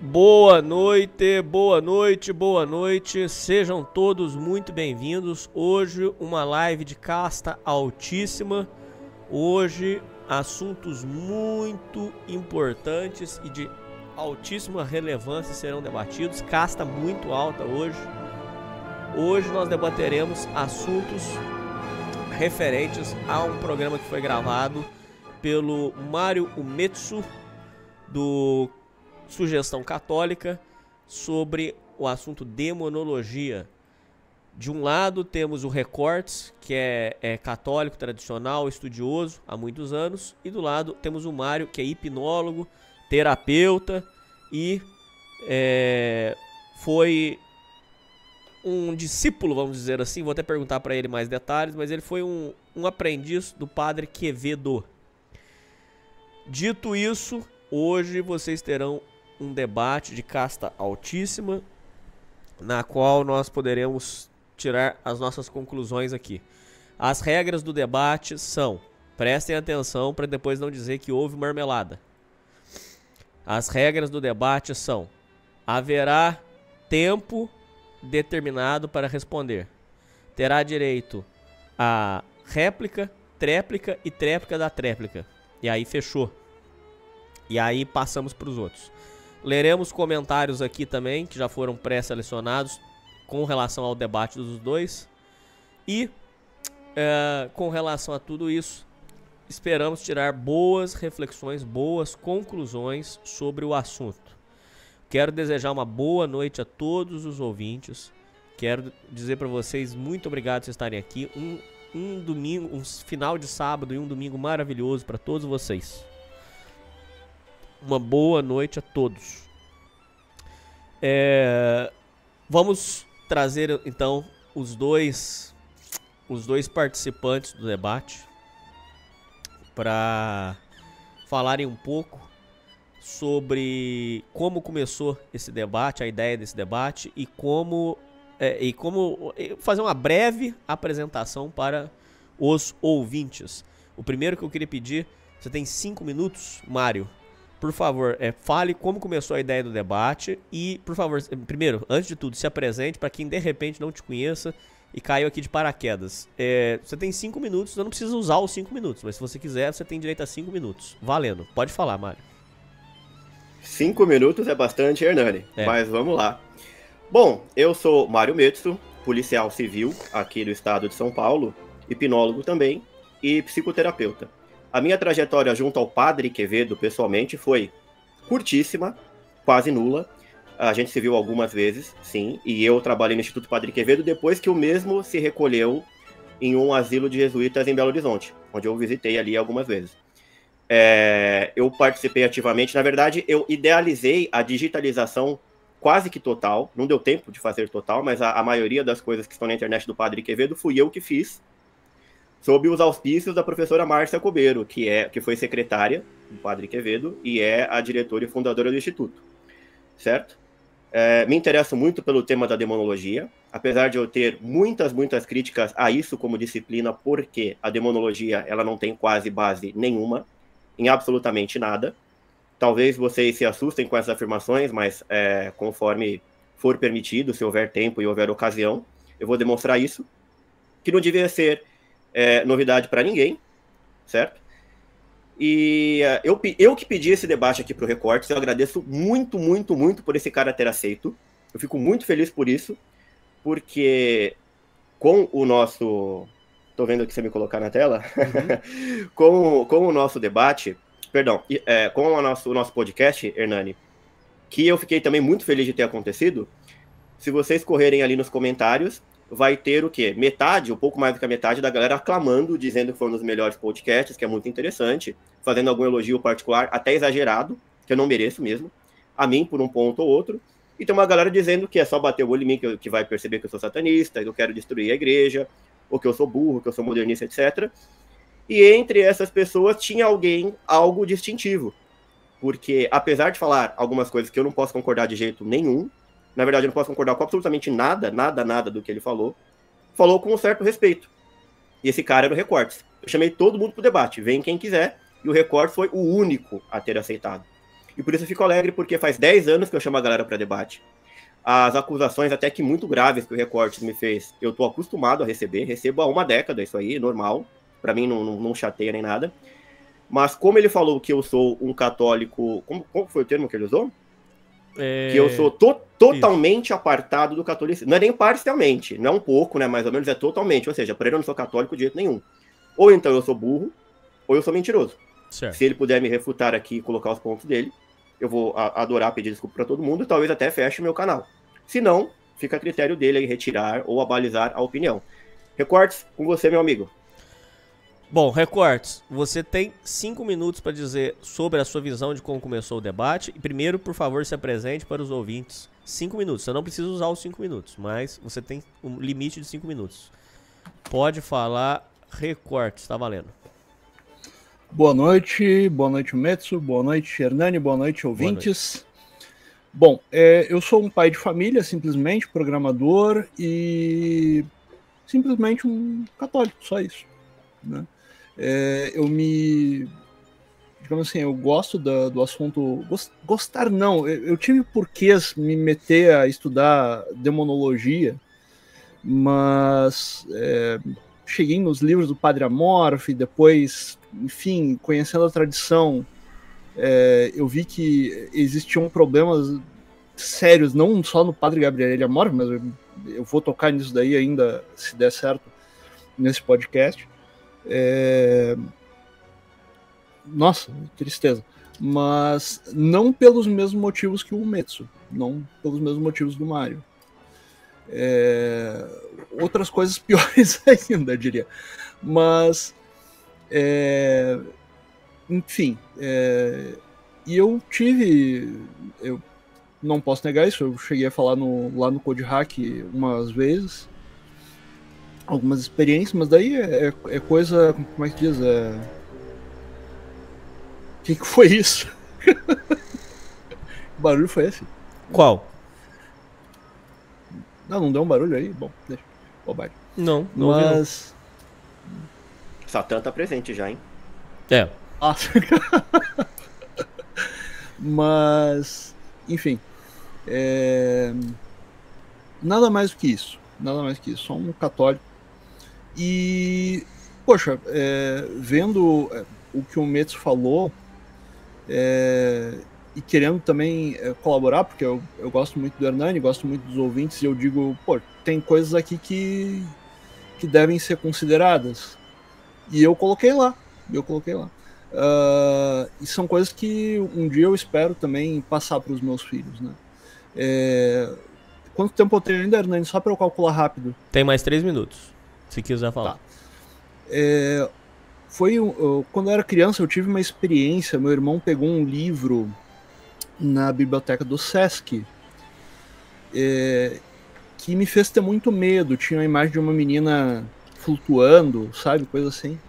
Boa noite, boa noite, boa noite. Sejam todos muito bem-vindos. Hoje uma live de casta altíssima. Hoje assuntos muito importantes e de altíssima relevância serão debatidos. Casta muito alta hoje. Hoje nós debateremos assuntos referentes a um programa que foi gravado pelo Mário Umetsu do Sugestão Católica sobre o assunto demonologia. De um lado temos o Recortes, que é católico tradicional, estudioso há muitos anos, e do lado temos o Mário, que é hipnólogo, terapeuta e foi um discípulo, vamos dizer assim. Vou até perguntar para ele mais detalhes, mas ele foi um aprendiz do Padre Quevedo. Dito isso, hoje vocês terão um debate de casta altíssima, na qual nós poderemos tirar as nossas conclusões aqui. As regras do debate são, prestem atenção para depois não dizer que houve marmelada. As regras do debate são, haverá tempo determinado para responder. Terá direito a réplica, tréplica e tréplica da tréplica. E aí fechou. E aí passamos para os outros. Leremos comentários aqui também, que já foram pré-selecionados com relação ao debate dos dois. E com relação a tudo isso, esperamos tirar boas reflexões, boas conclusões sobre o assunto. Quero desejar uma boa noite a todos os ouvintes. Quero dizer para vocês muito obrigado por estarem aqui. Um domingo, um final de sábado e um domingo maravilhoso para todos vocês. Uma boa noite a todos. Vamos trazer então os dois participantes do debate para falarem um pouco sobre como começou esse debate, a ideia desse debate e como fazer uma breve apresentação para os ouvintes. O primeiro que eu queria pedir, você tem 5 minutos, Mário. Por favor, fale como começou a ideia do debate e, por favor, primeiro, antes de tudo, se apresente para quem de repente não te conheça e caiu aqui de paraquedas. Você tem 5 minutos, você não precisa usar os 5 minutos, mas se você quiser, você tem direito a 5 minutos. Valendo. Pode falar, Mário. 5 minutos é bastante, Hernani, mas vamos lá. Bom, eu sou Mário Umetsu, policial civil aqui do estado de São Paulo, hipnólogo também e psicoterapeuta. A minha trajetória junto ao Padre Quevedo, pessoalmente, foi curtíssima, quase nula. A gente se viu algumas vezes, sim, e eu trabalhei no Instituto Padre Quevedo depois que o mesmo se recolheu em um asilo de jesuítas em Belo Horizonte, onde eu visitei ali algumas vezes. Eu participei ativamente, na verdade, eu idealizei a digitalização quase que total, não deu tempo de fazer total, mas a maioria das coisas que estão na internet do Padre Quevedo fui eu que fiz, sob os auspícios da professora Márcia Cobeiro, que foi secretária do Padre Quevedo e é a diretora e fundadora do Instituto, certo? Me interesso muito pelo tema da demonologia, apesar de eu ter muitas críticas a isso como disciplina, porque a demonologia ela não tem quase base nenhuma, em absolutamente nada. Talvez vocês se assustem com essas afirmações, mas conforme for permitido, se houver tempo e houver ocasião, eu vou demonstrar isso, que não devia ser novidade para ninguém, certo? E eu que pedi esse debate aqui para o Recortes, eu agradeço muito por esse cara ter aceito. Eu fico muito feliz por isso, porque com o nosso... Tô vendo aqui você me colocar na tela. Uhum. com o nosso debate, perdão, com o nosso podcast, Hernani, que eu fiquei também muito feliz de ter acontecido, se vocês correrem ali nos comentários, vai ter o quê? Metade, um pouco mais do que a metade da galera aclamando, dizendo que foi um dos melhores podcasts, que é muito interessante, fazendo algum elogio particular, até exagerado, que eu não mereço mesmo, a mim por um ponto ou outro, e tem uma galera dizendo que é só bater o olho em mim que vai perceber que eu sou satanista, que eu quero destruir a igreja, ou que eu sou burro, que eu sou modernista, etc. E entre essas pessoas tinha algo distintivo, porque apesar de falar algumas coisas que eu não posso concordar de jeito nenhum, na verdade eu não posso concordar com absolutamente nada do que ele falou com um certo respeito. E esse cara era o Recortes. Eu chamei todo mundo pro debate, vem quem quiser, e o Recortes foi o único a ter aceitado. E por isso eu fico alegre, porque faz 10 anos que eu chamo a galera para debate. As acusações, até que muito graves, que o Recortes me fez, eu tô acostumado a receber. Recebo há uma década, isso aí, normal. Para mim não chateia nem nada. Mas como ele falou que eu sou um católico... Como foi o termo que ele usou? Que eu sou totalmente apartado do catolicismo. Não é nem parcialmente, não é um pouco, né? Mais ou menos é totalmente. Ou seja, por ele eu não sou católico de jeito nenhum. Ou então eu sou burro, ou eu sou mentiroso. Certo. Se ele puder me refutar aqui e colocar os pontos dele, eu vou adorar pedir desculpa para todo mundo e talvez até feche o meu canal. Se não, fica a critério dele aí retirar ou abalizar a opinião. Recortes, com você, meu amigo. Bom, Recortes, você tem 5 minutos para dizer sobre a sua visão de como começou o debate. E primeiro, por favor, se apresente para os ouvintes. 5 minutos. Você não precisa usar os 5 minutos, mas você tem um limite de 5 minutos. Pode falar, Recortes, está valendo. Boa noite Metsu, boa noite Hernani, boa noite ouvintes. Bom, eu sou um pai de família, simplesmente, programador e simplesmente um católico, só isso, né? Digamos assim, eu gosto do assunto, gostar não, eu tive porquês me meter a estudar demonologia, mas cheguei nos livros do Padre Amorf, depois, enfim, conhecendo a tradição, eu vi que existiam problemas sérios, não só no Padre Gabriel Amorf, mas eu vou tocar nisso daí ainda, se der certo, nesse podcast. Nossa, tristeza. Mas não pelos mesmos motivos que o Metsu, não pelos mesmos motivos do Mário. Outras coisas piores ainda, eu diria. Mas, enfim, e eu não posso negar isso, eu cheguei a falar lá no Code Hack umas vezes, algumas experiências, mas daí é coisa, como é que diz, o que foi isso? Que barulho foi esse? Qual? Não deu um barulho aí? Bom, deixa. Bobagem. Não mas... Satã tá presente já, hein? Mas, enfim, nada mais do que isso, só um católico. E, poxa, vendo o que o Metsu falou, e querendo também colaborar, porque eu gosto muito do Hernani, gosto muito dos ouvintes, e eu digo, pô, tem coisas aqui que devem ser consideradas. E eu coloquei lá. E são coisas que um dia eu espero também passar para os meus filhos, né? Quanto tempo eu tenho ainda, Hernani? Só para eu calcular rápido. Tem mais 3 minutos, se quiser falar. Tá. Quando eu era criança, eu tive uma experiência. Meu irmão pegou um livro na biblioteca do Sesc que me fez ter muito medo. Tinha uma imagem de uma menina flutuando, sabe? Coisa assim.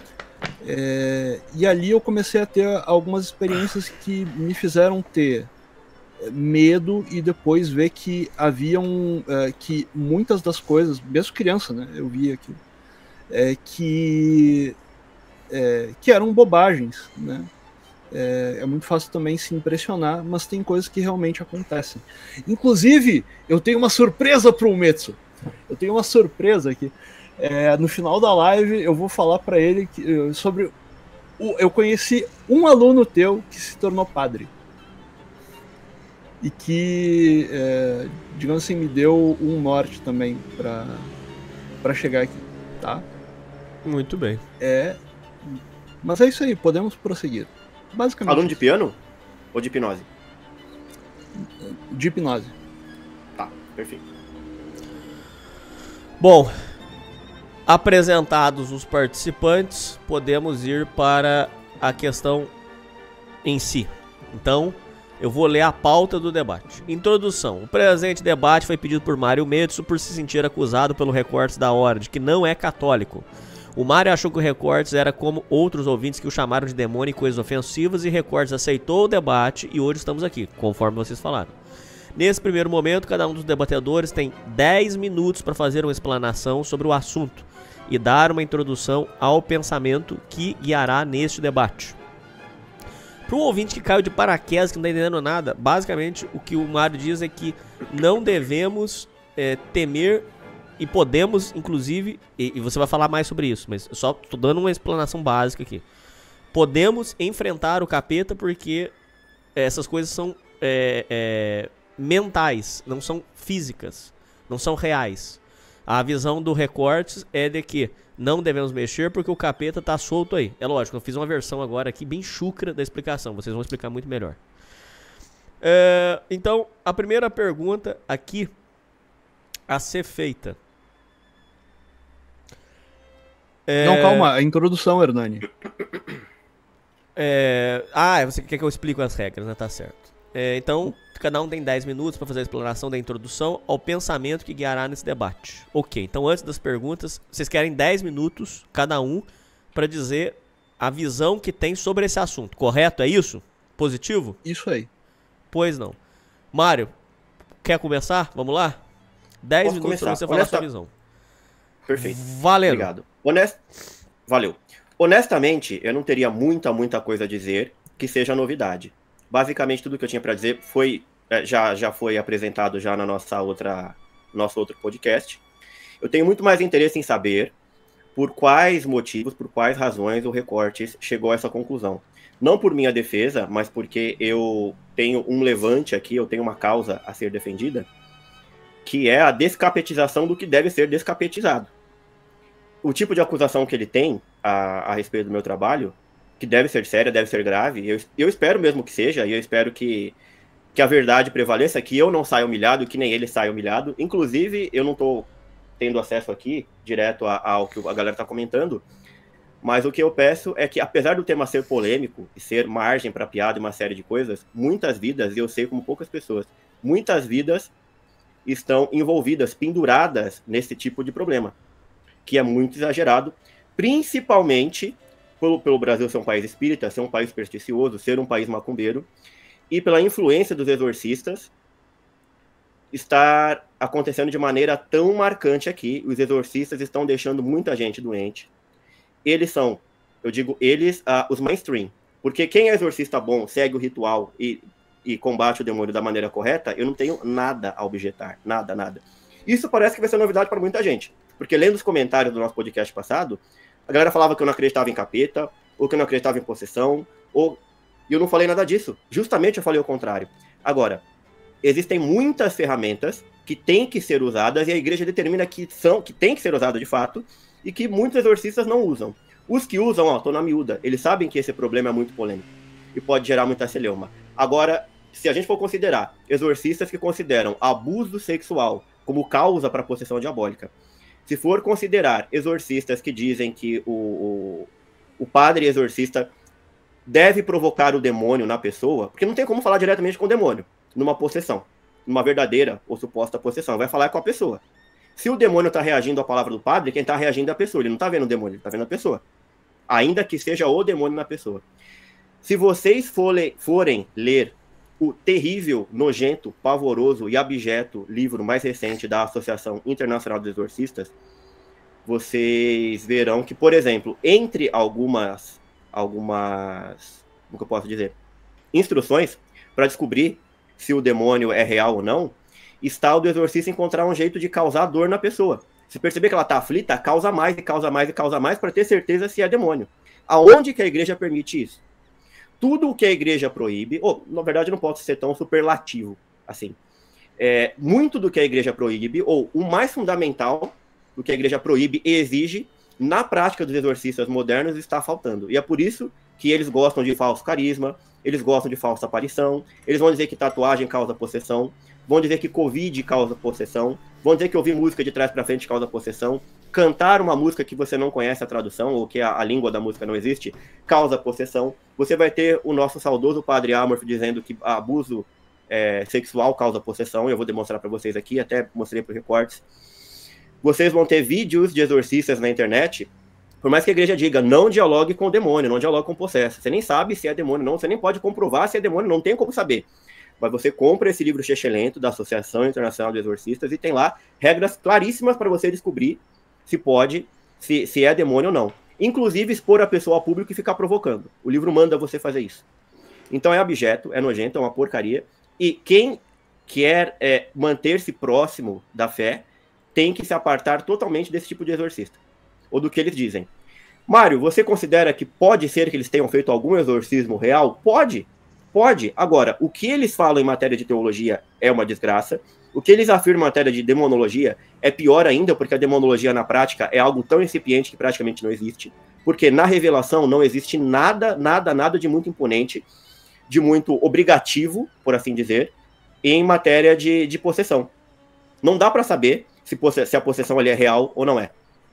E ali eu comecei a ter algumas experiências que me fizeram ter medo e depois ver que haviam que muitas das coisas, mesmo criança, né? Eu via aquilo. Que eram bobagens, né? É muito fácil também se impressionar, mas tem coisas que realmente acontecem. Inclusive, eu tenho uma surpresa para o Metsu. Eu tenho uma surpresa aqui. No final da live, eu vou falar para ele sobre... Eu conheci um aluno teu que se tornou padre. E que, digamos assim, me deu um norte também para chegar aqui, tá? Muito bem. Mas é isso aí, podemos prosseguir. Basicamente. Aluno de piano ou de hipnose? De hipnose. Tá, perfeito. Bom, apresentados os participantes, podemos ir para a questão em si. Então, eu vou ler a pauta do debate. Introdução. O presente debate foi pedido por Mário Metsu por se sentir acusado pelo Recortes da hora de que não é católico. O Mário achou que o Recortes era como outros ouvintes que o chamaram de demônio e coisas ofensivas, e Recortes aceitou o debate e hoje estamos aqui, conforme vocês falaram. Nesse primeiro momento, cada um dos debatedores tem 10 minutos para fazer uma explanação sobre o assunto e dar uma introdução ao pensamento que guiará neste debate. Pro ouvinte que caiu de paraquedas, que não tá entendendo nada, basicamente o que o Mário diz é que não devemos temer e podemos, inclusive, e você vai falar mais sobre isso, mas só tô dando uma explanação básica aqui. Podemos enfrentar o capeta porque essas coisas são mentais, não são físicas, não são reais. A visão do Recortes é de que não devemos mexer porque o capeta tá solto aí. É lógico, eu fiz uma versão agora aqui bem chucra da explicação. Vocês vão explicar muito melhor. Então, a primeira pergunta aqui a ser feita. Não, calma. A introdução, Hernani. Você quer que eu explique as regras, né? Tá certo. Então, cada um tem 10 minutos para fazer a explanação da introdução ao pensamento que guiará nesse debate. Ok, então antes das perguntas, vocês querem 10 minutos, cada um, para dizer a visão que tem sobre esse assunto, correto? É isso? Positivo? Isso aí. Pois não. Mário, quer começar? Vamos lá? 10 minutos para você falar a sua visão. Perfeito. Valeu. Obrigado. Valeu. Honestamente, eu não teria muita coisa a dizer que seja novidade. Basicamente, tudo que eu tinha para dizer já foi apresentado já na nosso outro podcast. Eu tenho muito mais interesse em saber por quais motivos, por quais razões o Recortes chegou a essa conclusão. Não por minha defesa, mas porque eu tenho um levante aqui, eu tenho uma causa a ser defendida, que é a descapetização do que deve ser descapetizado. O tipo de acusação que ele tem a respeito do meu trabalho, que deve ser séria, deve ser grave, eu espero mesmo que seja, e eu espero que a verdade prevaleça, que eu não saia humilhado, que nem ele saia humilhado. Inclusive, eu não estou tendo acesso aqui, direto ao que a galera está comentando, mas o que eu peço é que, apesar do tema ser polêmico, e ser margem para piada e uma série de coisas, muitas vidas, e eu sei como poucas pessoas, muitas vidas estão envolvidas, penduradas nesse tipo de problema, que é muito exagerado, principalmente pelo Brasil ser um país espírita, ser um país supersticioso, ser um país macumbeiro, e pela influência dos exorcistas estar acontecendo de maneira tão marcante aqui. Os exorcistas estão deixando muita gente doente. Eles são, eu digo eles, os mainstream, porque quem é exorcista bom, segue o ritual e combate o demônio da maneira correta, eu não tenho nada a objetar, nada. Isso parece que vai ser novidade para muita gente, porque lendo os comentários do nosso podcast passado, a galera falava que eu não acreditava em capeta, ou que eu não acreditava em possessão, e eu não falei nada disso. Justamente eu falei o contrário. Agora, existem muitas ferramentas que têm que ser usadas, e a igreja determina que têm que ser usadas de fato, e que muitos exorcistas não usam. Os que usam, tô na miúda, eles sabem que esse problema é muito polêmico, e pode gerar muita celeuma. Agora, se a gente for considerar exorcistas que consideram abuso sexual como causa para possessão diabólica, se for considerar exorcistas que dizem que o padre exorcista deve provocar o demônio na pessoa, porque não tem como falar diretamente com o demônio, numa possessão, numa verdadeira ou suposta possessão, vai falar com a pessoa. Se o demônio está reagindo à palavra do padre, quem está reagindo é a pessoa, ele não está vendo o demônio, ele está vendo a pessoa. Ainda que seja o demônio na pessoa. Se vocês forem ler o terrível, nojento, pavoroso e abjeto livro mais recente da Associação Internacional dos Exorcistas, vocês verão que, por exemplo, entre algumas, como que eu posso dizer, instruções para descobrir se o demônio é real ou não, está o do exorcista encontrar um jeito de causar dor na pessoa. Se perceber que ela está aflita, causa mais para ter certeza se é demônio. Aonde que a igreja permite isso? Tudo o que a igreja proíbe, na verdade não posso ser tão superlativo assim, muito do que a igreja proíbe, ou o mais fundamental do que a igreja proíbe e exige, na prática dos exorcistas modernos está faltando. E é por isso que eles gostam de falso carisma, eles gostam de falsa aparição, eles vão dizer que tatuagem causa possessão, vão dizer que Covid causa possessão, vão dizer que ouvir música de trás para frente causa possessão, cantar uma música que você não conhece a tradução, ou que a língua da música não existe, causa possessão. Você vai ter o nosso saudoso padre Amorf dizendo que abuso sexual causa possessão, eu vou demonstrar para vocês aqui, até mostrei para o Recortes. Vocês vão ter vídeos de exorcistas na internet, por mais que a igreja diga, não dialogue com o demônio, não dialogue com o possesso. Você nem sabe se é demônio não, você nem pode comprovar se é demônio, não tem como saber. Mas você compra esse livro Chechelento da Associação Internacional de Exorcistas e tem lá regras claríssimas para você descobrir se é demônio ou não. Inclusive expor a pessoa ao público e ficar provocando. O livro manda você fazer isso. Então é abjeto, é nojento, é uma porcaria. E quem quer manter-se próximo da fé tem que se apartar totalmente desse tipo de exorcista, ou do que eles dizem. Mário, você considera que pode ser que eles tenham feito algum exorcismo real? Pode. Agora, o que eles falam em matéria de teologia é uma desgraça. O que eles afirmam em matéria de demonologia é pior ainda, porque a demonologia na prática é algo tão incipiente que praticamente não existe. Porque na revelação não existe nada de muito imponente, de muito obrigativo, por assim dizer, em matéria de possessão. Não dá para saber se a possessão ali é real ou não é.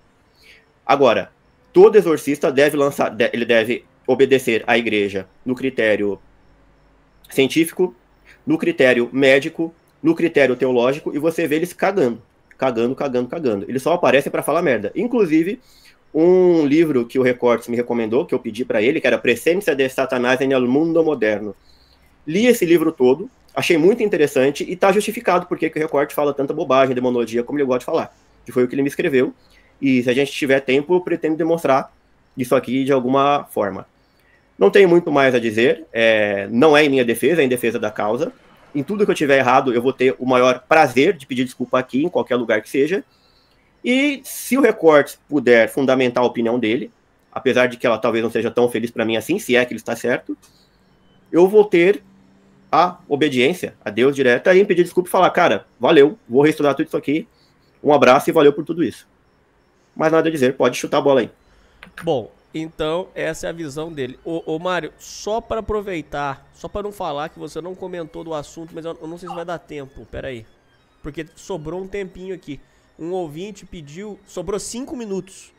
Agora, todo exorcista ele deve obedecer à igreja no critério científico, no critério médico, no critério teológico, e você vê eles cagando. Eles só aparecem para falar merda. Inclusive, um livro que o Recortes me recomendou, que eu pedi para ele, que era Presença de Satanás en el Mundo Moderno. Li esse livro todo, achei muito interessante e está justificado porque o Recortes fala tanta bobagem, demonologia, como ele gosta de falar. Que foi o que ele me escreveu. E se a gente tiver tempo, eu pretendo demonstrar isso aqui de alguma forma. Não tenho muito mais a dizer, não é em minha defesa, é em defesa da causa. Em tudo que eu tiver errado, eu vou ter o maior prazer de pedir desculpa aqui, em qualquer lugar que seja. E se o Recortes puder fundamentar a opinião dele, apesar de que ela talvez não seja tão feliz para mim assim, se é que ele está certo, eu vou ter a obediência a Deus direta e pedir desculpa e falar, cara, valeu, vou reestudar tudo isso aqui, um abraço e valeu por tudo isso. Mais nada a dizer, pode chutar a bola aí. Bom, então essa é a visão dele. Ô Mário, só para aproveitar, só para não falar que você não comentou do assunto, mas eu não sei se vai dar tempo, peraí. Porque sobrou um tempinho aqui. Um ouvinte pediu, sobrou 5 minutos.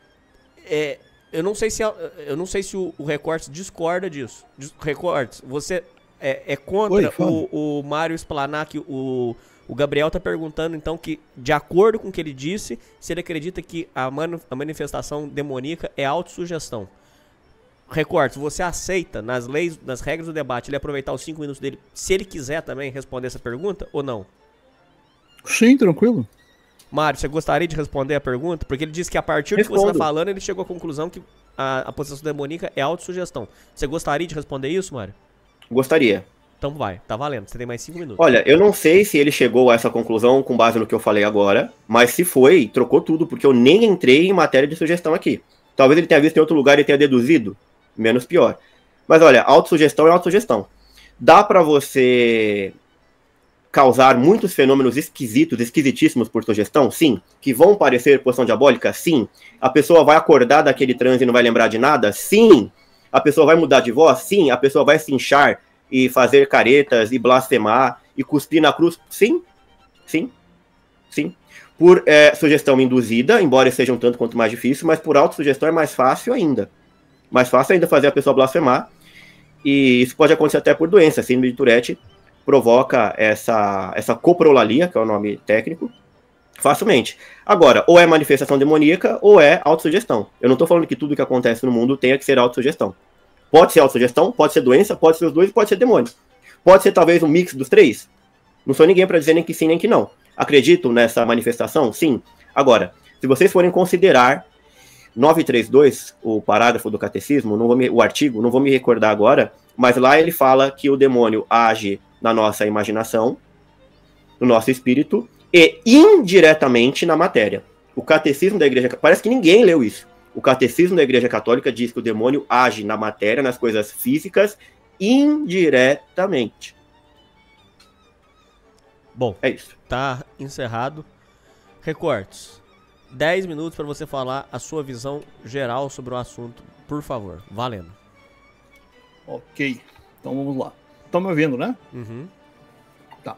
Eu não sei se o Recortes discorda disso. Recortes, você é contra o Mário explanar que o Gabriel tá perguntando, então, que, de acordo com o que ele disse, se ele acredita que a manifestação demoníaca é autossugestão. Recortes, você aceita, nas regras do debate, ele aproveitar os 5 minutos dele, se ele quiser também responder essa pergunta, ou não? Sim, tranquilo. Mário, você gostaria de responder a pergunta? Porque ele disse que a partir do que você está falando, ele chegou à conclusão que a possessão demoníaca é autossugestão. Você gostaria de responder isso, Mário? Gostaria. Então vai, tá valendo, você tem mais 5 minutos. Olha, eu não sei se ele chegou a essa conclusão com base no que eu falei agora, mas se foi, trocou tudo, porque eu nem entrei em matéria de sugestão aqui. Talvez ele tenha visto em outro lugar e tenha deduzido, menos pior. Mas olha, autossugestão é autossugestão. Dá pra você causar muitos fenômenos esquisitíssimos por sugestão? Sim. Que vão parecer poção diabólica? Sim. A pessoa vai acordar daquele transe e não vai lembrar de nada? Sim. A pessoa vai mudar de voz? Sim. A pessoa vai se inchar e fazer caretas e blasfemar e cuspir na cruz? Sim. Por sugestão induzida, embora seja um tanto quanto mais difícil, mas por autossugestão é mais fácil ainda. Mais fácil ainda fazer a pessoa blasfemar. E isso pode acontecer até por doença. Síndrome de Tourette provoca essa coprolalia, que é o nome técnico, facilmente. Agora, ou é manifestação demoníaca ou é autossugestão. Eu não estou falando que tudo que acontece no mundo tenha que ser autossugestão. Pode ser autossugestão, pode ser doença, pode ser os dois, pode ser demônio. Pode ser talvez um mix dos três. Não sou ninguém para dizer nem que sim, nem que não. Acredito nessa manifestação? Sim. Agora, se vocês forem considerar 932, o parágrafo do catecismo, o artigo, não vou me recordar agora, mas lá ele fala que o demônio age na nossa imaginação, no nosso espírito, e indiretamente na matéria. O catecismo da Igreja... Parece que ninguém leu isso. O catecismo da Igreja Católica diz que o demônio age na matéria, nas coisas físicas, indiretamente. Bom, é isso. Tá encerrado. Recortes. 10 minutos para você falar a sua visão geral sobre o assunto, por favor. Valendo. Ok. Então vamos lá. Estão me ouvindo, né? Uhum. Tá.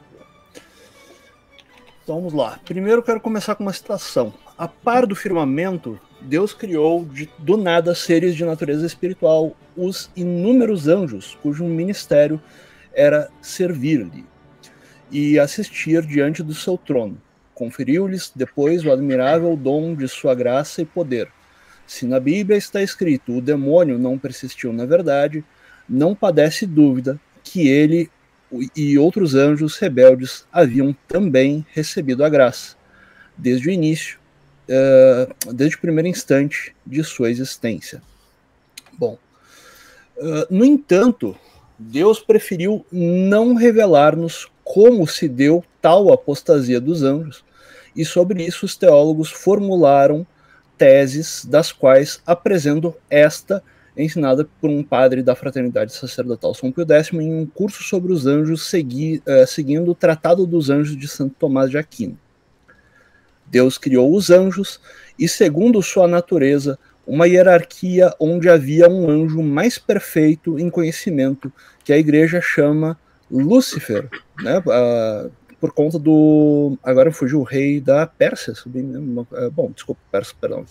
Então vamos lá. Primeiro eu quero começar com uma citação. A par do firmamento, Deus criou do nada seres de natureza espiritual, os inúmeros anjos, cujo ministério era servir-lhe e assistir diante do seu trono. Conferiu-lhes depois o admirável dom de sua graça e poder. Se na Bíblia está escrito, o demônio não persistiu na verdade, não padece dúvida que ele e outros anjos rebeldes haviam também recebido a graça, desde o início, desde o primeiro instante de sua existência. Bom, no entanto, Deus preferiu não revelar-nos como se deu tal apostasia dos anjos, e sobre isso os teólogos formularam teses, das quais apresento esta, ensinada por um padre da Fraternidade Sacerdotal São Pio X em um curso sobre os anjos, seguindo o Tratado dos Anjos de Santo Tomás de Aquino. Deus criou os anjos e, segundo sua natureza, uma hierarquia onde havia um anjo mais perfeito em conhecimento, que a Igreja chama Lúcifer, né? Por conta do... Agora fugiu o rei da Pérsia. Bom, desculpa, Pérsia, perdão.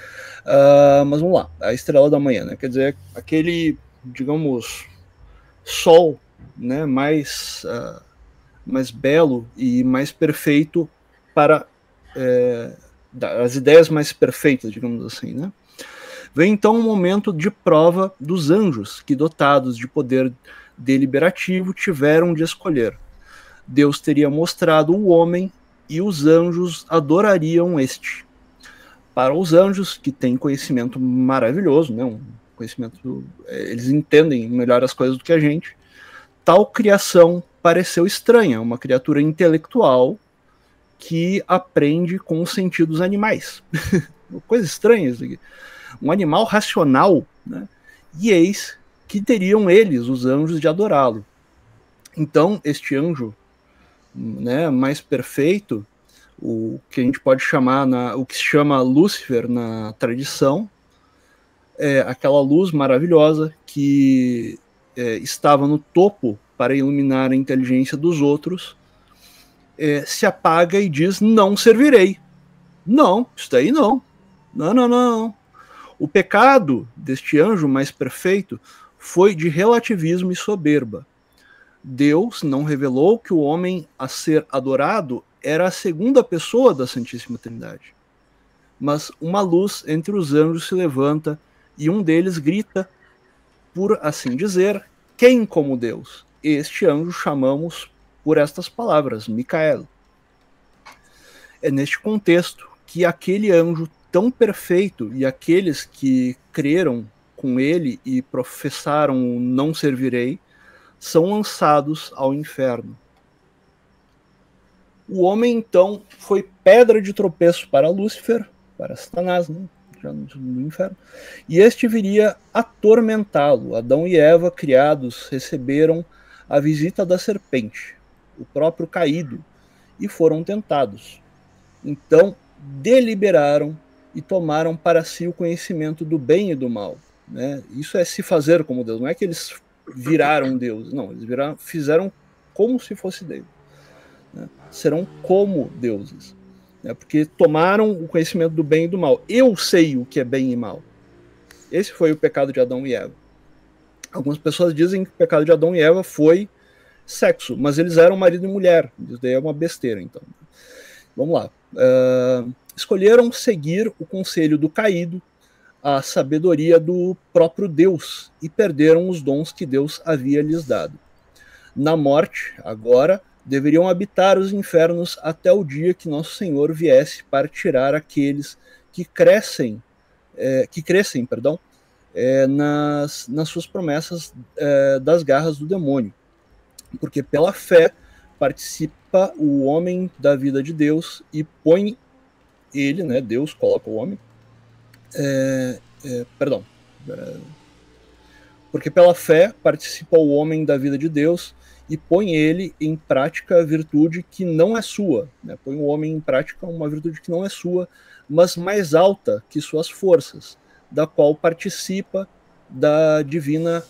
Mas vamos lá. A estrela da manhã, né? Quer dizer, aquele, digamos, sol, né? mais belo e mais perfeito para as ideias mais perfeitas, digamos assim, né? Vem então um momento de prova dos anjos, que, dotados de poder deliberativo, tiveram de escolher. Deus teria mostrado o homem e os anjos adorariam este. Para os anjos, que têm conhecimento maravilhoso, né, um conhecimento, eles entendem melhor as coisas do que a gente, tal criação pareceu estranha, uma criatura intelectual que aprende com os sentidos animais. Coisa estranha isso aqui. Um animal racional, né? E eis que teriam eles, os anjos, de adorá-lo. Então, este anjo, né, mais perfeito, o que a gente pode chamar, o que se chama Lúcifer na tradição, é aquela luz maravilhosa que estava no topo para iluminar a inteligência dos outros, se apaga e diz: não servirei. Não, isso daí não. Não. O pecado deste anjo mais perfeito foi de relativismo e soberba. Deus não revelou que o homem a ser adorado era a segunda pessoa da Santíssima Trindade. Mas uma luz entre os anjos se levanta e um deles grita, por assim dizer, quem como Deus? Este anjo chamamos por estas palavras, Micael. É neste contexto que aquele anjo tão perfeito e aqueles que creram com ele e professaram não servirei, são lançados ao inferno. O homem, então, foi pedra de tropeço para Lúcifer, para Satanás, né? Já no inferno, e este viria atormentá-lo. Adão e Eva, criados, receberam a visita da serpente, o próprio caído, e foram tentados. Então, deliberaram e tomaram para si o conhecimento do bem e do mal. Né? Isso é se fazer como Deus. Não é que eles viraram Deus. Não, eles fizeram como se fosse Deus. Né? Serão como deuses. Né? Porque tomaram o conhecimento do bem e do mal. Eu sei o que é bem e mal. Esse foi o pecado de Adão e Eva. Algumas pessoas dizem que o pecado de Adão e Eva foi sexo, mas eles eram marido e mulher. Isso daí é uma besteira, então. Vamos lá. Escolheram seguir o conselho do caído, a sabedoria do próprio Deus, e perderam os dons que Deus havia lhes dado. Na morte, agora, deveriam habitar os infernos até o dia que nosso Senhor viesse para tirar aqueles que crescem, nas suas promessas das garras do demônio. Porque pela fé participa o homem da vida de Deus e põe ele, né, Deus coloca o homem, porque pela fé participa o homem da vida de Deus e põe ele em prática a virtude que não é sua, né? Põe o homem em prática uma virtude que não é sua, mas mais alta que suas forças, da qual participa da divina,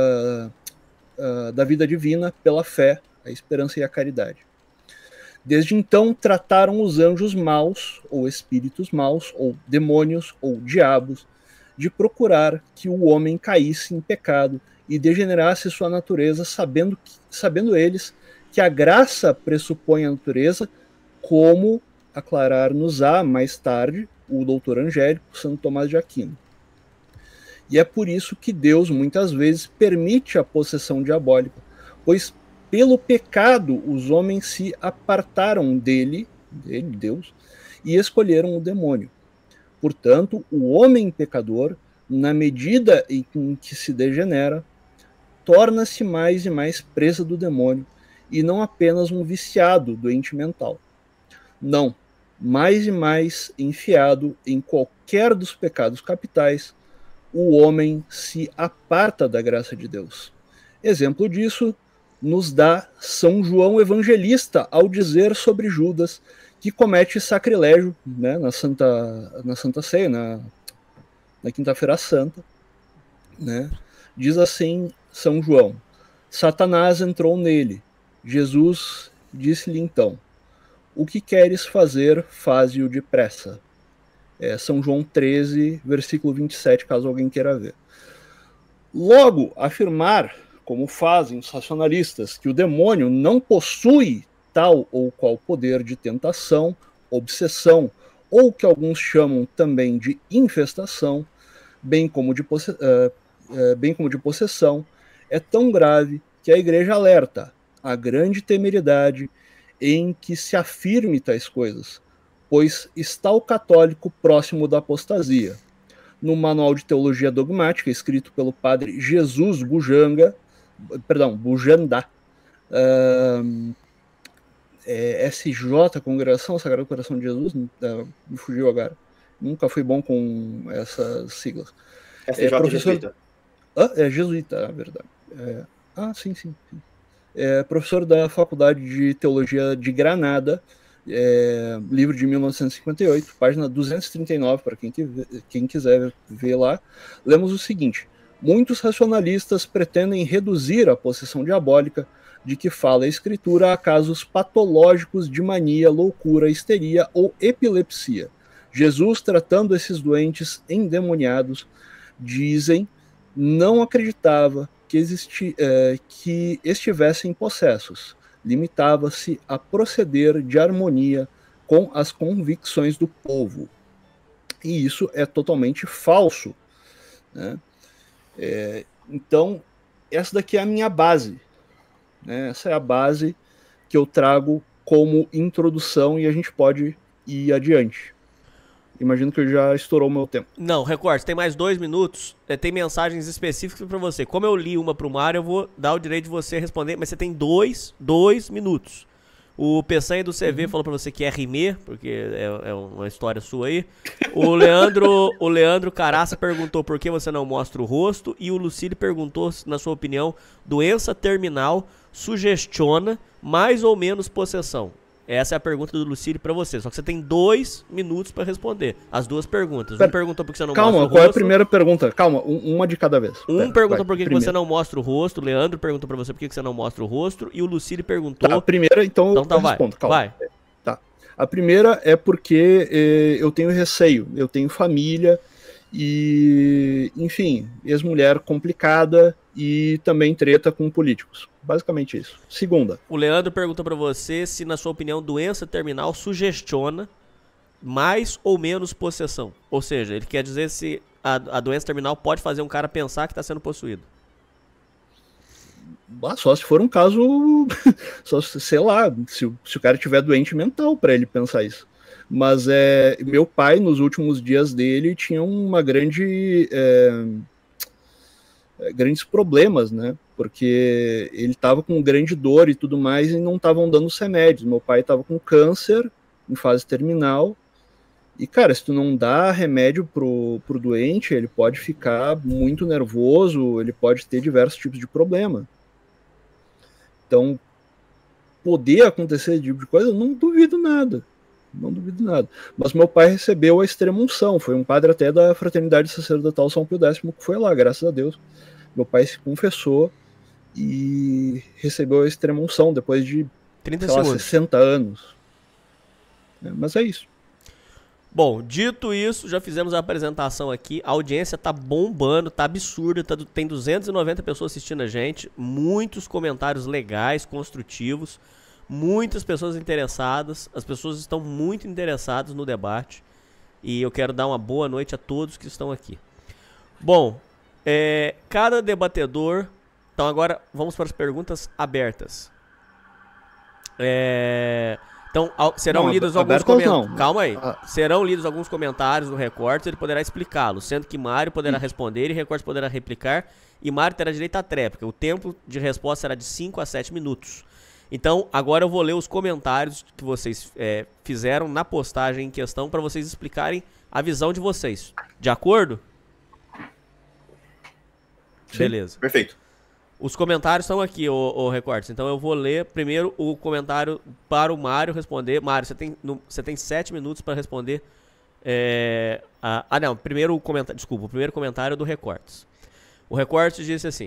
da vida divina pela fé, a esperança e a caridade. Desde então trataram os anjos maus, ou espíritos maus, ou demônios, ou diabos, de procurar que o homem caísse em pecado e degenerasse sua natureza, sabendo eles que a graça pressupõe a natureza, como aclarar-nos-á mais tarde o doutor Angélico, Santo Tomás de Aquino. E é por isso que Deus muitas vezes permite a possessão diabólica, pois pelo pecado os homens se apartaram dele, Deus, e escolheram o demônio. Portanto, o homem pecador, na medida em que se degenera, torna-se mais e mais presa do demônio, e não apenas um viciado doente mental. Não, mais e mais enfiado em qualquer dos pecados capitais, o homem se aparta da graça de Deus. Exemplo disso nos dá São João Evangelista ao dizer sobre Judas que comete sacrilégio, né, na Santa Ceia, na Quinta-feira Santa, né? Diz assim São João: Satanás entrou nele. Jesus disse-lhe então: o que queres fazer, faze-o depressa. São João 13, versículo 27, caso alguém queira ver. Logo, afirmar, como fazem os racionalistas, que o demônio não possui tal ou qual poder de tentação, obsessão, ou que alguns chamam também de infestação, bem como de possessão, é tão grave que a Igreja alerta a grande temeridade em que se afirme tais coisas, pois está o católico próximo da apostasia. No Manual de Teologia Dogmática, escrito pelo padre Jesus Bujanda, SJ, Congregação Sagrado Coração de Jesus, me fugiu agora. Nunca fui bom com essas siglas. SJ professor... jesuíta. É jesuíta, na verdade. Sim. Professor da Faculdade de Teologia de Granada, livro de 1958, página 239, para quem quiser ver lá. Lemos o seguinte: muitos racionalistas pretendem reduzir a possessão diabólica de que fala a Escritura a casos patológicos de mania, loucura, histeria ou epilepsia. Jesus, tratando esses doentes endemoniados, dizem, não acreditava que estivessem possessos. Limitava-se a proceder de harmonia com as convicções do povo. E isso é totalmente falso, né? Então, essa daqui é a minha base, né? Essa é a base que eu trago como introdução e a gente pode ir adiante. Imagino que já estourou o meu tempo. Não, Recorte, tem mais 2 minutos. Tem mensagens específicas para você. Como eu li uma pro Mário, eu vou dar o direito de você responder, mas você tem 2 minutos. O Peçanha do CV falou para você que é rimê, porque é uma história sua aí. O Leandro Caraça perguntou por que você não mostra o rosto. E o Lucílio perguntou, na sua opinião, doença terminal sugestiona mais ou menos possessão? Essa é a pergunta do Lucílio pra você. Só que você tem 2 minutos pra responder as 2 perguntas. Um perguntou por que você não mostra o rosto. Calma, qual é a primeira pergunta? Calma, uma de cada vez. Perguntou por que você não mostra o rosto. O Leandro perguntou pra você por que você não mostra o rosto. E o Lucílio perguntou... Tá, a primeira, então eu respondo. Calma. Vai. Tá. A primeira é porque eu tenho receio. Eu tenho família e, enfim, ex-mulher complicada e também treta com políticos. Basicamente isso. Segunda. O Leandro pergunta pra você se, na sua opinião, doença terminal sugestiona mais ou menos possessão. Ou seja, ele quer dizer se a doença terminal pode fazer um cara pensar que está sendo possuído. Só se for um caso, só sei lá, se o cara tiver doente mental para ele pensar isso. Mas meu pai, nos últimos dias dele, tinha uma grandes problemas, né? Porque ele estava com grande dor e tudo mais e não estavam dando os remédios. Meu pai estava com câncer em fase terminal e, cara, se tu não dá remédio pro doente, ele pode ficar muito nervoso, ele pode ter diversos tipos de problema. Então, poder acontecer esse tipo de coisa, eu não duvido nada. Não duvido nada. Mas meu pai recebeu a extrema-unção. Foi um padre até da Fraternidade Sacerdotal São Pio X que foi lá, graças a Deus. Meu pai se confessou e recebeu a extrema-unção depois de 60 anos. Mas é isso. Bom, dito isso, já fizemos a apresentação aqui. A audiência tá bombando, tá absurda. Tem 290 pessoas assistindo a gente. Muitos comentários legais, construtivos. Muitas pessoas interessadas. As pessoas estão muito interessadas no debate. E eu quero dar uma boa noite a todos que estão aqui. Bom, cada debatedor... Então agora vamos para as perguntas abertas. Então, serão lidos alguns comentários. Calma aí. Ah. Serão lidos alguns comentários do Recortes, ele poderá explicá-los, sendo que Mário poderá responder e Recortes poderá replicar, e Mário terá direito à tréplica. O tempo de resposta será de 5 a 7 minutos. Então, agora eu vou ler os comentários que vocês fizeram na postagem em questão para vocês explicarem a visão de vocês. De acordo? Sim, beleza. Perfeito. Os comentários estão aqui, o Recortes. Então eu vou ler primeiro o comentário para o Mário responder. Mário, você tem 7 minutos para responder. Não, primeiro o comentário. Desculpa, o primeiro comentário do Recortes. O Recortes disse assim: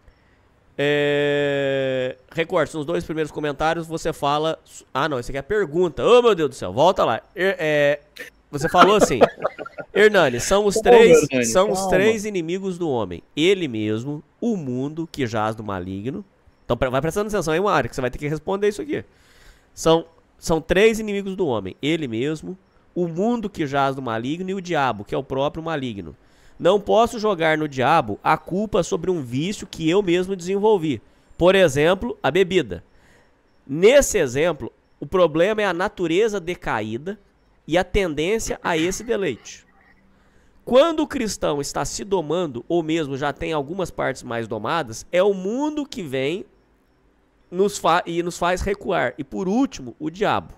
Recortes, nos 2 primeiros comentários você fala. Ah, não, esse aqui é a pergunta. Oh, meu Deus do céu, volta lá. Você falou assim: Hernani, são os três inimigos do homem: ele mesmo, o mundo que jaz do maligno. Então vai prestando atenção aí, Mário, que você vai ter que responder isso aqui. São 3 inimigos do homem: ele mesmo, o mundo que jaz do maligno e o diabo, que é o próprio maligno. Não posso jogar no diabo a culpa sobre um vício que eu mesmo desenvolvi. Por exemplo, a bebida. Nesse exemplo, o problema é a natureza decaída e a tendência a esse deleite. Quando o cristão está se domando, ou mesmo já tem algumas partes mais domadas, é o mundo que vem e nos faz recuar. E por último, o diabo.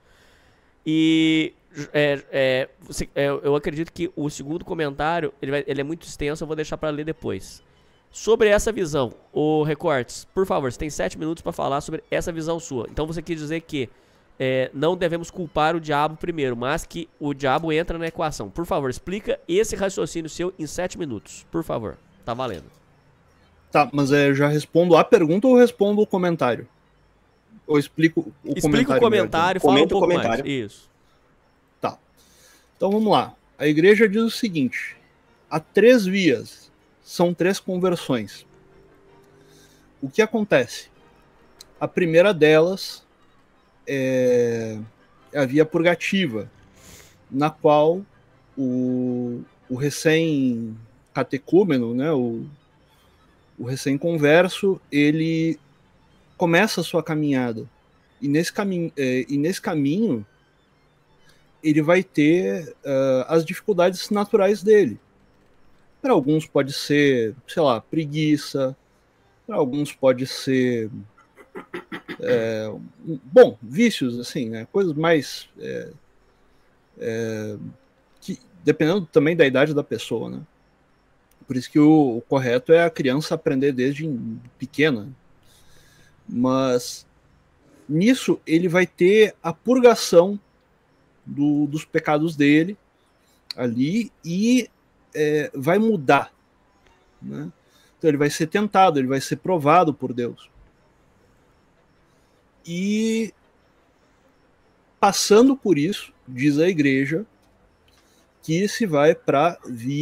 E eu acredito que o segundo comentário, ele é muito extenso, eu vou deixar para ler depois. Sobre essa visão, o Recortes, por favor, você tem 7 minutos para falar sobre essa visão sua. Então você quis dizer que não devemos culpar o diabo primeiro, mas que o diabo entra na equação. Por favor, explica esse raciocínio seu em 7 minutos. Por favor, tá valendo. Tá, mas já respondo a pergunta ou respondo o comentário? Ou explico o comentário? Explica o comentário, fala um pouco mais. Isso. Tá. Então vamos lá. A igreja diz o seguinte: há 3 vias, são 3 conversões. O que acontece? A primeira delas é a via purgativa, na qual o recém-catecúmeno, né, o recém-converso, ele começa a sua caminhada. E nesse caminho ele vai ter as dificuldades naturais dele. Para alguns pode ser, sei lá, preguiça. Para alguns pode ser vícios, assim, né? Coisas mais que, dependendo também da idade da pessoa, né? Por isso que o correto é a criança aprender desde pequena. Mas nisso ele vai ter a purgação dos pecados dele ali e vai mudar, né? Então ele vai ser tentado, ele vai ser provado por Deus. E passando por isso, diz a igreja que se vai para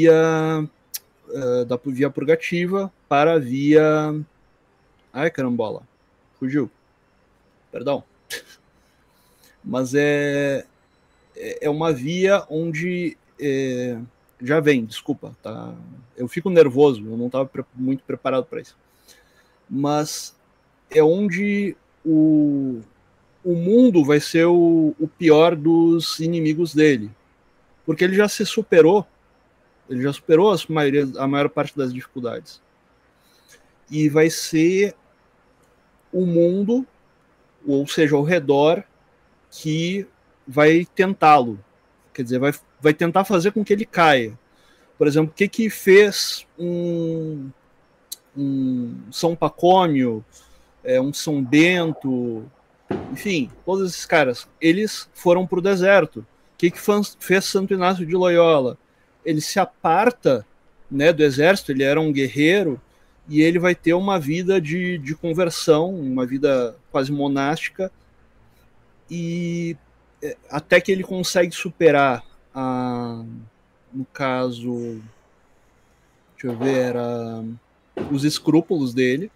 da via purgativa para a via... Ai, carambola. Fugiu. Perdão. Mas é uma via onde... já vem, desculpa. Tá? Eu fico nervoso, eu não estava muito preparado para isso. Mas é onde o mundo vai ser o pior dos inimigos dele. Porque ele já se superou. Ele já superou a maior parte das dificuldades. E vai ser o mundo, ou seja, ao redor, que vai tentá-lo. Quer dizer, vai tentar fazer com que ele caia. Por exemplo, o que fez um São Pacômio, um São Bento, enfim, todos esses caras, eles foram para o deserto. O que fez Santo Inácio de Loyola? Ele se aparta, né, do exército, ele era um guerreiro, e ele vai ter uma vida de conversão, uma vida quase monástica, e até que ele consegue superar, no caso, deixa eu ver, os escrúpulos dele,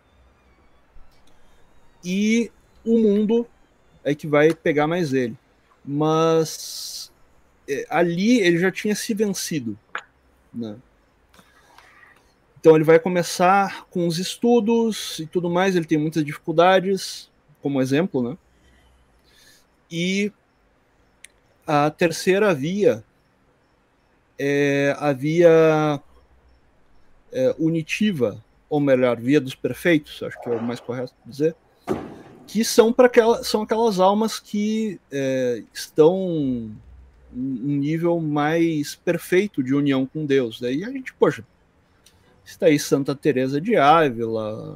e o mundo é que vai pegar mais ele. Mas ali ele já tinha se vencido, né? Então ele vai começar com os estudos e tudo mais, ele tem muitas dificuldades, como exemplo, né? E a terceira via é a via unitiva, ou melhor, via dos perfeitos, acho que é o mais correto dizer, que são aquelas almas que estão um nível mais perfeito de união com Deus. Daí a gente, poxa, está aí Santa Teresa de Ávila,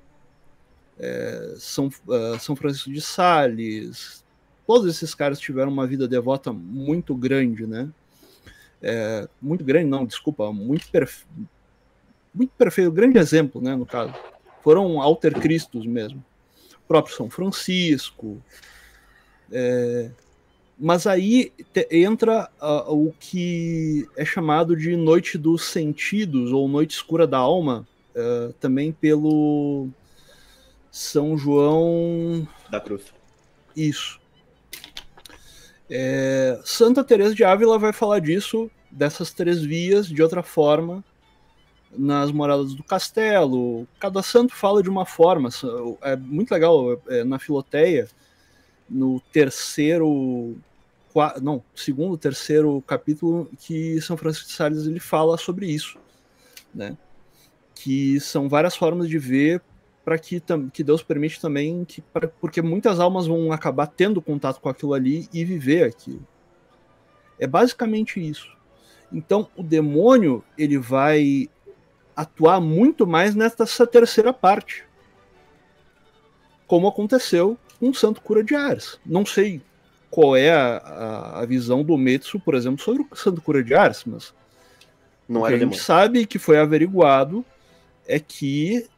São Francisco de Sales, todos esses caras tiveram uma vida devota muito grande, né? Muito grande, não, desculpa, muito perfeito, grande exemplo, né, no caso. Foram alter cristos mesmo. O próprio São Francisco. Mas aí entra o que é chamado de Noite dos Sentidos, ou Noite Escura da Alma, também pelo São João da Cruz. Isso. Santa Teresa de Ávila vai falar disso, dessas três vias, de outra forma, nas Moradas do Castelo. Cada santo fala de uma forma. É muito legal, na Filoteia, no segundo, terceiro capítulo, que São Francisco de Sales ele fala sobre isso, né? Que são várias formas de ver, para que Deus permite também, porque muitas almas vão acabar tendo contato com aquilo ali e viver aquilo. É basicamente isso. Então, o demônio ele vai atuar muito mais nessa terceira parte, como aconteceu com o Santo Cura de Ars. Não sei qual é a visão do Metsu, por exemplo, sobre o Santo Cura de Ars, mas não o que a gente sabe que foi averiguado é que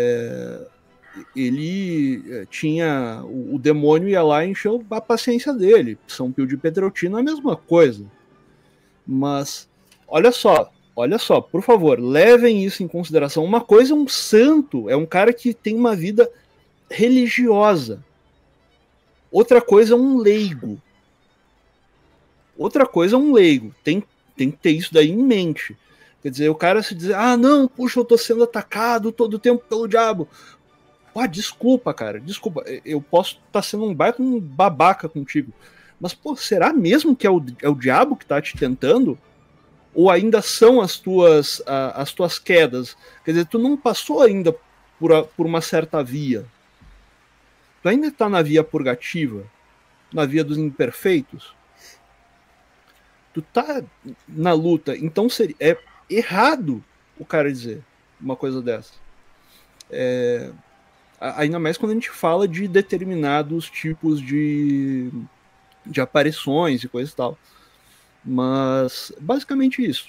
ele tinha o demônio ia lá e encheu a paciência dele. São Pio de Pietrelcina é a mesma coisa. Mas olha só, por favor, levem isso em consideração. Uma coisa é um santo, é um cara que tem uma vida religiosa. Outra coisa é um leigo. Tem que ter isso daí em mente. Quer dizer, o cara se dizer, não, puxa, eu tô sendo atacado todo o tempo pelo diabo. Desculpa, cara, desculpa. Eu posso estar sendo um babaca contigo. Mas, será mesmo que é o diabo que tá te tentando? Ou ainda são as tuas quedas? Quer dizer, tu não passou ainda por uma certa via. Tu ainda está na via purgativa, na via dos imperfeitos. Tu tá na luta. Então é errado o cara dizer uma coisa dessa. Ainda mais quando a gente fala de determinados tipos de aparições e coisa e tal. Mas, basicamente isso.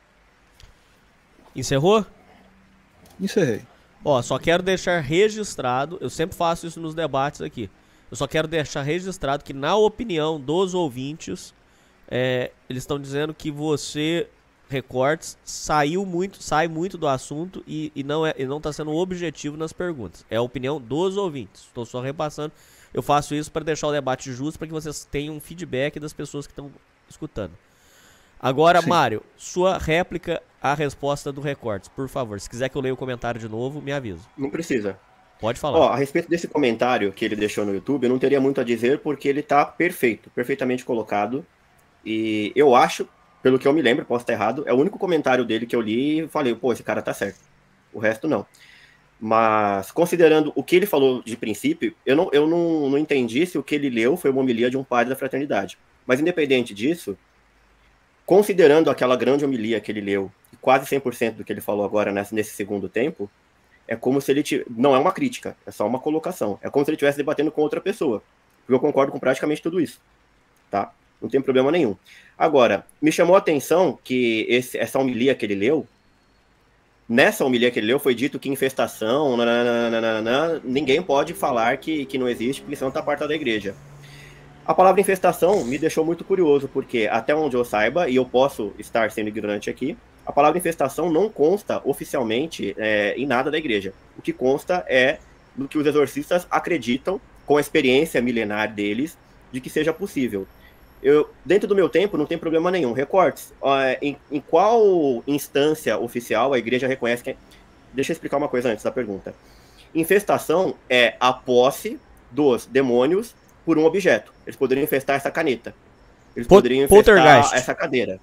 Encerrou? Encerrei. Só quero deixar registrado, eu sempre faço isso nos debates aqui, eu só quero deixar registrado que, na opinião dos ouvintes, eles estão dizendo que você, Recortes, sai muito do assunto e não está sendo objetivo nas perguntas. É a opinião dos ouvintes, estou só repassando. Eu faço isso para deixar o debate justo, para que vocês tenham um feedback das pessoas que estão escutando. Agora, sim. Mário, sua réplica à resposta do Recortes, por favor. Se quiser que eu leia o comentário de novo, me avisa. Não precisa. Pode falar. A respeito desse comentário que ele deixou no YouTube, eu não teria muito a dizer, porque ele tá perfeitamente colocado. E eu acho, pelo que eu me lembro, posso estar errado, é o único comentário dele que eu li e falei, esse cara tá certo. O resto não. Mas, considerando o que ele falou de princípio, eu não entendi se o que ele leu foi uma homilia de um padre da fraternidade. Mas, independente disso, considerando aquela grande homilia que ele leu, quase 100% do que ele falou agora nesse segundo tempo, é como se ele... Não é uma crítica, é só uma colocação. É como se ele estivesse debatendo com outra pessoa. Eu concordo com praticamente tudo isso. Tá? Não tem problema nenhum. Agora, me chamou a atenção que essa homilia que ele leu, nessa homilia que ele leu, foi dito que infestação, ninguém pode falar que não existe, porque senão está apartado da igreja. A palavra infestação me deixou muito curioso, porque até onde eu saiba, e eu posso estar sendo ignorante aqui, a palavra infestação não consta oficialmente em nada da igreja. O que consta é do que os exorcistas acreditam, com a experiência milenar deles, de que seja possível. Dentro do meu tempo, não tem problema nenhum. Recortes, em qual instância oficial a igreja reconhece que... Deixa eu explicar uma coisa antes da pergunta. Infestação é a posse dos demônios por um objeto. Eles poderiam infestar essa caneta. Eles poderiam infestar essa cadeira.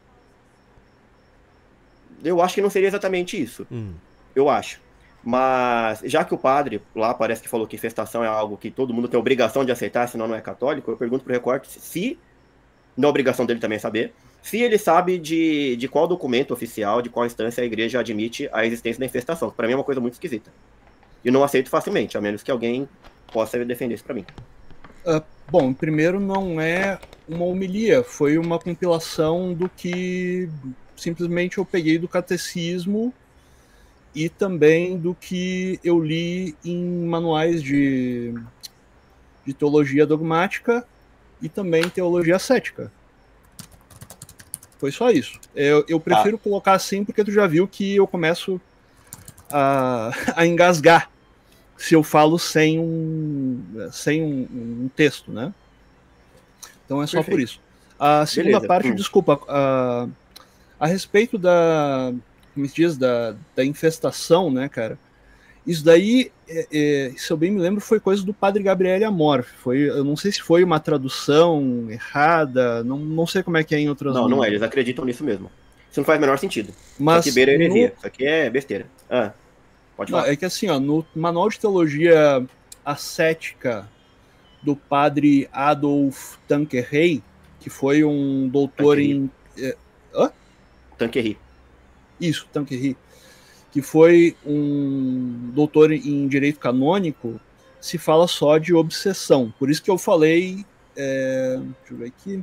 Eu acho que não seria exatamente isso. Eu acho. Mas, já que o padre lá parece que falou que infestação é algo que todo mundo tem obrigação de aceitar, senão não é católico, eu pergunto pro Recorte se, não é obrigação dele também saber, se ele sabe de qual documento oficial, de qual instância a igreja admite a existência da infestação. Para mim é uma coisa muito esquisita. E não aceito facilmente, a menos que alguém possa defender isso para mim. Bom, primeiro não é uma homilia, foi uma compilação do que simplesmente eu peguei do catecismo e também do que eu li em manuais de teologia dogmática e também teologia cética. Foi só isso. Eu prefiro colocar assim porque tu já viu que eu começo a engasgar se eu falo sem um texto, né? Então é só por isso. A segunda parte, desculpa, a respeito como se diz, da infestação, né, cara? Isso daí, se eu bem me lembro, foi coisa do padre Gabriel Amor. Eu não sei se foi uma tradução errada, não sei como é que é em outras... Não é, eles acreditam nisso mesmo. Isso não faz o menor sentido. Mas isso aqui beira heresia, isso aqui é besteira. Pode falar. É que assim, no manual de teologia ascética do padre Adolf Tanqueray, que foi um doutor em... Tanqueray. Isso, Tanqueray. Que foi um doutor em direito canônico, se fala só de obsessão. Por isso que eu falei... deixa eu ver aqui...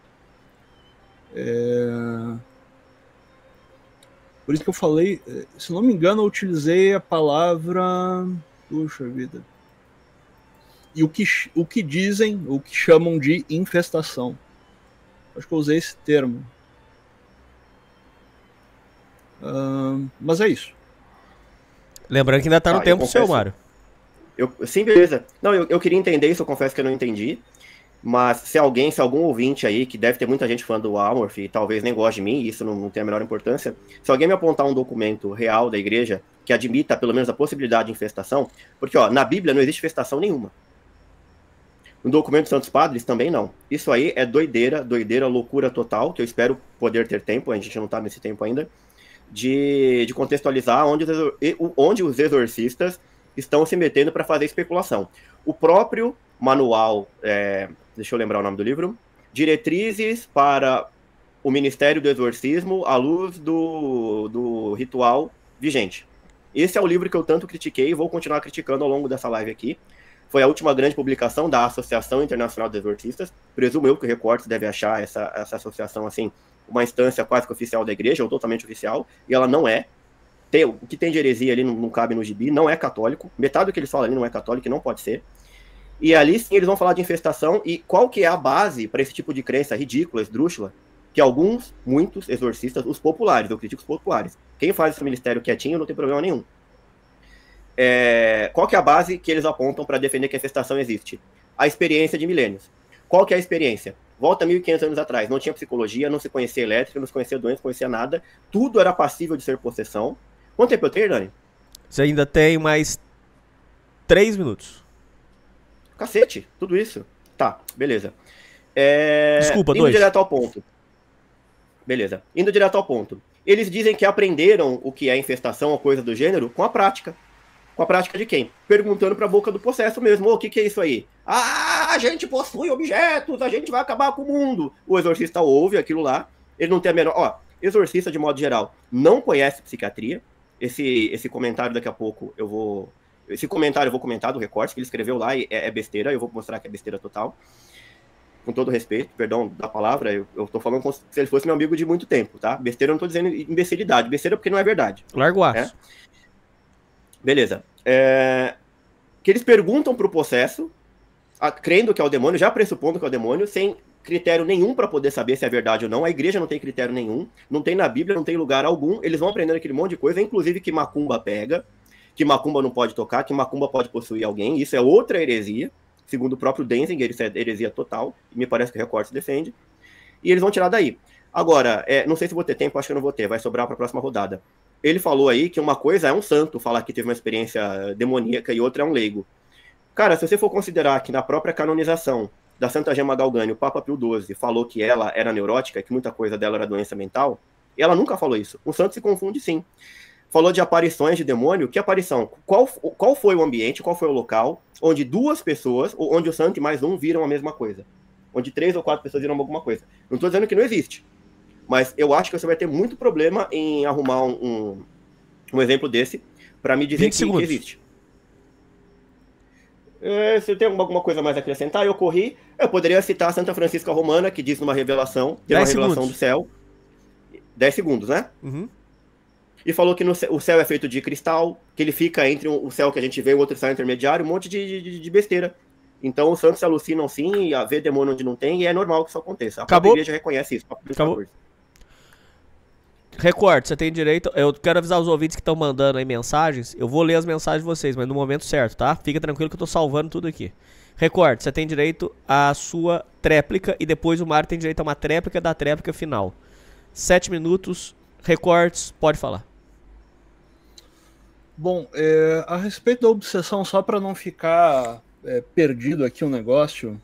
Por isso que eu falei... Se não me engano, eu utilizei a palavra... Puxa vida... E o que dizem, o que chamam de infestação. Acho que eu usei esse termo. Mas é isso. Lembrando que ainda tá no tempo seu, Mário. Sim, beleza. Não, eu queria entender isso, eu confesso que eu não entendi. Mas se algum ouvinte aí, que deve ter muita gente fã do Amorf e talvez nem goste de mim, isso não tem a menor importância, se alguém me apontar um documento real da igreja que admita pelo menos a possibilidade de infestação, porque na Bíblia não existe infestação nenhuma. No documento dos Santos Padres também não. Isso aí é doideira, loucura total, que eu espero poder ter tempo, a gente não tá nesse tempo ainda, de contextualizar onde os exorcistas estão se metendo para fazer especulação. O próprio manual, deixa eu lembrar o nome do livro, Diretrizes para o Ministério do Exorcismo à luz do ritual vigente. Esse é o livro que eu tanto critiquei e vou continuar criticando ao longo dessa live aqui. Foi a última grande publicação da Associação Internacional dos Exorcistas. Presumo eu que o Recortes deve achar essa associação assim uma instância quase que oficial da igreja, ou totalmente oficial, e ela não é. O que tem de heresia ali não cabe no gibi, não é católico. Metade do que eles falam ali não é católico e não pode ser. E ali sim eles vão falar de infestação e qual que é a base para esse tipo de crença ridícula, esdrúxula, que muitos exorcistas, os populares, eu critico os populares. Quem faz esse ministério quietinho não tem problema nenhum. Qual que é a base que eles apontam para defender que a infestação existe? A experiência de milênios. Qual que é a experiência? Volta 1.500 anos atrás, não tinha psicologia, não se conhecia elétrica, não se conhecia doença, não conhecia nada, tudo era passível de ser possessão. Quanto tempo eu tenho, Dani? Você ainda tem mais 3 minutos. Cacete, tudo isso? Tá, beleza. Desculpa, indo direto ao ponto. Beleza, indo direto ao ponto. Eles dizem que aprenderam o que é infestação ou coisa do gênero com a prática. Com a prática de quem? Perguntando pra boca do possesso mesmo. O que é isso aí? A gente possui objetos, a gente vai acabar com o mundo. O exorcista ouve aquilo lá. Ele não tem a menor... exorcista, de modo geral, não conhece psiquiatria. Esse comentário daqui a pouco eu vou... Esse comentário eu vou comentar do Recorte, que ele escreveu lá e é besteira. Eu vou mostrar que é besteira total. Com todo respeito, perdão da palavra, eu tô falando como se ele fosse meu amigo de muito tempo, tá? Besteira eu não tô dizendo imbecilidade. Besteira porque não é verdade. Largo aço. Beleza. Que eles perguntam pro possesso, crendo que é o demônio, já pressupondo que é o demônio, sem critério nenhum para poder saber se é verdade ou não. A igreja não tem critério nenhum, não tem na Bíblia, não tem lugar algum. Eles vão aprendendo aquele monte de coisa, inclusive que macumba pega, que macumba não pode tocar, que macumba pode possuir alguém. Isso é outra heresia, segundo o próprio Denzinger, isso é heresia total, e me parece que o Recorte defende. E eles vão tirar daí. Agora, não sei se vou ter tempo, acho que eu não vou ter, vai sobrar para a próxima rodada. Ele falou aí que uma coisa é um santo falar que teve uma experiência demoníaca e outra é um leigo. Cara, se você for considerar que na própria canonização da Santa Gema Galgani, o Papa Pio XII falou que ela era neurótica, que muita coisa dela era doença mental, e ela nunca falou isso. O santo se confunde sim. Falou de aparições de demônio. Que aparição? Qual foi o ambiente, qual foi o local onde duas pessoas, ou onde o santo e mais um viram a mesma coisa? Onde 3 ou 4 pessoas viram alguma coisa. Não estou dizendo que não existe, mas eu acho que você vai ter muito problema em arrumar um exemplo desse para me dizer que existe. Se tem alguma coisa mais a acrescentar, eu poderia citar Santa Francisca Romana, que diz numa revelação, tem uma revelação do céu, 10 segundos, né? Uhum. E falou que o céu é feito de cristal, que ele fica entre o céu que a gente vê e o outro céu intermediário, um monte de besteira. Então os santos se alucinam sim, a ver demônio onde não tem, e é normal que isso aconteça. A própria igreja reconhece isso. Acabou. Record, você tem direito. Eu quero avisar os ouvintes que estão mandando aí mensagens. Eu vou ler as mensagens de vocês, mas no momento certo, tá? Fica tranquilo que eu tô salvando tudo aqui. Record, você tem direito à sua tréplica e depois o Mário tem direito a uma tréplica da tréplica final. 7 minutos. Records, pode falar. Bom, a respeito da obsessão, só para não ficar perdido aqui o negócio,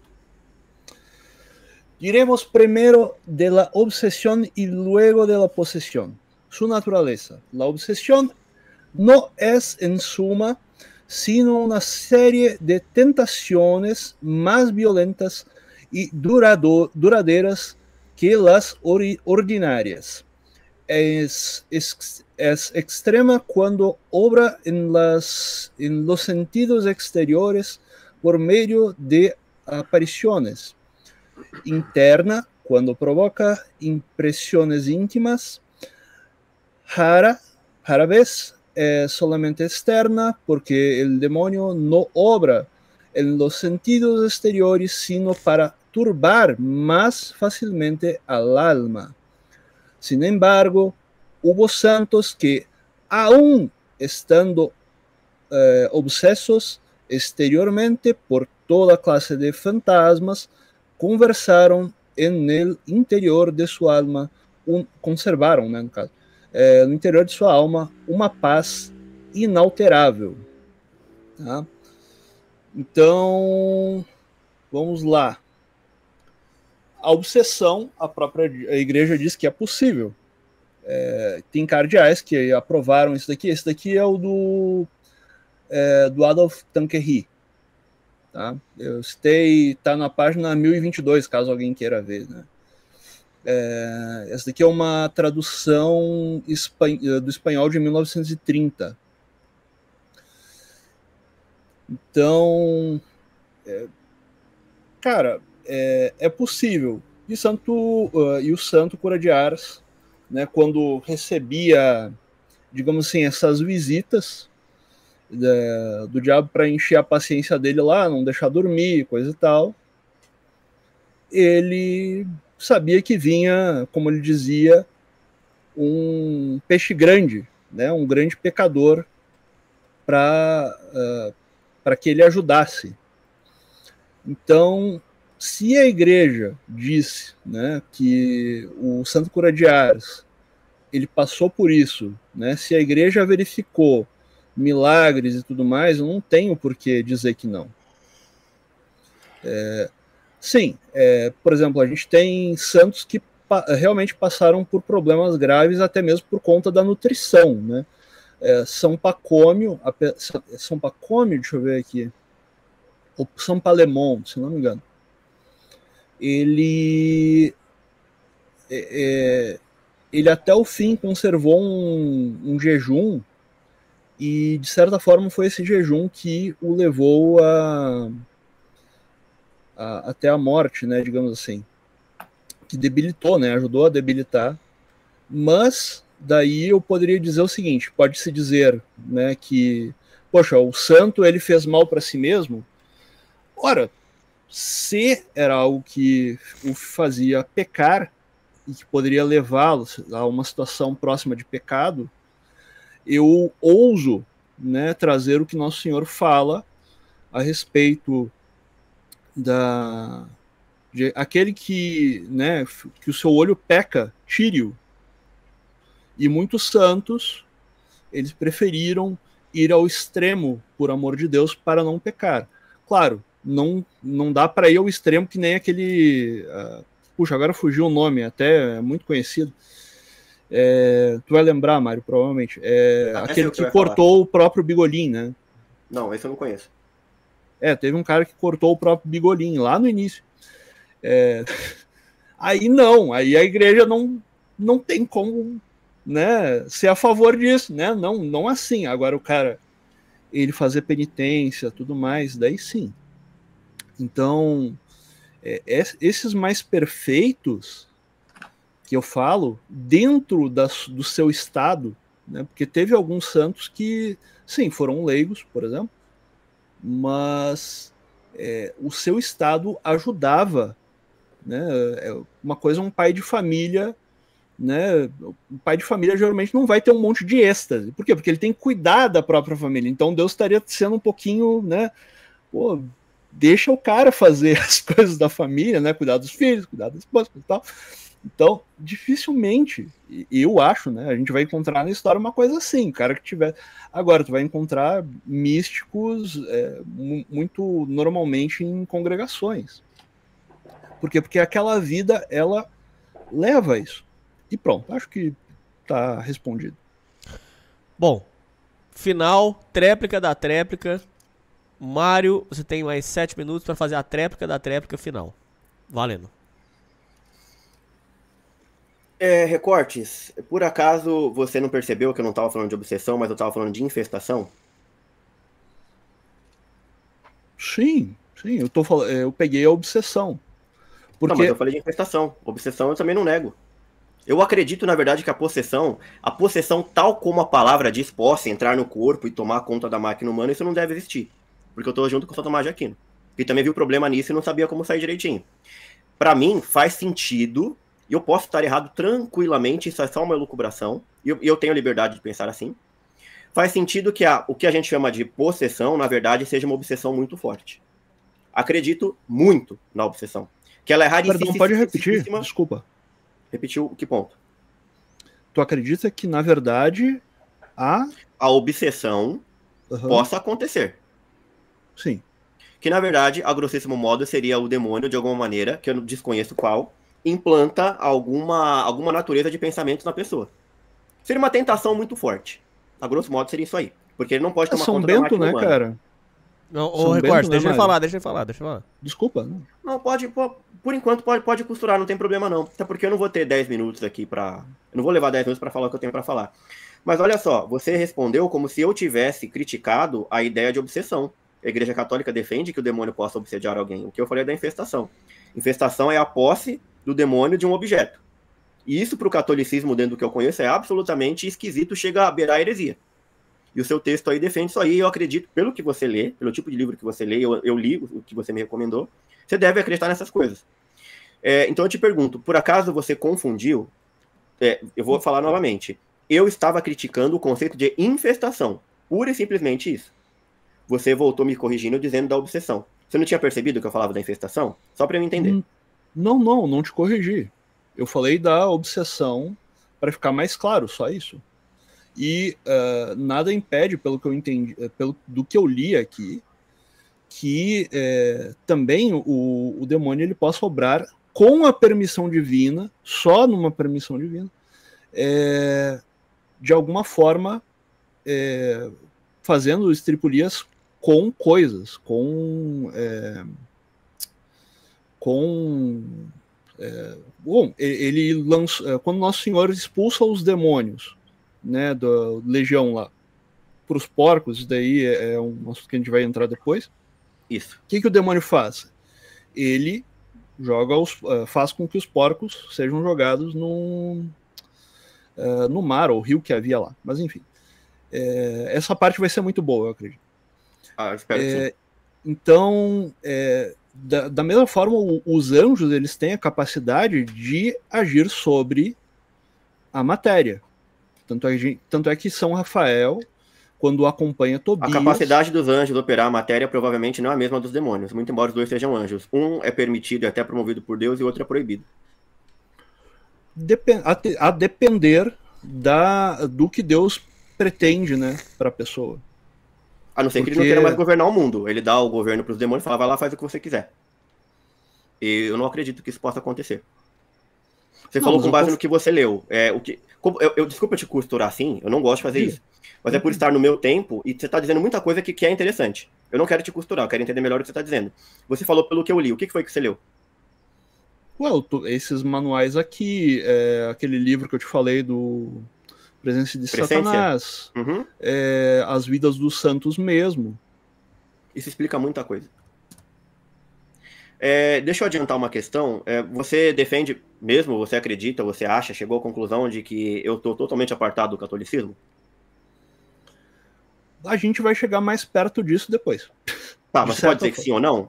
diremos primeiro de la obsesión y luego de la posesión. Su naturaleza. La obsesión no es en suma sino una serie de tentaciones más violentas y duraderas que las ordinarias. Es extrema cuando obra en los sentidos exteriores por medio de apariciones. Interna cuando provoca impresiones íntimas. Rara vez solamente externa porque el demonio no obra en los sentidos exteriores sino para turbar más fácilmente al alma. Sin embargo, hubo santos que, aún estando obsesos exteriormente por toda clase de fantasmas, conversaron en el interior de su alma, conservaram, né, no caso, no interior de sua alma, uma paz inalterável. Tá? Então, vamos lá. A obsessão, a própria igreja diz que é possível. Tem cardeais que aprovaram isso daqui. Esse daqui é o do Adolf Tanqueray. Tá? Eu citei, tá na página 1022, caso alguém queira ver. Né? Essa daqui é uma tradução do espanhol de 1930. Então, cara, é possível. E o santo Cura de Ars, né, quando recebia, digamos assim, essas visitas do diabo para encher a paciência dele lá, não deixar dormir, coisa e tal, ele sabia que vinha, como ele dizia, um peixe grande, né, um grande pecador para que ele ajudasse. Então, se a igreja disse, né, que o Santo Cura de Ars ele passou por isso, né, se a igreja verificou milagres e tudo mais, eu não tenho por que dizer que não. Sim, por exemplo, a gente tem santos que realmente passaram por problemas graves até mesmo por conta da nutrição, né? São Pacômio, deixa eu ver aqui, ou São Palemon, se não me engano, ele até o fim conservou um jejum, e de certa forma foi esse jejum que o levou até a morte, né, digamos assim, que debilitou, né, ajudou a debilitar. Mas daí eu poderia dizer o seguinte, pode-se dizer, né, que, poxa, o santo ele fez mal para si mesmo. Ora, se era algo que o fazia pecar e que poderia levá-lo a uma situação próxima de pecado, eu ouso, né, trazer o que Nosso Senhor fala a respeito de aquele que, né, que o seu olho peca, tire-o. E muitos santos, eles preferiram ir ao extremo, por amor de Deus, para não pecar. Claro, não dá para ir ao extremo que nem aquele... puxa, agora fugiu o nome, até é muito conhecido. Tu vai lembrar, Mário, provavelmente. Aquele que cortou o próprio Bigolin, né? Não, esse eu não conheço. Teve um cara que cortou o próprio Bigolin lá no início. Aí não, aí a igreja não tem como, né, ser a favor disso, né? Não assim. Agora o cara, ele fazer penitência, tudo mais, daí sim. Então, esses mais perfeitos que eu falo, dentro do seu estado, né? Porque teve alguns santos que, sim, foram leigos, por exemplo, mas o seu estado ajudava, né? Uma coisa, um pai de família, né? O pai de família geralmente não vai ter um monte de êxtase. Por quê? Porque ele tem que cuidar da própria família. Então Deus estaria sendo um pouquinho, né? Pô, deixa o cara fazer as coisas da família, né? Cuidar dos filhos, cuidar da esposa e tal. Então, dificilmente, eu acho, né? A gente vai encontrar na história uma coisa assim, o cara que tiver... Agora, tu vai encontrar místicos muito normalmente em congregações. Por quê? Porque aquela vida, ela leva a isso. E pronto, acho que tá respondido. Bom, final, tréplica da tréplica. Mário, você tem mais 7 minutos para fazer a tréplica da tréplica final. Valendo. Recortes, por acaso você não percebeu que eu não estava falando de obsessão, mas eu estava falando de infestação? Sim, eu peguei a obsessão. Não, mas eu falei de infestação. Obsessão eu também não nego. Eu acredito, na verdade, que a possessão tal como a palavra diz, posse entrar no corpo e tomar conta da máquina humana, isso não deve existir. Porque eu tô junto com o Santo Tomás de Aquino. E também viu problema nisso e não sabia como sair direitinho. Pra mim, faz sentido, e eu posso estar errado tranquilamente, isso é só uma elucubração, e eu tenho a liberdade de pensar assim. Faz sentido que o que a gente chama de possessão, na verdade, seja uma obsessão muito forte. Acredito muito na obsessão. Que ela é raríssima. Perdão, pode repetir? Desculpa. Repetiu que ponto? Tu acredita que, na verdade, a obsessão possa acontecer? Sim. Que, na verdade, a grossíssimo modo, seria o demônio, de alguma maneira, que eu não desconheço qual, implanta alguma natureza de pensamento na pessoa. Seria uma tentação muito forte. A grosso modo, seria isso aí. Porque ele não pode tomar conta da máquina humana. Cara? Não, ô, Recorte, deixa ele falar. Desculpa. Não, por enquanto pode costurar, não tem problema não. Até porque eu não vou ter 10 minutos aqui pra... Eu não vou levar 10 minutos pra falar o que eu tenho pra falar. Mas olha só, você respondeu como se eu tivesse criticado a ideia de obsessão. A Igreja Católica defende que o demônio possa obsediar alguém. O que eu falei é da infestação. Infestação é a posse do demônio de um objeto. E isso pro catolicismo, dentro do que eu conheço, é absolutamente esquisito, chega a beirar a heresia. E o seu texto aí defende isso aí, e eu acredito, pelo que você lê, pelo tipo de livro que você lê, eu li o que você me recomendou, você deve acreditar nessas coisas. Então eu te pergunto, por acaso você confundiu? Eu vou falar novamente. Eu estava criticando o conceito de infestação, pura e simplesmente isso. Você voltou me corrigindo dizendo da obsessão. Você não tinha percebido que eu falava da infestação? Só para eu entender. Não te corrigi. Eu falei da obsessão para ficar mais claro, só isso. E nada impede, pelo que eu entendi, do que eu li aqui, que também o demônio ele possa obrar com a permissão divina, só numa permissão divina, de alguma forma fazendo estripulias com coisas, bom, ele lança, quando Nosso Senhor expulsa os demônios, né, da legião lá, para os porcos, isso daí é um assunto que a gente vai entrar depois. Isso. O que o demônio faz? Ele faz com que os porcos sejam jogados no mar, ou rio que havia lá. Mas enfim, essa parte vai ser muito boa, eu acredito. Eu espero que sim. Então, da mesma forma, os anjos eles têm a capacidade de agir sobre a matéria. Tanto é que São Rafael, quando acompanha Tobias... A capacidade dos anjos de operar a matéria provavelmente não é a mesma dos demônios, muito embora os dois sejam anjos. Um é permitido e até promovido por Deus e o outro é proibido. A depender do que Deus pretende, né, para a pessoa. A não ser que ele não queira mais governar o mundo. Ele dá o governo pros demônios e fala, vai lá, faz o que você quiser. E eu não acredito que isso possa acontecer. Você falou com base no que você leu. Desculpa te costurar assim, eu não gosto de fazer isso. Mas é por estar no meu tempo e você está dizendo muita coisa que é interessante. Eu não quero te costurar, eu quero entender melhor o que você está dizendo. Você falou pelo que eu li. O que foi que você leu? Esses manuais aqui, aquele livro que eu te falei do Presença de Satanás, As Vidas dos Santos mesmo. Isso explica muita coisa. Deixa eu adiantar uma questão. Você defende mesmo, você acredita, você acha, chegou à conclusão de que eu estou totalmente apartado do catolicismo? A gente vai chegar mais perto disso depois. Tá, mas você pode dizer que sim ou não?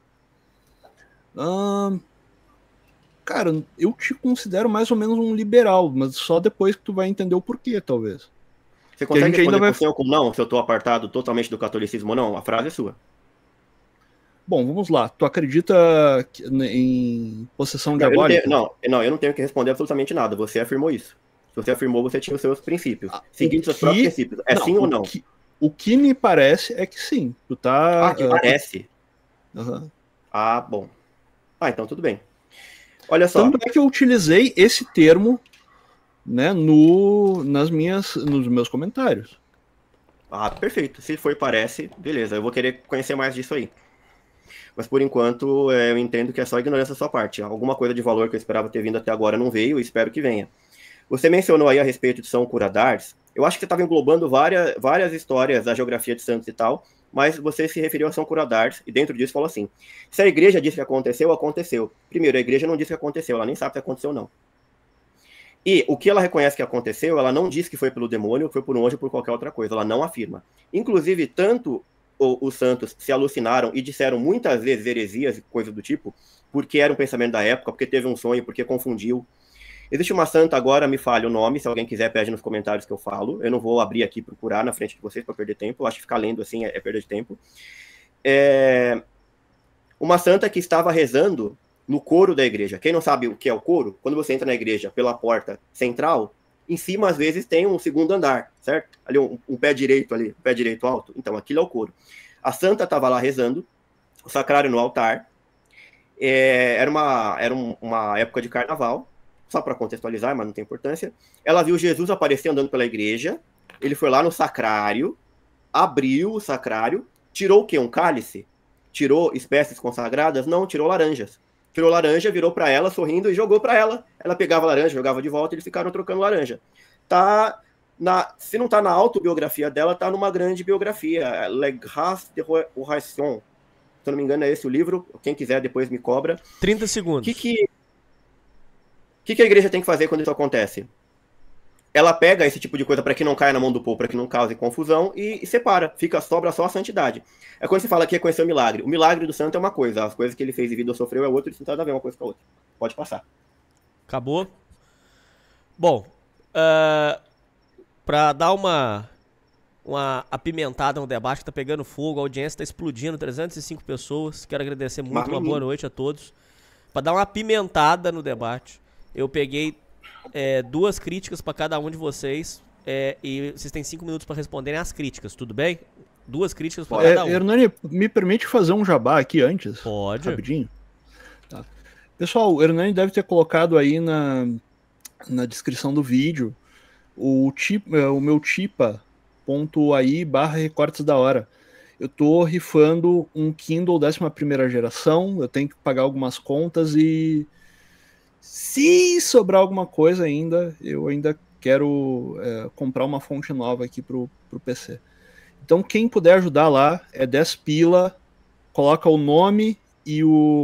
Cara, eu te considero mais ou menos um liberal, mas só depois que tu vai entender o porquê, talvez. Você consegue responder com sim ou com não, se eu estou apartado totalmente do catolicismo ou não? A frase é sua. Bom, vamos lá. Tu acredita em possessão diabólica? Não, eu não tenho que responder absolutamente nada. Você afirmou isso. Se você afirmou, você tinha os seus princípios. Seguindo seus próprios princípios. Sim ou não? O que me parece é que sim. Tu tá... que parece? Bom. Então tudo bem. Olha só. Tanto é que eu utilizei esse termo, né, nos meus comentários. Perfeito. Se for parece, beleza. Eu vou querer conhecer mais disso aí. Mas por enquanto eu entendo que é só ignorância da sua parte. Alguma coisa de valor que eu esperava ter vindo até agora não veio e espero que venha. Você mencionou aí a respeito de São Curadars. Eu acho que você estava englobando várias histórias da geografia de santos e tal, mas você se referiu a São Curadars e dentro disso falou assim, se a igreja disse que aconteceu, aconteceu. Primeiro, a igreja não disse que aconteceu, ela nem sabe se aconteceu ou não. E o que ela reconhece que aconteceu, ela não diz que foi pelo demônio, foi por um anjo ou por qualquer outra coisa, ela não afirma. Inclusive, tanto os santos se alucinaram e disseram muitas vezes heresias e coisas do tipo, porque era um pensamento da época, porque teve um sonho, porque confundiu. Existe uma santa agora, me falha o nome, se alguém quiser pede nos comentários que eu falo, eu não vou abrir aqui e procurar na frente de vocês para perder tempo, eu acho que ficar lendo assim é perda de tempo. Uma santa que estava rezando no coro da igreja. Quem não sabe o que é o coro, quando você entra na igreja pela porta central, em cima às vezes tem um segundo andar, certo? Ali um pé direito ali, um pé direito alto, então aquilo é o coro. A santa estava lá rezando, o sacrário no altar, era uma época de carnaval, só para contextualizar, mas não tem importância. Ela viu Jesus aparecer andando pela igreja, ele foi lá no sacrário, abriu o sacrário, tirou o quê? Um cálice? Tirou espécies consagradas? Não, tirou laranjas. Tirou laranja, virou para ela, sorrindo, e jogou para ela. Ela pegava a laranja, jogava de volta, e eles ficaram trocando laranja. Se não tá na autobiografia dela, tá numa grande biografia, Le Grâce de Oration. Se eu não me engano, é esse o livro. Quem quiser, depois me cobra. 30 segundos. O que a igreja tem que fazer quando isso acontece? Ela pega esse tipo de coisa para que não caia na mão do povo, para que não cause confusão, e separa. Sobra só a santidade. É quando você fala que reconheceu o milagre. O milagre do santo é uma coisa, as coisas que ele fez e vida ou sofreu é outra, e não tem nada a ver uma coisa com a outra. Pode passar. Acabou? Bom, para dar uma apimentada no debate que tá pegando fogo, a audiência tá explodindo, 305 pessoas. Quero agradecer muito, uma boa noite a todos. Para dar uma apimentada no debate, eu peguei 2 críticas para cada um de vocês e vocês têm 5 minutos para responderem as críticas, tudo bem? 2 críticas para cada um. Hernani, me permite fazer um jabá aqui antes? Pode. Rapidinho. Tá. Pessoal, o Hernani deve ter colocado aí na descrição do vídeo o meu tipa.ai/recortes da hora. Eu tô rifando um Kindle 11ª geração, eu tenho que pagar algumas contas e se sobrar alguma coisa ainda, eu ainda quero comprar uma fonte nova aqui pro PC. Então quem puder ajudar lá, é 10 pila, coloca o nome e o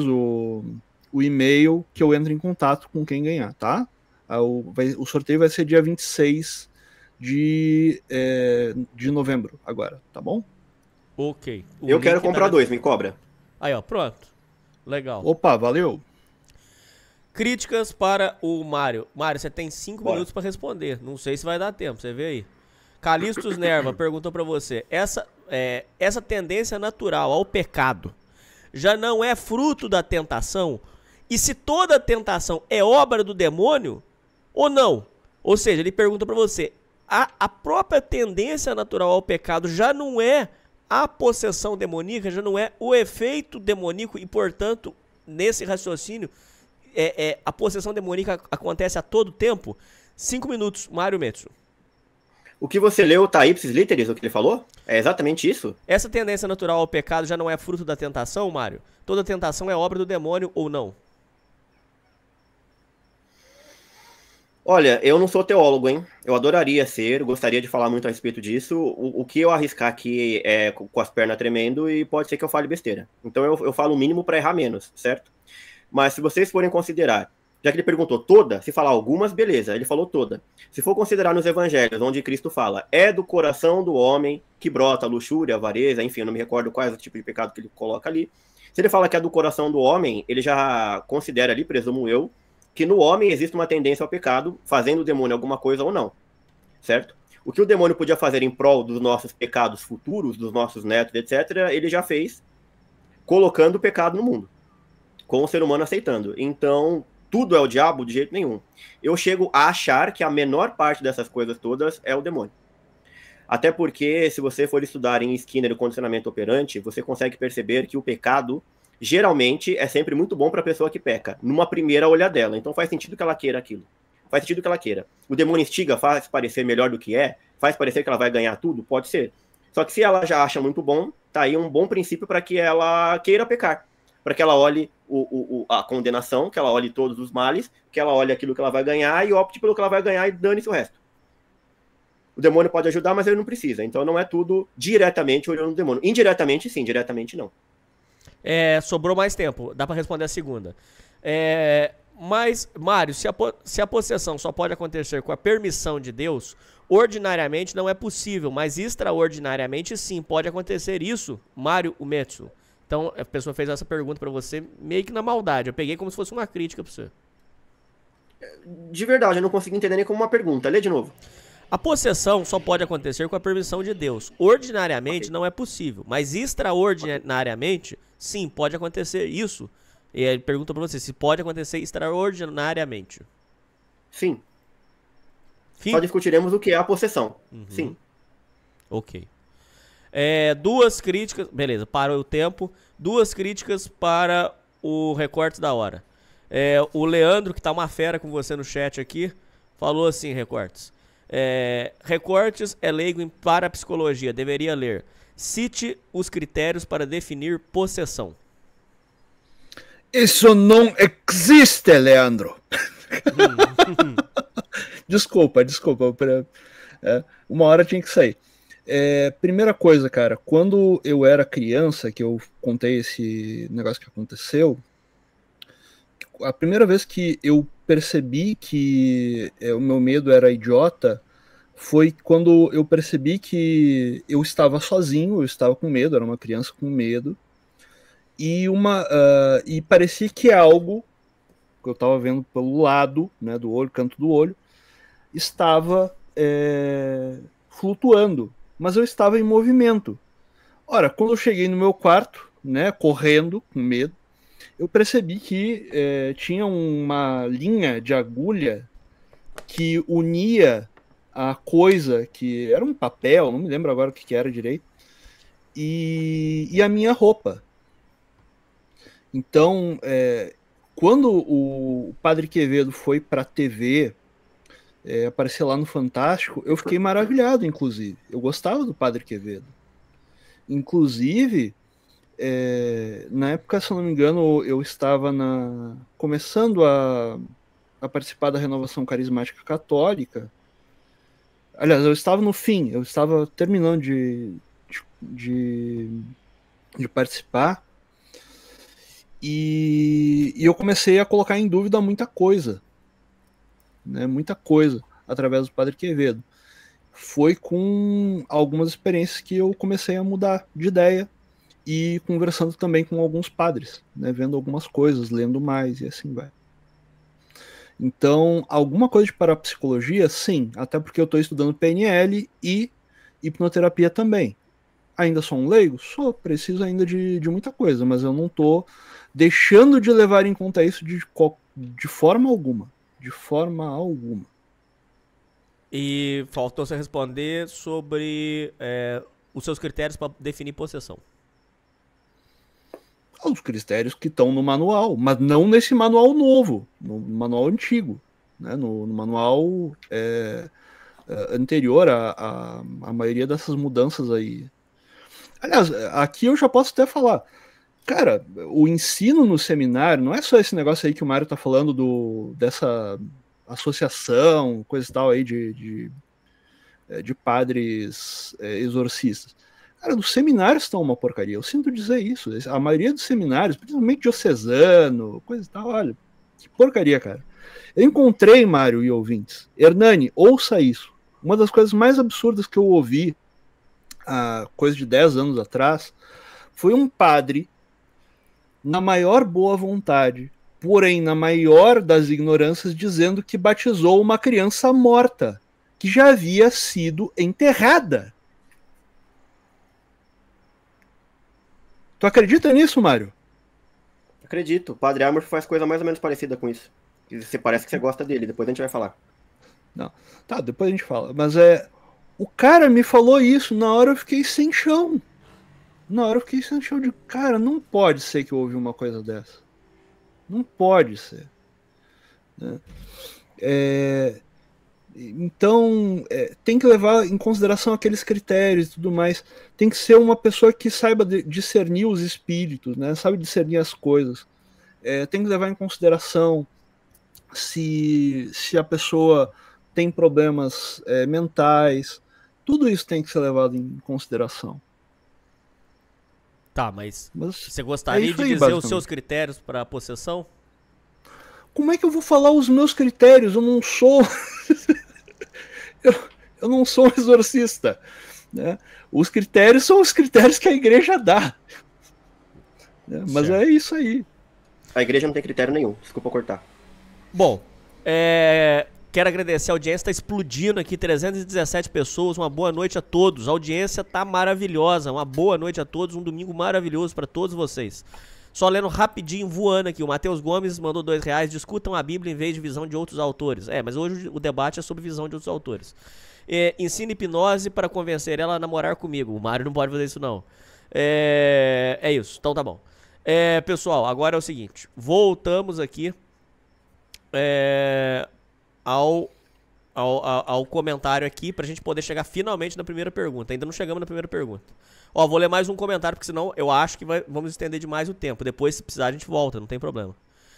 e-mail que eu entro em contato com quem ganhar, tá? O sorteio vai ser dia 26 de novembro agora, tá bom? Ok. Eu quero comprar 2, me cobra. Aí, ó, pronto. Legal. Opa, valeu. Críticas para o Mário. Mário, você tem 5 minutos para responder. Não sei se vai dar tempo, você vê aí. Calistos Nerva perguntou para você. Essa tendência natural ao pecado já não é fruto da tentação? E se toda tentação é obra do demônio ou não? Ou seja, ele pergunta para você, a própria tendência natural ao pecado já não é a possessão demoníaca, já não é o efeito demoníaco e, portanto, nesse raciocínio, a possessão demoníaca acontece a todo tempo? 5 minutos, Mário Metsu. O que você leu tá ipsis literis, o que ele falou? É exatamente isso? Essa tendência natural ao pecado já não é fruto da tentação, Mário? Toda tentação é obra do demônio ou não? Olha, eu não sou teólogo, hein? Eu adoraria ser, gostaria de falar muito a respeito disso. O que eu arriscar aqui é com as pernas tremendo e pode ser que eu fale besteira. Então eu falo o mínimo para errar menos, certo? Mas se vocês forem considerar, já que ele perguntou toda, se falar algumas, beleza, ele falou toda. Se for considerar nos evangelhos, onde Cristo fala, é do coração do homem que brota a luxúria, a avareza, enfim, eu não me recordo quais o tipo de pecado que ele coloca ali. Se ele fala que é do coração do homem, ele já considera ali, presumo eu, que no homem existe uma tendência ao pecado, fazendo o demônio alguma coisa ou não, certo? O que o demônio podia fazer em prol dos nossos pecados futuros, dos nossos netos, etc., ele já fez, colocando o pecado no mundo, com o ser humano aceitando. Então, tudo é o diabo? De jeito nenhum. Eu chego a achar que a menor parte dessas coisas todas é o demônio. Até porque, se você for estudar em Skinner o condicionamento operante, você consegue perceber que o pecado geralmente é sempre muito bom para a pessoa que peca, numa primeira olhadela. Então faz sentido que ela queira aquilo. Faz sentido que ela queira. O demônio instiga, faz parecer melhor do que é, faz parecer que ela vai ganhar tudo, pode ser. Só que se ela já acha muito bom, tá aí um bom princípio para que ela queira pecar. Para que ela olhe a condenação, que ela olhe todos os males, que ela olhe aquilo que ela vai ganhar e opte pelo que ela vai ganhar e dane-se o resto. O demônio pode ajudar, mas ele não precisa. Então não é tudo diretamente olhando o demônio. Indiretamente sim, diretamente não. Sobrou mais tempo, dá pra responder a segunda. Mas, Mário, se a possessão só pode acontecer com a permissão de Deus, ordinariamente não é possível, mas extraordinariamente sim, pode acontecer isso, Mário Umetsu. Então, a pessoa fez essa pergunta pra você meio que na maldade, eu peguei como se fosse uma crítica pra você. De verdade, eu não consegui entender nem como uma pergunta, lê de novo. A possessão só pode acontecer com a permissão de Deus. Ordinariamente não é possível, mas extraordinariamente, sim, pode acontecer isso. E ele pergunta pra você se pode acontecer extraordinariamente. Sim. Só discutiremos o que é a possessão. Uhum. Sim. Ok. 2 críticas... Beleza, parou o tempo. 2 críticas para o recorte da hora. O Leandro, que tá uma fera com você no chat aqui, falou assim, recortes. Recortes é leigo em parapsicologia, deveria ler. Cite os critérios para definir possessão. Isso não existe, Leandro. Desculpa. Uma hora tinha que sair. Primeira coisa, cara, quando eu era criança, que eu contei esse negócio que aconteceu, a primeira vez que eu percebi que o meu medo era idiota foi quando eu percebi que eu estava sozinho, eu estava com medo, era uma criança com medo, e parecia que algo que eu estava vendo pelo lado, né, do olho, canto do olho, estava flutuando, mas eu estava em movimento. Ora, quando eu cheguei no meu quarto, né, correndo, com medo, eu percebi que tinha uma linha de agulha que unia a coisa que era um papel, não me lembro agora o que era direito, e a minha roupa. Então, quando o Padre Quevedo foi para a TV, aparecer lá no Fantástico, eu fiquei maravilhado, inclusive. Eu gostava do Padre Quevedo. Inclusive, na época, se eu não me engano, eu estava começando a participar da Renovação Carismática Católica. Aliás, eu estava no fim, eu estava terminando de participar, e eu comecei a colocar em dúvida muita coisa, né, muita coisa, através do Padre Quevedo. Foi com algumas experiências que eu comecei a mudar de ideia, e conversando também com alguns padres, né, vendo algumas coisas, lendo mais, e assim vai. Então, alguma coisa de parapsicologia, sim, até porque eu estou estudando PNL e hipnoterapia também. Ainda sou um leigo? Sou, preciso ainda de muita coisa, mas eu não estou deixando de levar em conta isso de forma alguma. De forma alguma. E faltou você responder sobre os seus critérios para definir possessão. Os critérios que estão no manual, mas não nesse manual novo, no manual antigo, né? No manual anterior à maioria dessas mudanças aí. Aliás, aqui eu já posso até falar, cara, o ensino no seminário não é só esse negócio aí que o Mário tá falando dessa associação, coisa e tal aí de padres exorcistas. Cara, os seminários estão uma porcaria. Eu sinto dizer isso. A maioria dos seminários, principalmente diocesano, coisa e tal, olha, que porcaria, cara. Eu encontrei, Mário e ouvintes, Hernani, ouça isso. Uma das coisas mais absurdas que eu ouvi há coisa de 10 anos atrás foi um padre, na maior boa vontade, porém na maior das ignorâncias, dizendo que batizou uma criança morta, que já havia sido enterrada. Tu acredita nisso, Mário? Acredito. O Padre Amor faz coisa mais ou menos parecida com isso. E você parece que você gosta dele, depois a gente vai falar. Não. Tá, depois a gente fala. Mas o cara me falou isso, na hora eu fiquei sem chão. Na hora eu fiquei sem chão de cara, não pode ser que eu ouvi uma coisa dessa. Não pode ser. Né? Então, tem que levar em consideração aqueles critérios e tudo mais. Tem que ser uma pessoa que saiba discernir os espíritos, né? Sabe discernir as coisas. Tem que levar em consideração se a pessoa tem problemas mentais. Tudo isso tem que ser levado em consideração. Tá, mas você gostaria de dizer os seus critérios para a possessão? Como é que eu vou falar os meus critérios? Eu não sou... eu não sou um exorcista. Né? Os critérios são os critérios que a igreja dá. Né? Mas é isso aí. A igreja não tem critério nenhum. Desculpa cortar. Bom, quero agradecer. A audiência está explodindo aqui. 317 pessoas. Uma boa noite a todos. A audiência tá maravilhosa. Uma boa noite a todos. Um domingo maravilhoso para todos vocês. Só lendo rapidinho, voando aqui. O Matheus Gomes mandou R$2. Discutam a Bíblia em vez de visão de outros autores. Mas hoje o debate é sobre visão de outros autores. Ensina hipnose para convencer ela a namorar comigo. O Mário não pode fazer isso, não. É isso. Então tá bom. Pessoal, agora é o seguinte. Voltamos aqui ao comentário aqui pra gente poder chegar finalmente na primeira pergunta. Ainda não chegamos na primeira pergunta. Vou ler mais um comentário, porque senão eu acho que vamos estender demais o tempo. Depois, se precisar, a gente volta, não tem problema.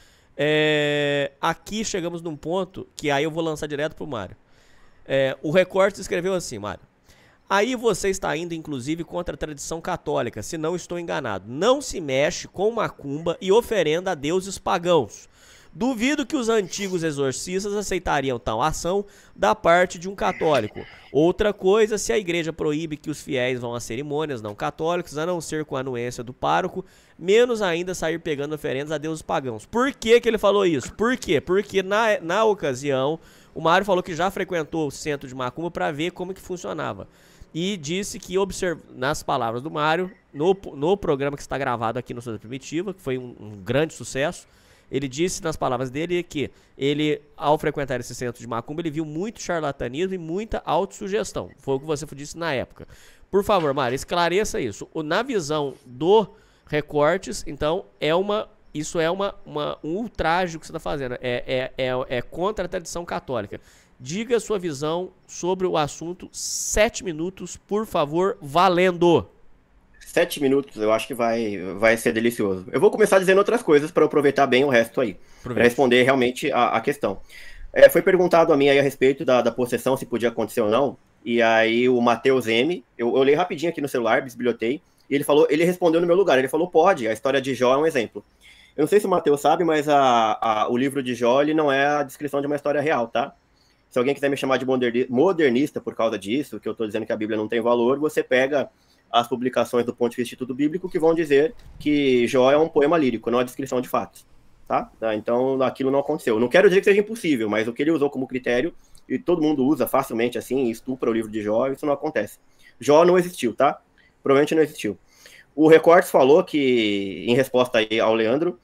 Aqui chegamos num ponto que aí eu vou lançar direto pro Mário. O Recorte escreveu assim, Mário. Aí você está indo, inclusive, contra a tradição católica, se não estou enganado. Não se mexe com macumba e oferenda a deuses pagãos. Duvido que os antigos exorcistas aceitariam tal ação da parte de um católico. Outra coisa, se a igreja proíbe que os fiéis vão a cerimônias não católicas, a não ser com a anuência do pároco, menos ainda sair pegando oferendas a deuses pagãos. Por que ele falou isso? Por quê? Porque na ocasião, o Mário falou que já frequentou o centro de macumba para ver como que funcionava. E disse que, nas palavras do Mário, no programa que está gravado aqui no Sociedade Primitiva, que foi um grande sucesso, ele disse nas palavras dele que ele, ao frequentar esse centro de macumba, ele viu muito charlatanismo e muita autossugestão. Foi o que você disse na época. Por favor, Mário, esclareça isso. Na visão do Recortes, então, isso é um ultraje que você está fazendo. É contra a tradição católica. Diga a sua visão sobre o assunto. 7 minutos, por favor, valendo! 7 minutos, eu acho que vai ser delicioso. Eu vou começar dizendo outras coisas para aproveitar bem o resto aí. Para responder realmente a questão. Foi perguntado a mim aí a respeito da possessão, se podia acontecer ou não. E aí o Matheus M, eu olhei rapidinho aqui no celular, bisbilhotei, e ele respondeu no meu lugar. Ele falou, pode, a história de Jó é um exemplo. Eu não sei se o Matheus sabe, mas o livro de Jó, ele não é a descrição de uma história real, tá? Se alguém quiser me chamar de modernista por causa disso, que eu estou dizendo que a Bíblia não tem valor, você pega as publicações do Ponto de Vista Instituto Bíblico que vão dizer que Jó é um poema lírico, não a descrição de fatos, tá? Então aquilo não aconteceu. Não quero dizer que seja impossível, mas o que ele usou como critério, e todo mundo usa facilmente assim, estupra o livro de Jó, isso não acontece. Jó não existiu, tá? Provavelmente não existiu. O Recortes falou que, em resposta aí ao Leandro,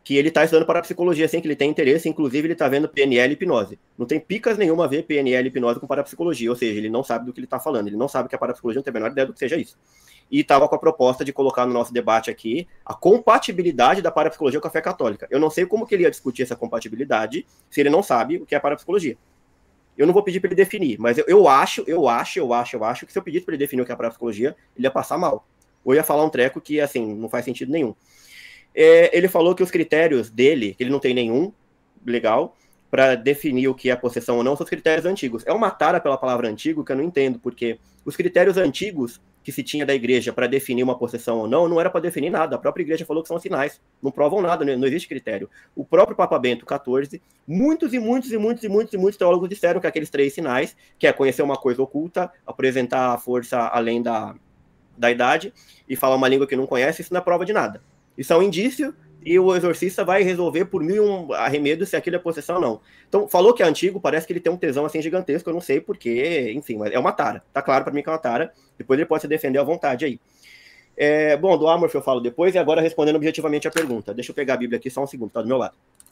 que ele está estudando parapsicologia, assim, que ele tem interesse, inclusive ele está vendo PNL e hipnose. Não tem picas nenhuma a ver PNL e hipnose com parapsicologia, ou seja, ele não sabe do que ele está falando, ele não sabe que a parapsicologia não tem a menor ideia do que seja isso. E estava com a proposta de colocar no nosso debate aqui a compatibilidade da parapsicologia com a fé católica. Eu não sei como que ele ia discutir essa compatibilidade se ele não sabe o que é parapsicologia. Eu não vou pedir para ele definir, mas eu acho que se eu pedisse para ele definir o que é parapsicologia, ele ia passar mal. Ou ia falar um treco que, assim, não faz sentido nenhum. Ele falou que os critérios dele, que ele não tem nenhum, legal, para definir o que é possessão ou não, são os critérios antigos. É uma tara pela palavra antigo que eu não entendo, porque os critérios antigos que se tinha da igreja para definir uma possessão ou não era para definir nada. A própria igreja falou que são sinais, não provam nada, não existe critério. O próprio Papa Bento XIV, muitos teólogos disseram que aqueles 3 sinais, que é conhecer uma coisa oculta, apresentar a força além da idade e falar uma língua que não conhece, isso não é prova de nada. Isso é um indício e o exorcista vai resolver por 1001 arremedos se aquilo é possessão ou não. Então, falou que é antigo, parece que ele tem um tesão assim gigantesco, eu não sei porquê, enfim, mas é uma tara. Tá claro pra mim que é uma tara, depois ele pode se defender à vontade aí. Bom, do Amorf eu falo depois, e agora respondendo objetivamente a pergunta. Deixa eu pegar a Bíblia aqui só um segundo, tá do meu lado.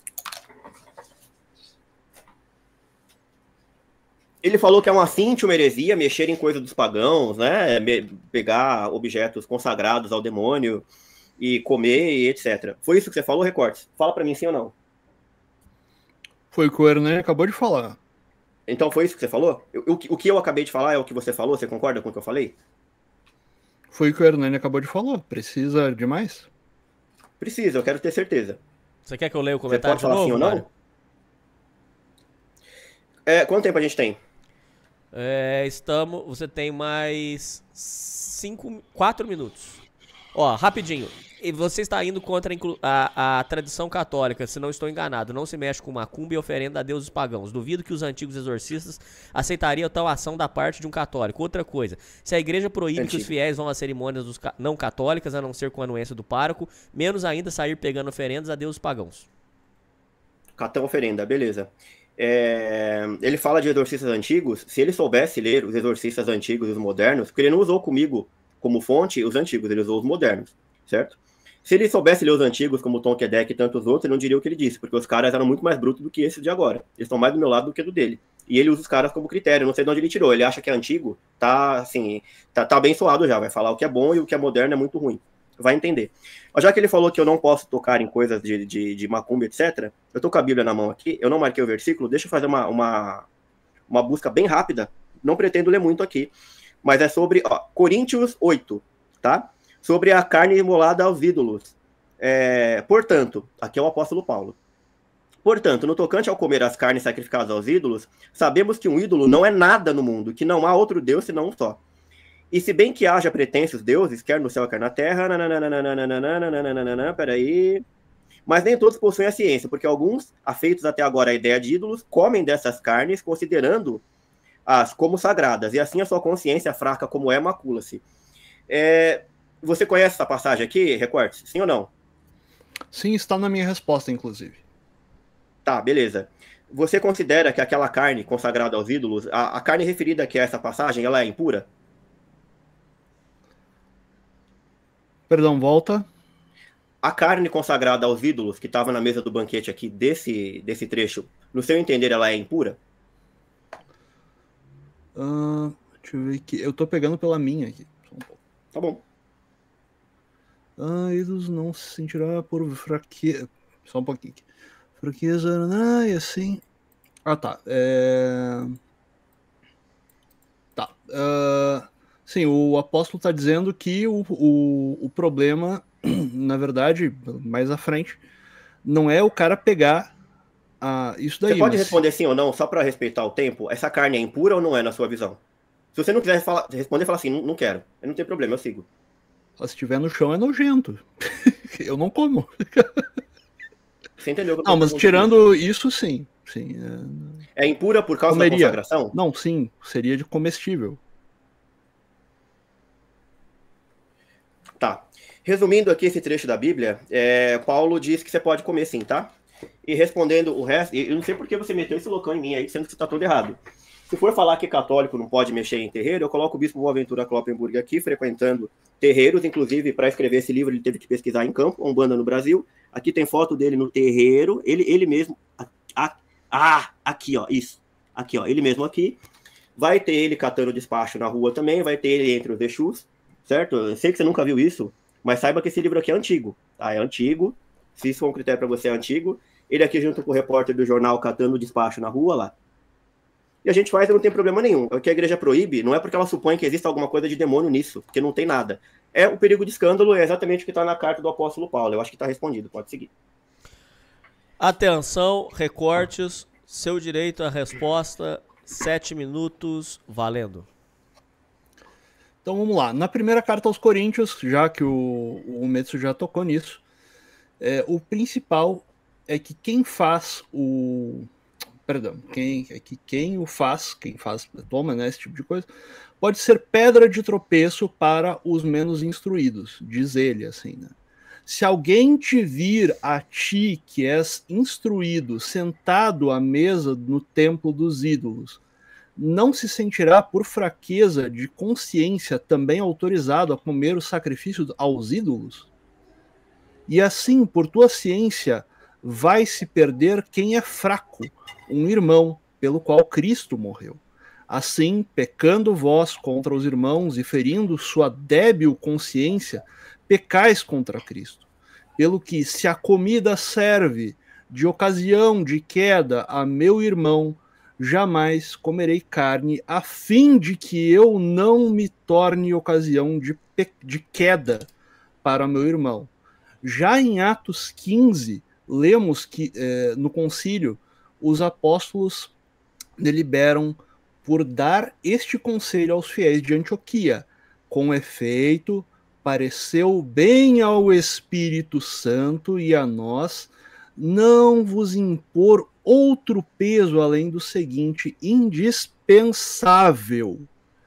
Ele falou que é uma cíntia, uma heresia, mexer em coisas dos pagãos, né? Pegar objetos consagrados ao demônio e comer e etc. Foi isso que você falou, Recortes? Fala pra mim sim ou não. Foi o que o Hernani acabou de falar. Então foi isso que você falou? O que eu acabei de falar é o que você falou? Você concorda com o que eu falei? Foi o que o Hernani acabou de falar. Precisa de mais? Precisa, eu quero ter certeza. Você quer que eu leia o comentário você pode falar sim ou não? Quanto tempo a gente tem? Você tem mais 4 minutos. Ó, rapidinho. E você está indo contra a tradição católica, se não estou enganado. Não se mexe com macumba e oferenda a deuses pagãos. Duvido que os antigos exorcistas aceitariam tal ação da parte de um católico. Outra coisa, se a igreja proíbe que os fiéis vão às cerimônias dos não católicas, a não ser com a anuência do pároco, menos ainda sair pegando oferendas a deuses pagãos. Catão oferenda, beleza. Ele fala de exorcistas antigos. Se ele soubesse ler os exorcistas antigos e os modernos, porque ele não usou comigo como fonte os antigos, ele usou os modernos, certo? Se ele soubesse ler os antigos, como Tom Quebec e tantos outros, ele não diria o que ele disse, porque os caras eram muito mais brutos do que esses de agora. Eles estão mais do meu lado do que do dele. E ele usa os caras como critério, não sei de onde ele tirou. Ele acha que é antigo, tá abençoado já, vai falar o que é bom e o que é moderno é muito ruim. Vai entender. Mas já que ele falou que eu não posso tocar em coisas de macumba, etc., eu tô com a Bíblia na mão aqui, eu não marquei o versículo, deixa eu fazer uma busca bem rápida, não pretendo ler muito aqui, mas é sobre Coríntios 8, tá? Sobre a carne imolada aos ídolos. Portanto, aqui é o apóstolo Paulo. Portanto, no tocante ao comer as carnes sacrificadas aos ídolos, sabemos que um ídolo não é nada no mundo, que não há outro Deus senão um só. E se bem que haja pretensos deuses, quer no céu, quer na terra, peraí... Mas nem todos possuem a ciência, porque alguns, afeitos até agora à ideia de ídolos, comem dessas carnes, considerando-as como sagradas, e assim a sua consciência fraca como macula-se. Você conhece essa passagem aqui, Recortes? Sim ou não? Sim, está na minha resposta, inclusive. Tá, beleza. Você considera que aquela carne consagrada aos ídolos, a carne referida aqui a essa passagem, ela é impura? Perdão, volta. A carne consagrada aos ídolos, que estava na mesa do banquete aqui, desse trecho, no seu entender, ela é impura? Deixa eu ver aqui. Eu tô pegando pela minha aqui. Tá bom. Ídolos não se sentirá por fraqueza. Só um pouquinho aqui. Fraqueza, e assim. Tá. Tá. Sim, o apóstolo está dizendo que o problema, na verdade, mais à frente, não é o cara pegar isso daí. Você pode responder sim ou não, só para respeitar o tempo? Essa carne é impura ou não é, na sua visão? Se você não quiser responder, fala assim, não quero. Eu não tenho problema, eu sigo. Se estiver no chão, é nojento. Eu não como. Você entendeu? Não, mas tirando isso, sim. É impura por causa da consagração? Não, sim. Seria de comestível. Tá. Resumindo aqui esse trecho da Bíblia, Paulo diz que você pode comer sim, tá? E respondendo o resto, eu não sei por que você meteu esse loucão em mim aí, sendo que você tá todo errado. Se for falar que católico não pode mexer em terreiro, eu coloco o bispo Boaventura Kloppenburg aqui, frequentando terreiros, inclusive para escrever esse livro ele teve que pesquisar em campo, Umbanda no Brasil, Aqui tem foto dele no terreiro, ele mesmo, aqui, ó, isso. Aqui, ó, ele mesmo aqui. Vai ter ele catando despacho na rua também, vai ter ele entre os Exus, certo? Eu sei que você nunca viu isso, mas saiba que esse livro aqui é antigo, tá? É antigo, se isso for um critério para você, é antigo. Ele aqui junto com o repórter do jornal catando despacho na rua lá. E a gente faz e não tem problema nenhum. O que a igreja proíbe não é porque ela supõe que existe alguma coisa de demônio nisso, porque não tem nada. É o perigo de escândalo, é exatamente o que está na carta do apóstolo Paulo. Eu acho que está respondido, pode seguir. Atenção, recortes, seu direito à resposta, 7 minutos, valendo. Então vamos lá. Na primeira carta aos Coríntios, já que o Metsu já tocou nisso, o principal é que quem faz toma, né, esse tipo de coisa, pode ser pedra de tropeço para os menos instruídos, diz ele, assim, né? Se alguém te vir a ti, que és instruído, sentado à mesa no templo dos ídolos, não se sentirá por fraqueza de consciência também autorizado a comer o sacrifício aos ídolos? E assim, por tua ciência, vai se perder quem é fraco, um irmão, pelo qual Cristo morreu. Assim, pecando vós contra os irmãos e ferindo sua débil consciência, pecais contra Cristo. Pelo que, se a comida serve de ocasião de queda a meu irmão, jamais comerei carne, a fim de que eu não me torne ocasião de queda para meu irmão. Já em Atos 15, lemos que no concílio os apóstolos deliberam por dar este conselho aos fiéis de Antioquia. Com efeito, pareceu bem ao Espírito Santo e a nós não vos impor outro peso além do seguinte, indispensável,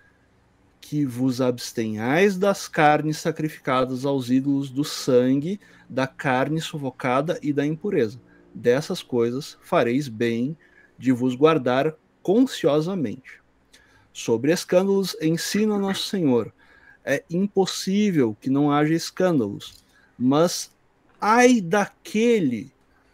que vos abstenhais das carnes sacrificadas aos ídolos, do sangue, da carne sufocada e da impureza. Dessas coisas fareis bem de vos guardar consciosamente. Sobre escândalos, ensina nosso Senhor. É impossível que não haja escândalos, mas ai daquele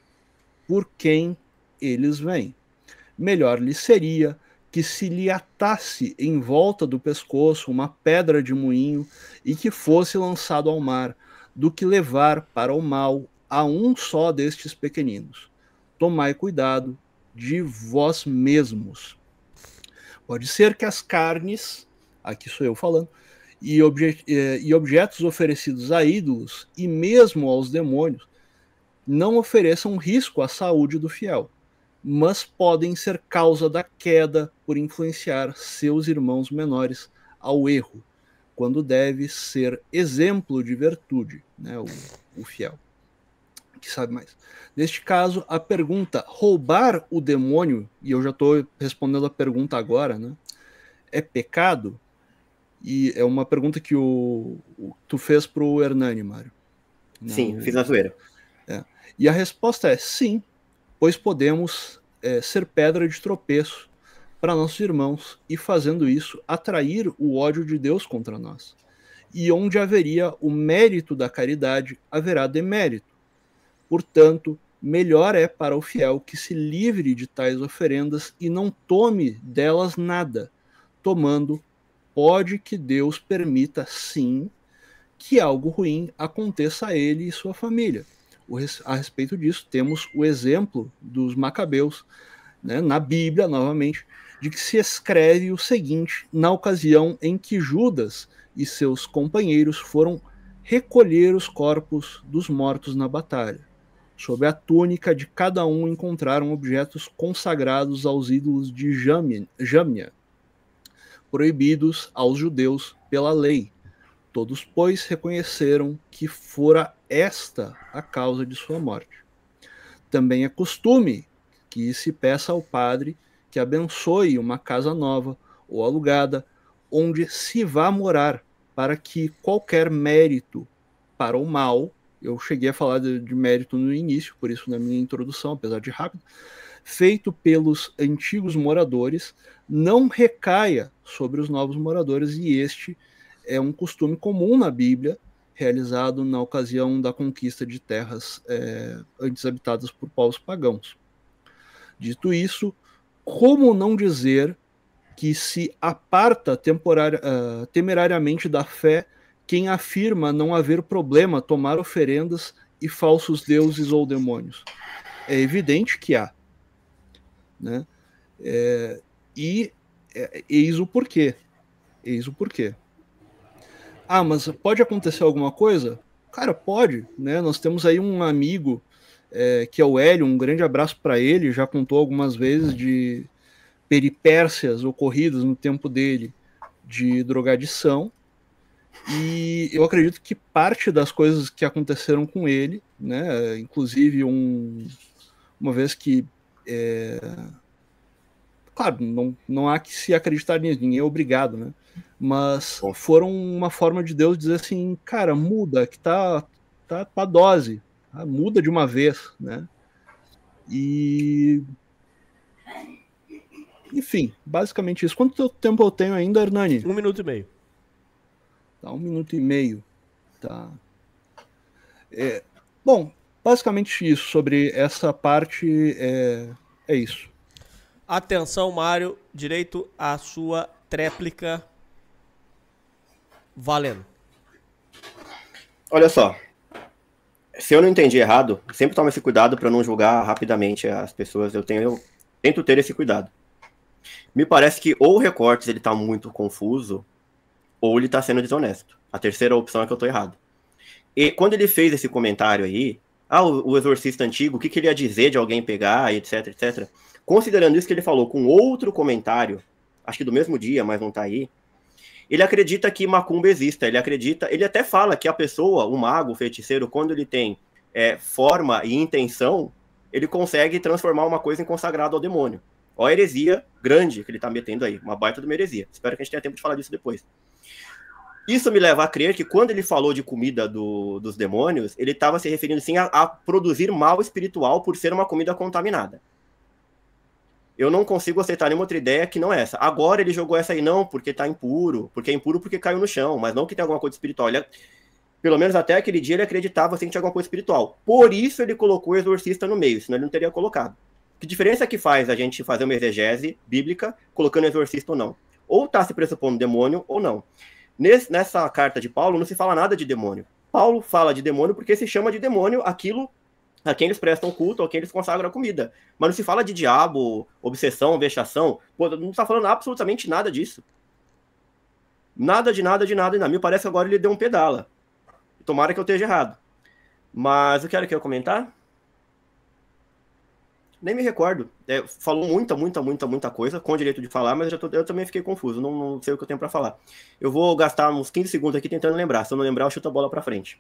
por quem eles vêm. Melhor lhe seria que se lhe atasse em volta do pescoço uma pedra de moinho e que fosse lançado ao mar, do que levar para o mal a um só destes pequeninos. Tomai cuidado de vós mesmos. Pode ser que as carnes, aqui sou eu falando, e objetos oferecidos a ídolos e mesmo aos demônios não ofereçam risco à saúde do fiel, mas podem ser causa da queda por influenciar seus irmãos menores ao erro, quando deve ser exemplo de virtude, né, o fiel, que sabe mais. Neste caso, a pergunta roubar o demônio, e eu já estou respondendo a pergunta agora, né, é pecado? E é uma pergunta que tu fez para o Hernani, Mário. Sim, fiz na zoeira. E a resposta é sim, pois podemos ser pedra de tropeço para nossos irmãos e, fazendo isso, atrair o ódio de Deus contra nós. E onde haveria o mérito da caridade, haverá demérito. Portanto, melhor é para o fiel que se livre de tais oferendas e não tome delas nada. Tomando, pode que Deus permita, sim, que algo ruim aconteça a ele e sua família. A respeito disso, temos o exemplo dos Macabeus, né, na Bíblia, novamente, de que se escreve o seguinte, na ocasião em que Judas e seus companheiros foram recolher os corpos dos mortos na batalha. Sob a túnica de cada um encontraram objetos consagrados aos ídolos de Jâmnia, proibidos aos judeus pela lei. Todos, pois, reconheceram que fora esta a causa de sua morte. Também é costume que se peça ao padre que abençoe uma casa nova ou alugada, onde se vá morar, para que qualquer mérito para o mal, eu cheguei a falar de mérito no início, por isso na minha introdução, apesar de rápido, feito pelos antigos moradores, não recaia sobre os novos moradores, e este é um costume comum na Bíblia, realizado na ocasião da conquista de terras antes habitadas por povos pagãos. Dito isso, como não dizer que se aparta temerariamente da fé quem afirma não haver problema tomar oferendas e falsos deuses ou demônios? É evidente que há, né? Eis o porquê. Ah, mas pode acontecer alguma coisa? Cara, pode, né? Nós temos aí um amigo que é o Hélio, um grande abraço para ele, já contou algumas vezes de peripécias ocorridas no tempo dele de drogadição, e eu acredito que parte das coisas que aconteceram com ele, né, inclusive uma vez que claro, não há que se acreditar nisso, ninguém é obrigado, né, mas foram uma forma de Deus dizer assim, cara, muda, que tá a dose, tá? Muda de uma vez, né, e enfim, basicamente isso. Quanto tempo eu tenho ainda, Hernani? 1 minuto e meio. Tá, 1 minuto e meio. Tá. Bom, basicamente isso. Sobre essa parte, é isso. Atenção, Mário. Direito à sua tréplica. Valendo. Olha só. Se eu não entendi errado, sempre tome esse cuidado para não julgar rapidamente as pessoas. Eu tento ter esse cuidado. Me parece que ou o Recortes ele tá muito confuso, ou ele tá sendo desonesto. A terceira opção é que eu tô errado. E quando ele fez esse comentário aí, o exorcista antigo, o que ele ia dizer de alguém pegar, etc, etc. Considerando isso que ele falou com outro comentário, acho que do mesmo dia, mas não tá aí, ele acredita que macumba exista, ele até fala que a pessoa, o mago, o feiticeiro, quando ele tem forma e intenção, ele consegue transformar uma coisa em consagrado ao demônio. Ó a heresia grande que ele tá metendo aí, uma baita de uma heresia. Espero que a gente tenha tempo de falar disso depois. Isso me leva a crer que quando ele falou de comida dos demônios, ele estava se referindo sim a produzir mal espiritual por ser uma comida contaminada. Eu não consigo aceitar nenhuma outra ideia que não é essa. Agora ele jogou essa aí não, porque tá impuro, porque é impuro porque caiu no chão, mas não que tem alguma coisa espiritual. Pelo menos até aquele dia ele acreditava assim, que tinha alguma coisa espiritual. Por isso ele colocou o exorcista no meio, senão ele não teria colocado. Que diferença que faz a gente fazer uma exegese bíblica colocando exorcista ou não? Ou tá se pressupondo demônio ou não. Nessa carta de Paulo não se fala nada de demônio. Paulo fala de demônio porque se chama de demônio aquilo a quem eles prestam culto, a quem eles consagram a comida. Mas não se fala de diabo, obsessão, vexação. Pô, não está falando absolutamente nada disso. Nada de nada. Me parece que agora ele deu um pedala. Tomara que eu esteja errado. Mas o que era que eu ia comentar? Nem me recordo. Falou muita coisa, com direito de falar, mas eu também fiquei confuso. Não sei o que eu tenho para falar. Eu vou gastar uns 15 segundos aqui tentando lembrar. Se eu não lembrar, eu chuto a bola para frente.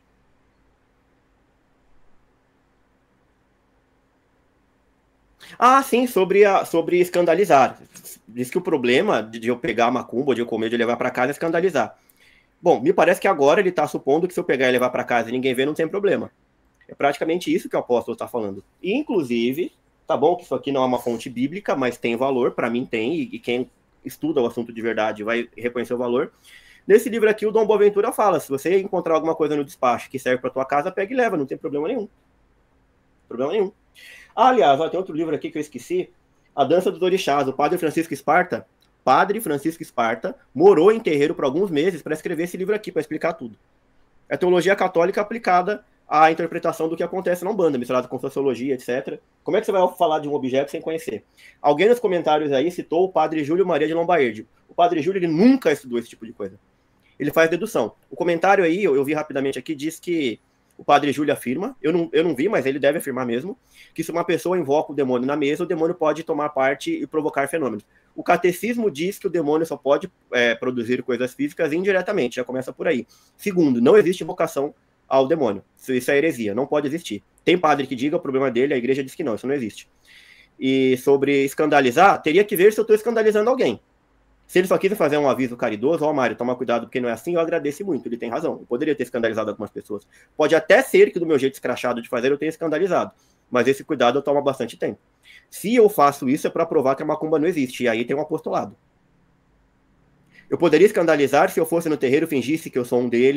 Ah, sim, sobre escandalizar. Diz que o problema de eu pegar a macumba, de eu comer, de levar para casa é escandalizar. Bom, me parece que agora ele está supondo que se eu pegar e levar para casa e ninguém vê, não tem problema. É praticamente isso que o apóstolo está falando. E, inclusive, tá bom que isso aqui não é uma fonte bíblica, mas tem valor, para mim tem, e quem estuda o assunto de verdade vai reconhecer o valor. Nesse livro aqui, o Dom Boaventura fala, se você encontrar alguma coisa no despacho que serve para tua casa, pega e leva, não tem problema nenhum. Problema nenhum. Aliás, tem outro livro aqui que eu esqueci, A Dança dos Orixás, o Padre Francisco Esparta. Padre Francisco Esparta morou em terreiro por alguns meses para escrever esse livro aqui, para explicar tudo. É teologia católica aplicada à interpretação do que acontece na Umbanda, misturado com sociologia, etc. Como é que você vai falar de um objeto sem conhecer? Alguém nos comentários aí citou o Padre Júlio Maria de Lombardi. O Padre Júlio, ele nunca estudou esse tipo de coisa. Ele faz dedução. O comentário aí, eu vi rapidamente aqui, diz que o Padre Júlio afirma, eu não vi, mas ele deve afirmar mesmo, que se uma pessoa invoca o demônio na mesa, o demônio pode tomar parte e provocar fenômenos. O catecismo diz que o demônio só pode produzir coisas físicas indiretamente, já começa por aí. Segundo, não existe invocação ao demônio. Isso é heresia, não pode existir. Tem padre que diga, o problema dele, a igreja diz que não, isso não existe. E sobre escandalizar, teria que ver se eu estou escandalizando alguém. Se ele só quis fazer um aviso caridoso, Mário, toma cuidado porque não é assim, eu agradeço muito, ele tem razão. Eu poderia ter escandalizado algumas pessoas. Pode até ser que do meu jeito escrachado de fazer eu tenha escandalizado, mas esse cuidado eu tomo bastante tempo. Se eu faço isso é para provar que a macumba não existe, e aí tem um apostolado. Eu poderia escandalizar se eu fosse no terreiro, fingisse que eu sou um deles,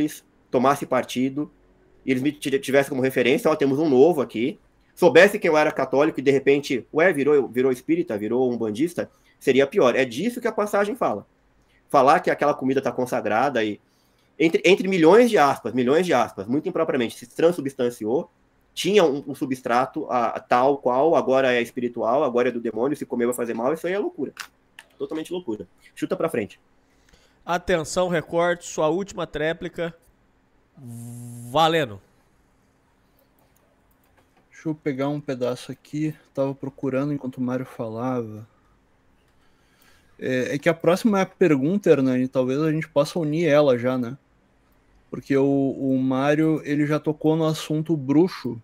tomasse partido, e eles me tivessem como referência, ó, temos um novo aqui, soubesse que eu era católico e de repente, virou espírita, virou umbandista, seria pior. É disso que a passagem fala. Falar que aquela comida está consagrada e entre milhões de aspas, muito impropriamente, se transubstanciou, tinha um substrato tal qual, agora é espiritual, agora é do demônio, se comer vai fazer mal, isso aí é loucura. Totalmente loucura. Chuta pra frente. Atenção, Record, sua última tréplica. Valendo. Deixa eu pegar um pedaço aqui. Tava procurando enquanto o Mário falava. É que a próxima é a pergunta, Hernani. Talvez a gente possa unir ela já, né? Porque o Mário, ele já tocou no assunto bruxo.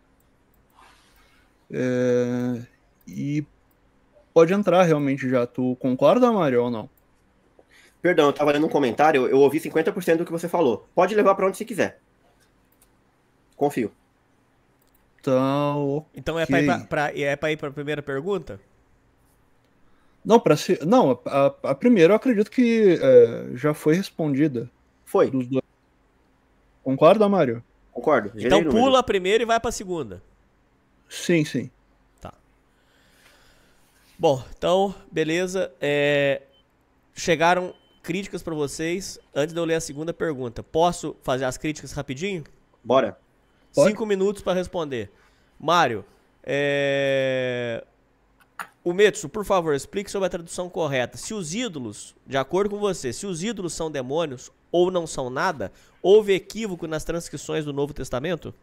E pode entrar realmente já. Tu concorda, Mário, ou não? Perdão, eu tava lendo um comentário, eu ouvi 50% do que você falou. Pode levar pra onde você quiser. Confio. Então, okay. Então é pra ir pra primeira pergunta? Não, a primeira eu acredito que já foi respondida. Foi. Concorda, Mário? Concordo. Então pula a primeira e vai pra segunda. Sim, sim. Tá. Bom, então, beleza. Chegaram críticas pra vocês. Antes de eu ler a segunda pergunta, posso fazer as críticas rapidinho? Bora. 5 minutos pra responder. Mário, o Metsu, por favor, explique sobre a tradução correta. Se os ídolos, de acordo com você, se os ídolos são demônios ou não são nada, houve equívoco nas transcrições do Novo Testamento?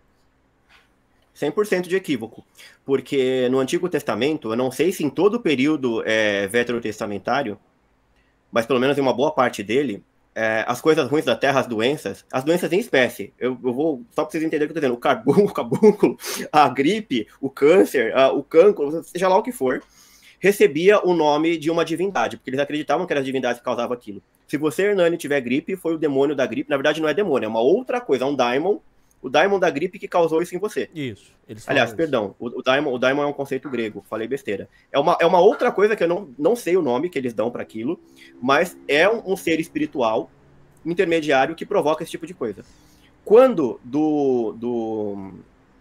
100% de equívoco. Porque no Antigo Testamento, eu não sei se em todo o período veterotestamentário, mas pelo menos em uma boa parte dele, as coisas ruins da terra, as doenças em espécie. Eu vou, só para vocês entenderem o que eu estou dizendo, o cabúnculo, a gripe, o câncer, o cancro, seja lá o que for, recebia o nome de uma divindade, porque eles acreditavam que era a divindade que causava aquilo. Se você, Hernani, tiver gripe, foi o demônio da gripe. Na verdade, não é demônio, é uma outra coisa, é um daimon. O daimon da gripe que causou isso em você. Isso. Aliás, perdão, o daimon é um conceito grego, falei besteira. É uma outra coisa que eu não sei o nome que eles dão para aquilo, mas é um ser espiritual intermediário que provoca esse tipo de coisa. Quando do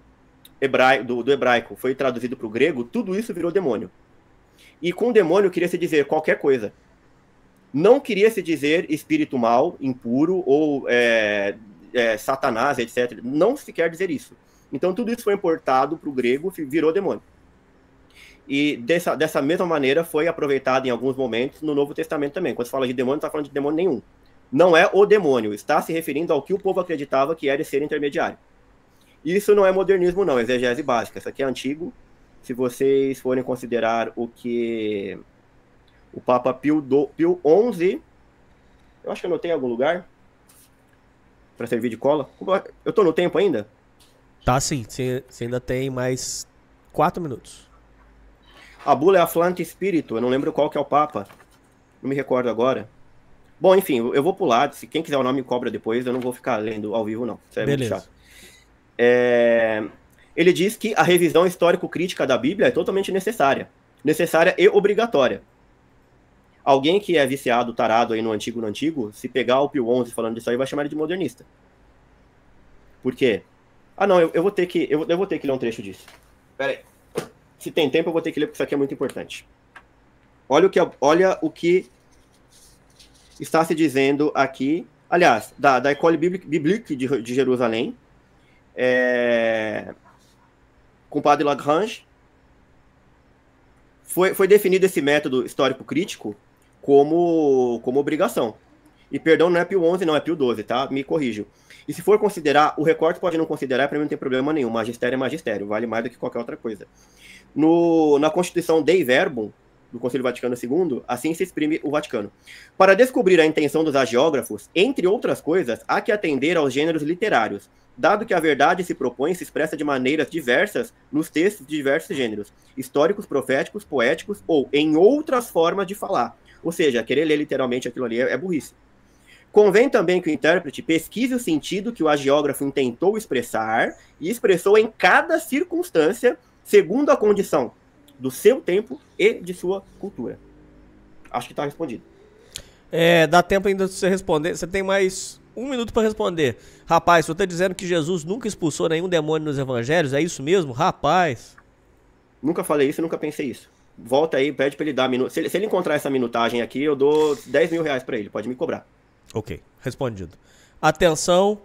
hebraico foi traduzido para o grego, tudo isso virou demônio. E com demônio queria se dizer qualquer coisa. Não queria se dizer espírito mau, impuro ou Satanás, etc. Não se quer dizer isso. Então tudo isso foi importado para o grego, virou demônio. E dessa mesma maneira foi aproveitado em alguns momentos no Novo Testamento também. Quando se fala de demônio, não está falando de demônio nenhum. Não é o demônio, está se referindo ao que o povo acreditava que era ser intermediário. Isso não é modernismo não, é exegese básica. Isso aqui é antigo. Se vocês forem considerar o que o Papa Pio XI, eu acho que eu anotei em algum lugar para servir de cola. Eu tô no tempo ainda? Tá sim, você ainda tem mais 4 minutos. A bula é Afflante Spiritu, eu não lembro qual que é o Papa. Não me recordo agora. Bom, enfim, eu vou pular. Se quem quiser o nome cobra depois, eu não vou ficar lendo ao vivo, não. Isso é beleza. Muito chato. Ele diz que a revisão histórico-crítica da Bíblia é totalmente necessária. Necessária e obrigatória. Alguém que é viciado, tarado aí no antigo, se pegar o Pio XI falando disso aí, vai chamar ele de modernista. Por quê? Ah, não, eu vou ter que ler um trecho disso. Pera aí. Se tem tempo, eu vou ter que ler, porque isso aqui é muito importante. Olha o que está se dizendo aqui, aliás, da École Biblique de Jerusalém, com o padre Lagrange, foi definido esse método histórico-crítico como obrigação. E perdão, não é Pio XI, não, é Pio XII, tá? Me corrijo. E se for considerar, o recorte pode não considerar, para mim não tem problema nenhum. Magistério é magistério, vale mais do que qualquer outra coisa. Na Constituição Dei Verbum, do Concílio Vaticano II, assim se exprime o Vaticano. Para descobrir a intenção dos hagiógrafos, entre outras coisas, há que atender aos gêneros literários, dado que a verdade se propõe e se expressa de maneiras diversas nos textos de diversos gêneros, históricos, proféticos, poéticos ou em outras formas de falar. Ou seja, querer ler literalmente aquilo ali é burrice. Convém também que o intérprete pesquise o sentido que o hagiógrafo intentou expressar e expressou em cada circunstância, segundo a condição do seu tempo e de sua cultura. Acho que está respondido. Dá tempo ainda de você responder. Você tem mais 1 minuto para responder. Rapaz, você tá dizendo que Jesus nunca expulsou nenhum demônio nos evangelhos? É isso mesmo? Rapaz. Nunca falei isso, nunca pensei isso. Volta aí, pede pra ele dar minuto. Se ele encontrar essa minutagem aqui, eu dou 10 mil reais pra ele. Pode me cobrar. Ok, respondido. Atenção.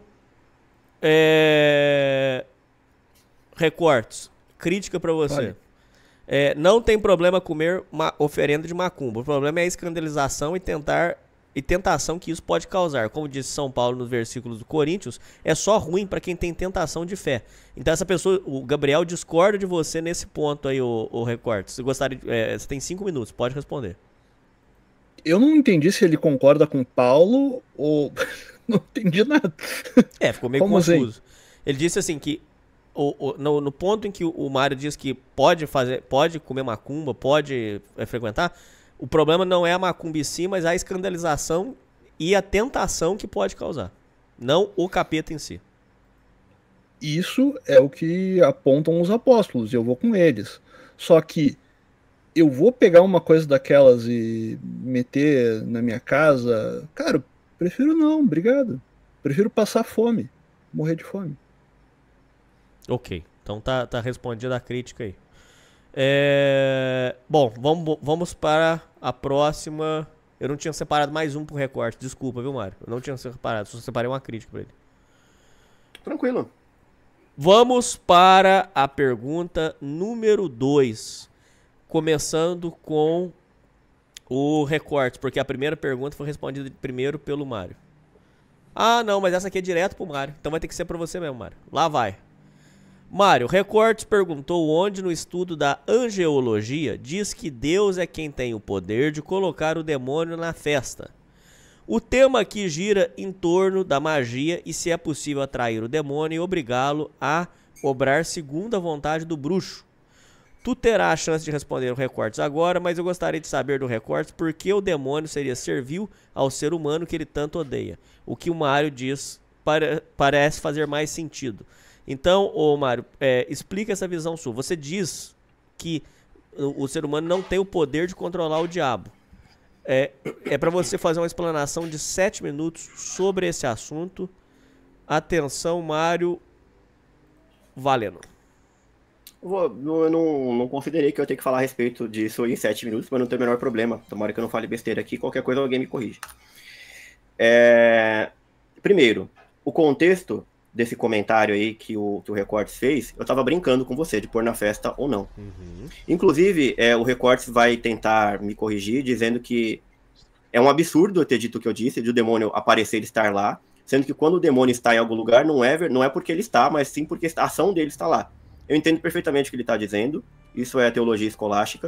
Recortes. Crítica pra você. Não tem problema comer uma oferenda de macumba. O problema é a escandalização e tentação que isso pode causar. Como disse São Paulo nos versículos do Coríntios, é só ruim para quem tem tentação de fé. Então essa pessoa, o Gabriel, discorda de você nesse ponto aí, o Recorte. Se gostaria, você tem 5 minutos, pode responder. Eu não entendi se ele concorda com Paulo ou... Não entendi nada. Ficou meio Como confuso. assim? Ele disse assim que no ponto em que o Mário diz que pode comer macumba, pode frequentar, o problema não é a macumba em si, mas a escandalização e a tentação que pode causar. Não o capeta em si. Isso é o que apontam os apóstolos, e eu vou com eles. Só que eu vou pegar uma coisa daquelas e meter na minha casa? Cara, prefiro não, obrigado. Prefiro passar fome, morrer de fome. Ok, então tá respondida a crítica aí. Bom, vamos para a próxima. Eu não tinha separado mais um pro recorte, desculpa, viu, Mário? Eu não tinha separado, só separei uma crítica pra ele. Tranquilo. Vamos para a pergunta número 2. Começando com o recorte, porque a primeira pergunta foi respondida primeiro pelo Mário. Ah, não, mas essa aqui é direto pro Mário, então vai ter que ser pra você mesmo, Mário. Lá vai. Mário, Recortes perguntou onde no estudo da angeologia diz que Deus é quem tem o poder de colocar o demônio na festa. O tema aqui gira em torno da magia e se é possível atrair o demônio e obrigá-lo a obrar segundo a vontade do bruxo. Tu terá a chance de responder o Recortes agora, mas eu gostaria de saber do Recortes por que o demônio seria servil ao ser humano que ele tanto odeia. O que o Mário diz parece fazer mais sentido. Então, Mário, explica essa visão sua. Você diz que o ser humano não tem o poder de controlar o diabo. É para você fazer uma explanação de 7 minutos sobre esse assunto. Atenção, Mário, valendo. Eu não considerei que eu tenho que falar a respeito disso em 7 minutos, mas não tem o menor problema. Tomara que eu não fale besteira aqui, qualquer coisa alguém me corrige. Primeiro, o contexto desse comentário aí que o Recortes fez, eu tava brincando com você, de pôr na festa ou não. Uhum. Inclusive, o Recortes vai tentar me corrigir, dizendo que é um absurdo eu ter dito o que eu disse, de o demônio aparecer e estar lá, sendo que quando o demônio está em algum lugar, não é porque ele está, mas sim porque a ação dele está lá. Eu entendo perfeitamente o que ele está dizendo, isso é a teologia escolástica,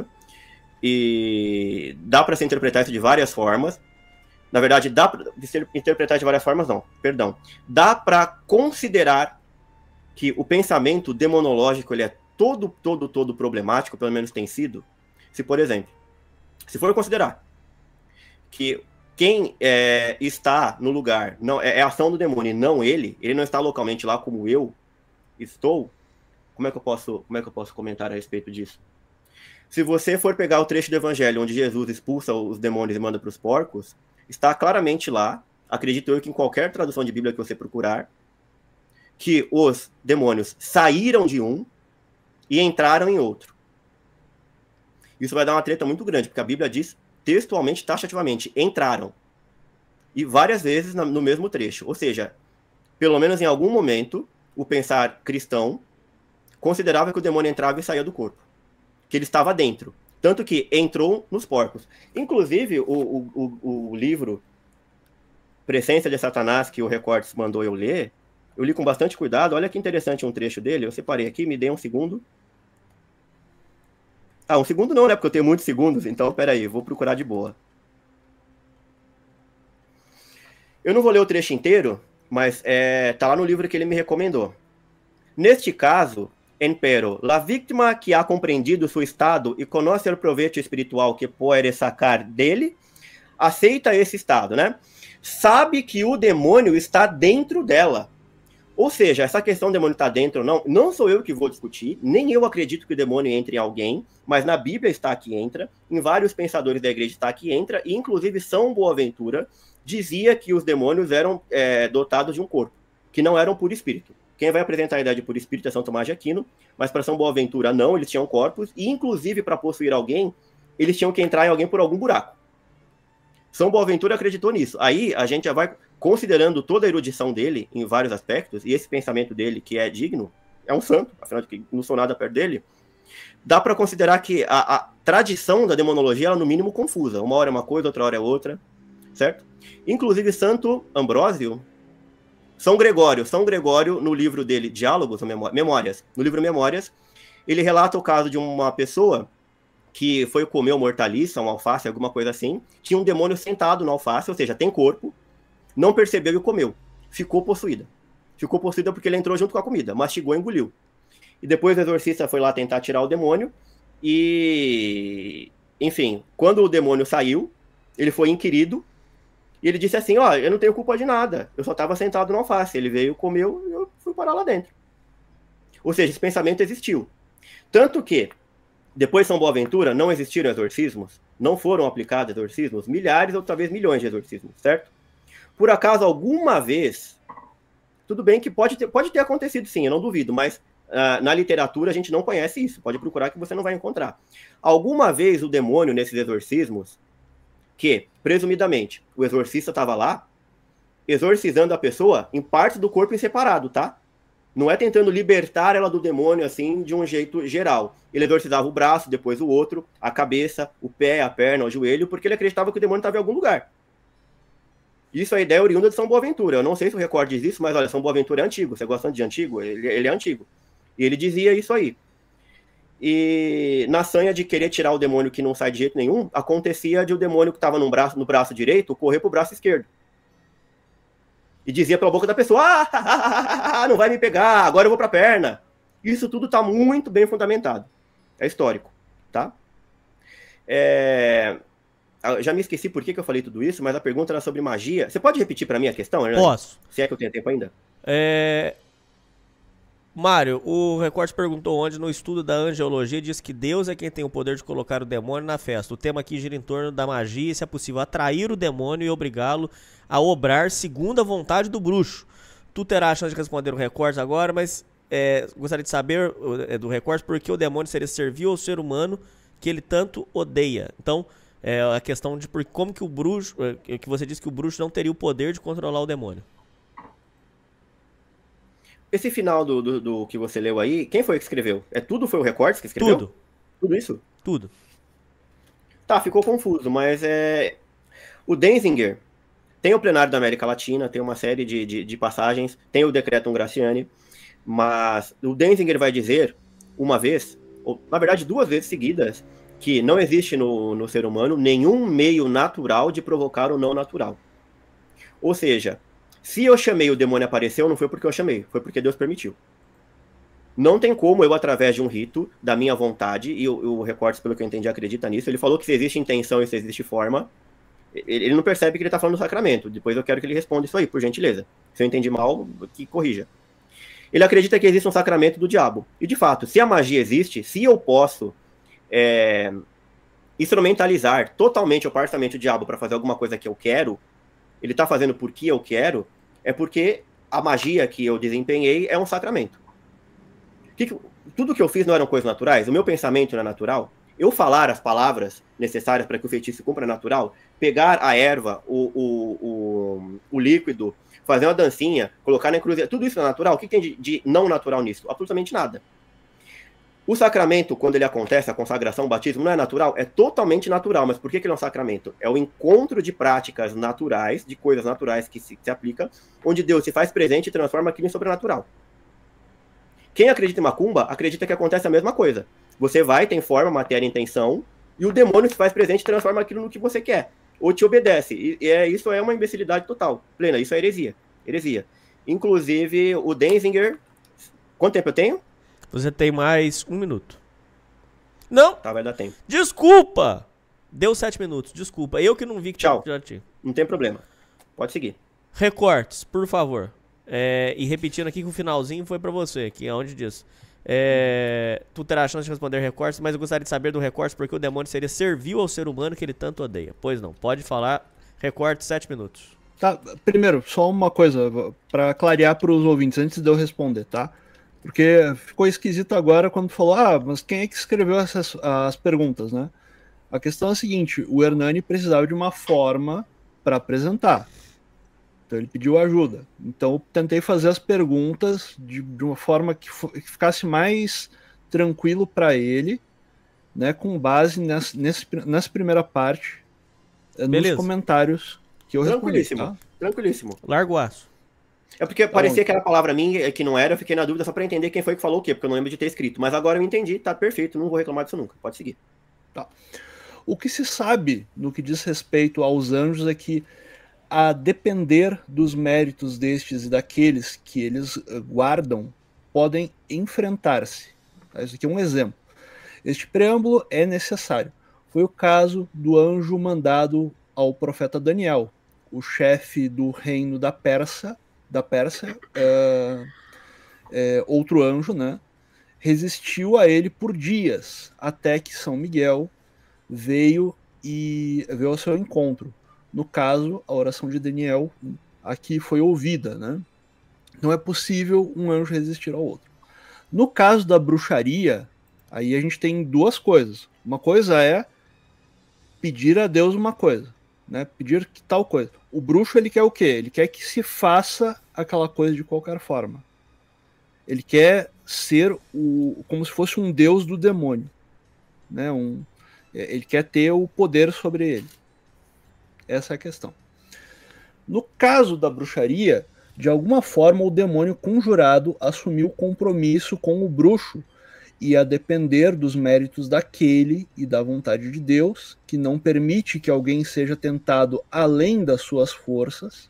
e dá para se interpretar isso de várias formas. Na verdade, dá para se interpretar de várias formas, não, perdão. Dá para considerar que o pensamento demonológico ele é todo problemático, pelo menos tem sido, se, por exemplo, se for considerar que quem está no lugar não é a ação do demônio e não ele não está localmente lá como eu estou, como é que eu posso comentar a respeito disso? Se você for pegar o trecho do Evangelho onde Jesus expulsa os demônios e manda para os porcos, está claramente lá, acredito eu que em qualquer tradução de Bíblia que você procurar, que os demônios saíram de um e entraram em outro. Isso vai dar uma treta muito grande, porque a Bíblia diz textualmente, taxativamente, entraram. E várias vezes no mesmo trecho. Ou seja, pelo menos em algum momento, o pensar cristão considerava que o demônio entrava e saía do corpo. Que ele estava dentro. Tanto que entrou nos porcos. Inclusive, o livro Presciência de Satanás, que o Recortes mandou eu ler, eu li com bastante cuidado. Olha que interessante um trecho dele. Eu separei aqui, me dê um segundo. Um segundo não, né? Porque eu tenho muitos segundos. Então, peraí, vou procurar de boa. Eu não vou ler o trecho inteiro, mas tá lá no livro que ele me recomendou. Neste caso... Empero, la víctima que ha compreendido seu estado e conhece o proveito espiritual que pode sacar dele, aceita esse estado, né? Sabe que o demônio está dentro dela. Ou seja, essa questão do demônio estar dentro ou não sou eu que vou discutir, nem eu acredito que o demônio entre em alguém, mas na Bíblia está que entra, em vários pensadores da igreja está que entra, e inclusive São Boaventura dizia que os demônios eram dotados de um corpo, que não eram por espírito. Quem vai apresentar a ideia de por espírito é São Tomás de Aquino, mas para São Boaventura não, eles tinham corpos, e inclusive para possuir alguém, eles tinham que entrar em alguém por algum buraco. São Boaventura acreditou nisso. Aí a gente já vai considerando toda a erudição dele em vários aspectos, e esse pensamento dele, que é digno, é um santo, afinal de contas, não sou nada perto dele, dá para considerar que a tradição da demonologia, ela no mínimo confusa. Uma hora é uma coisa, outra hora é outra, certo? Inclusive Santo Ambrósio, São Gregório, no livro dele, Diálogos, Memórias, no livro Memórias, ele relata o caso de uma pessoa que foi comer uma hortaliça, um alface, alguma coisa assim, tinha um demônio sentado no alface, ou seja, tem corpo, não percebeu e comeu. Ficou possuída. Ficou possuída porque ele entrou junto com a comida, mastigou e engoliu. E depois o exorcista foi lá tentar tirar o demônio e... Enfim, quando o demônio saiu, ele foi inquirido e ele disse assim, ó, eu não tenho culpa de nada, eu só estava sentado no alface, ele veio, comeu e eu fui parar lá dentro. Ou seja, esse pensamento existiu. Tanto que, depois de São Boaventura, não existiram exorcismos, não foram aplicados exorcismos, milhares ou talvez milhões de exorcismos, certo? Por acaso, alguma vez, tudo bem que pode ter acontecido sim, eu não duvido, mas na literatura a gente não conhece isso, pode procurar que você não vai encontrar. Alguma vez o demônio nesses exorcismos, que, presumidamente, o exorcista estava lá, exorcizando a pessoa em parte do corpo em separado, tá? Não é tentando libertar ela do demônio, assim, de um jeito geral. Ele exorcizava o braço, depois o outro, a cabeça, o pé, a perna, o joelho, porque ele acreditava que o demônio estava em algum lugar. Isso é a ideia oriunda de São Boaventura. Eu não sei se o Record diz isso, mas olha, São Boaventura é antigo. Você gosta de antigo? Ele é antigo. E ele dizia isso aí. E na sanha de querer tirar o demônio que não sai de jeito nenhum, acontecia de o demônio que estava no braço direito correr pro braço esquerdo. E dizia pela boca da pessoa, não vai me pegar, agora eu vou pra perna. Isso tudo está muito bem fundamentado. É histórico, tá? Já me esqueci por que eu falei tudo isso, mas a pergunta era sobre magia. Você pode repetir para mim a questão, Hernani? Posso. Se é que eu tenho tempo ainda. Mário, o Recorte perguntou onde no estudo da angelologia diz que Deus é quem tem o poder de colocar o demônio na festa. O tema aqui gira em torno da magia e se é possível atrair o demônio e obrigá-lo a obrar segundo a vontade do bruxo. Tu terá a chance de responder o Recorte agora, mas gostaria de saber do Recorte por que o demônio seria servil ao ser humano que ele tanto odeia. Então, a questão de como que o bruxo, que você disse que o bruxo não teria o poder de controlar o demônio. Esse final do que você leu aí, quem foi que escreveu? Tudo foi o Recortes que escreveu? Tudo. Tudo isso? Tudo. Tá, ficou confuso, mas o Denzinger tem o Plenário da América Latina, tem uma série de passagens, tem o Decretum Graciani, mas o Denzinger vai dizer uma vez, ou na verdade 2 vezes seguidas, que não existe no ser humano nenhum meio natural de provocar o não natural. Ou seja, se eu chamei o demônio apareceu, não foi porque eu chamei, foi porque Deus permitiu. Não tem como eu, através de um rito, da minha vontade, e o Recortes, pelo que eu entendi, acredita nisso, ele falou que se existe intenção e se existe forma, ele não percebe que ele está falando do sacramento. Depois eu quero que ele responda isso aí, por gentileza. Se eu entendi mal, que corrija. Ele acredita que existe um sacramento do diabo. E, de fato, se a magia existe, se eu posso instrumentalizar totalmente ou parcialmente o diabo para fazer alguma coisa que eu quero, ele está fazendo porque eu quero, é porque a magia que eu desempenhei é um sacramento. Tudo que eu fiz não eram coisas naturais? O meu pensamento não é natural? Eu falar as palavras necessárias para que o feitiço cumpra é natural? Pegar a erva, o líquido, fazer uma dancinha, colocar na cruz, tudo isso é natural? O que tem de não natural nisso? Absolutamente nada. O sacramento, quando ele acontece, a consagração, o batismo, não é natural? É totalmente natural. Mas por que ele é um sacramento? É o encontro de práticas naturais, de coisas naturais que se aplica, onde Deus se faz presente e transforma aquilo em sobrenatural. Quem acredita em macumba, acredita que acontece a mesma coisa. Você vai, tem forma, matéria e intenção, e o demônio se faz presente e transforma aquilo no que você quer. Ou te obedece. Isso é uma imbecilidade total. Plena, isso é heresia. Heresia. Inclusive, o Denzinger... Quanto tempo eu tenho? Você tem mais 1 minuto. Não! Tá, vai dar tempo. Desculpa! Deu 7 minutos, desculpa. Eu que não vi que Tchau. tinha. Não tem problema. Pode seguir. Recortes, por favor. E repetindo aqui que o finalzinho foi pra você, que é onde diz. Tu terá a chance de responder recortes, mas eu gostaria de saber do recorte porque o demônio seria servil ao ser humano que ele tanto odeia. Pois não, pode falar. Recorte, 7 minutos. Tá, primeiro, só uma coisa para clarear para os ouvintes antes de eu responder, tá? Porque ficou esquisito agora quando falou, mas quem é que escreveu as perguntas, né? A questão é a seguinte, o Hernani precisava de uma forma para apresentar. Então ele pediu ajuda. Então eu tentei fazer as perguntas de uma forma que ficasse mais tranquilo para ele, né, com base nessa primeira parte, nos comentários que eu respondi. Tá? Tranquilíssimo. Larga o aço. É porque parecia que era a palavra minha, que não era, eu fiquei na dúvida só pra entender quem foi que falou o quê, porque eu não lembro de ter escrito. Mas agora eu entendi, tá perfeito, não vou reclamar disso nunca, pode seguir. Tá. O que se sabe no que diz respeito aos anjos é que, a depender dos méritos destes e daqueles que eles guardam, podem enfrentar-se. Isso aqui é um exemplo. Este preâmbulo é necessário. Foi o caso do anjo mandado ao profeta Daniel, o chefe do reino da Pérsia, outro anjo, né, resistiu a ele por dias, até que São Miguel veio ao seu encontro. No caso, a oração de Daniel aqui foi ouvida, né? Não é possível um anjo resistir ao outro. No caso da bruxaria, aí a gente tem duas coisas. Uma coisa é pedir a Deus uma coisa, né? Pedir tal coisa. O bruxo, ele quer o quê? Ele quer que se faça aquela coisa de qualquer forma. Ele quer ser como se fosse um deus do demônio, né? Ele quer ter o poder sobre ele. Essa é a questão. No caso da bruxaria, de alguma forma o demônio conjurado assumiu compromisso com o bruxo e, a depender dos méritos daquele e da vontade de Deus, que não permite que alguém seja tentado além das suas forças,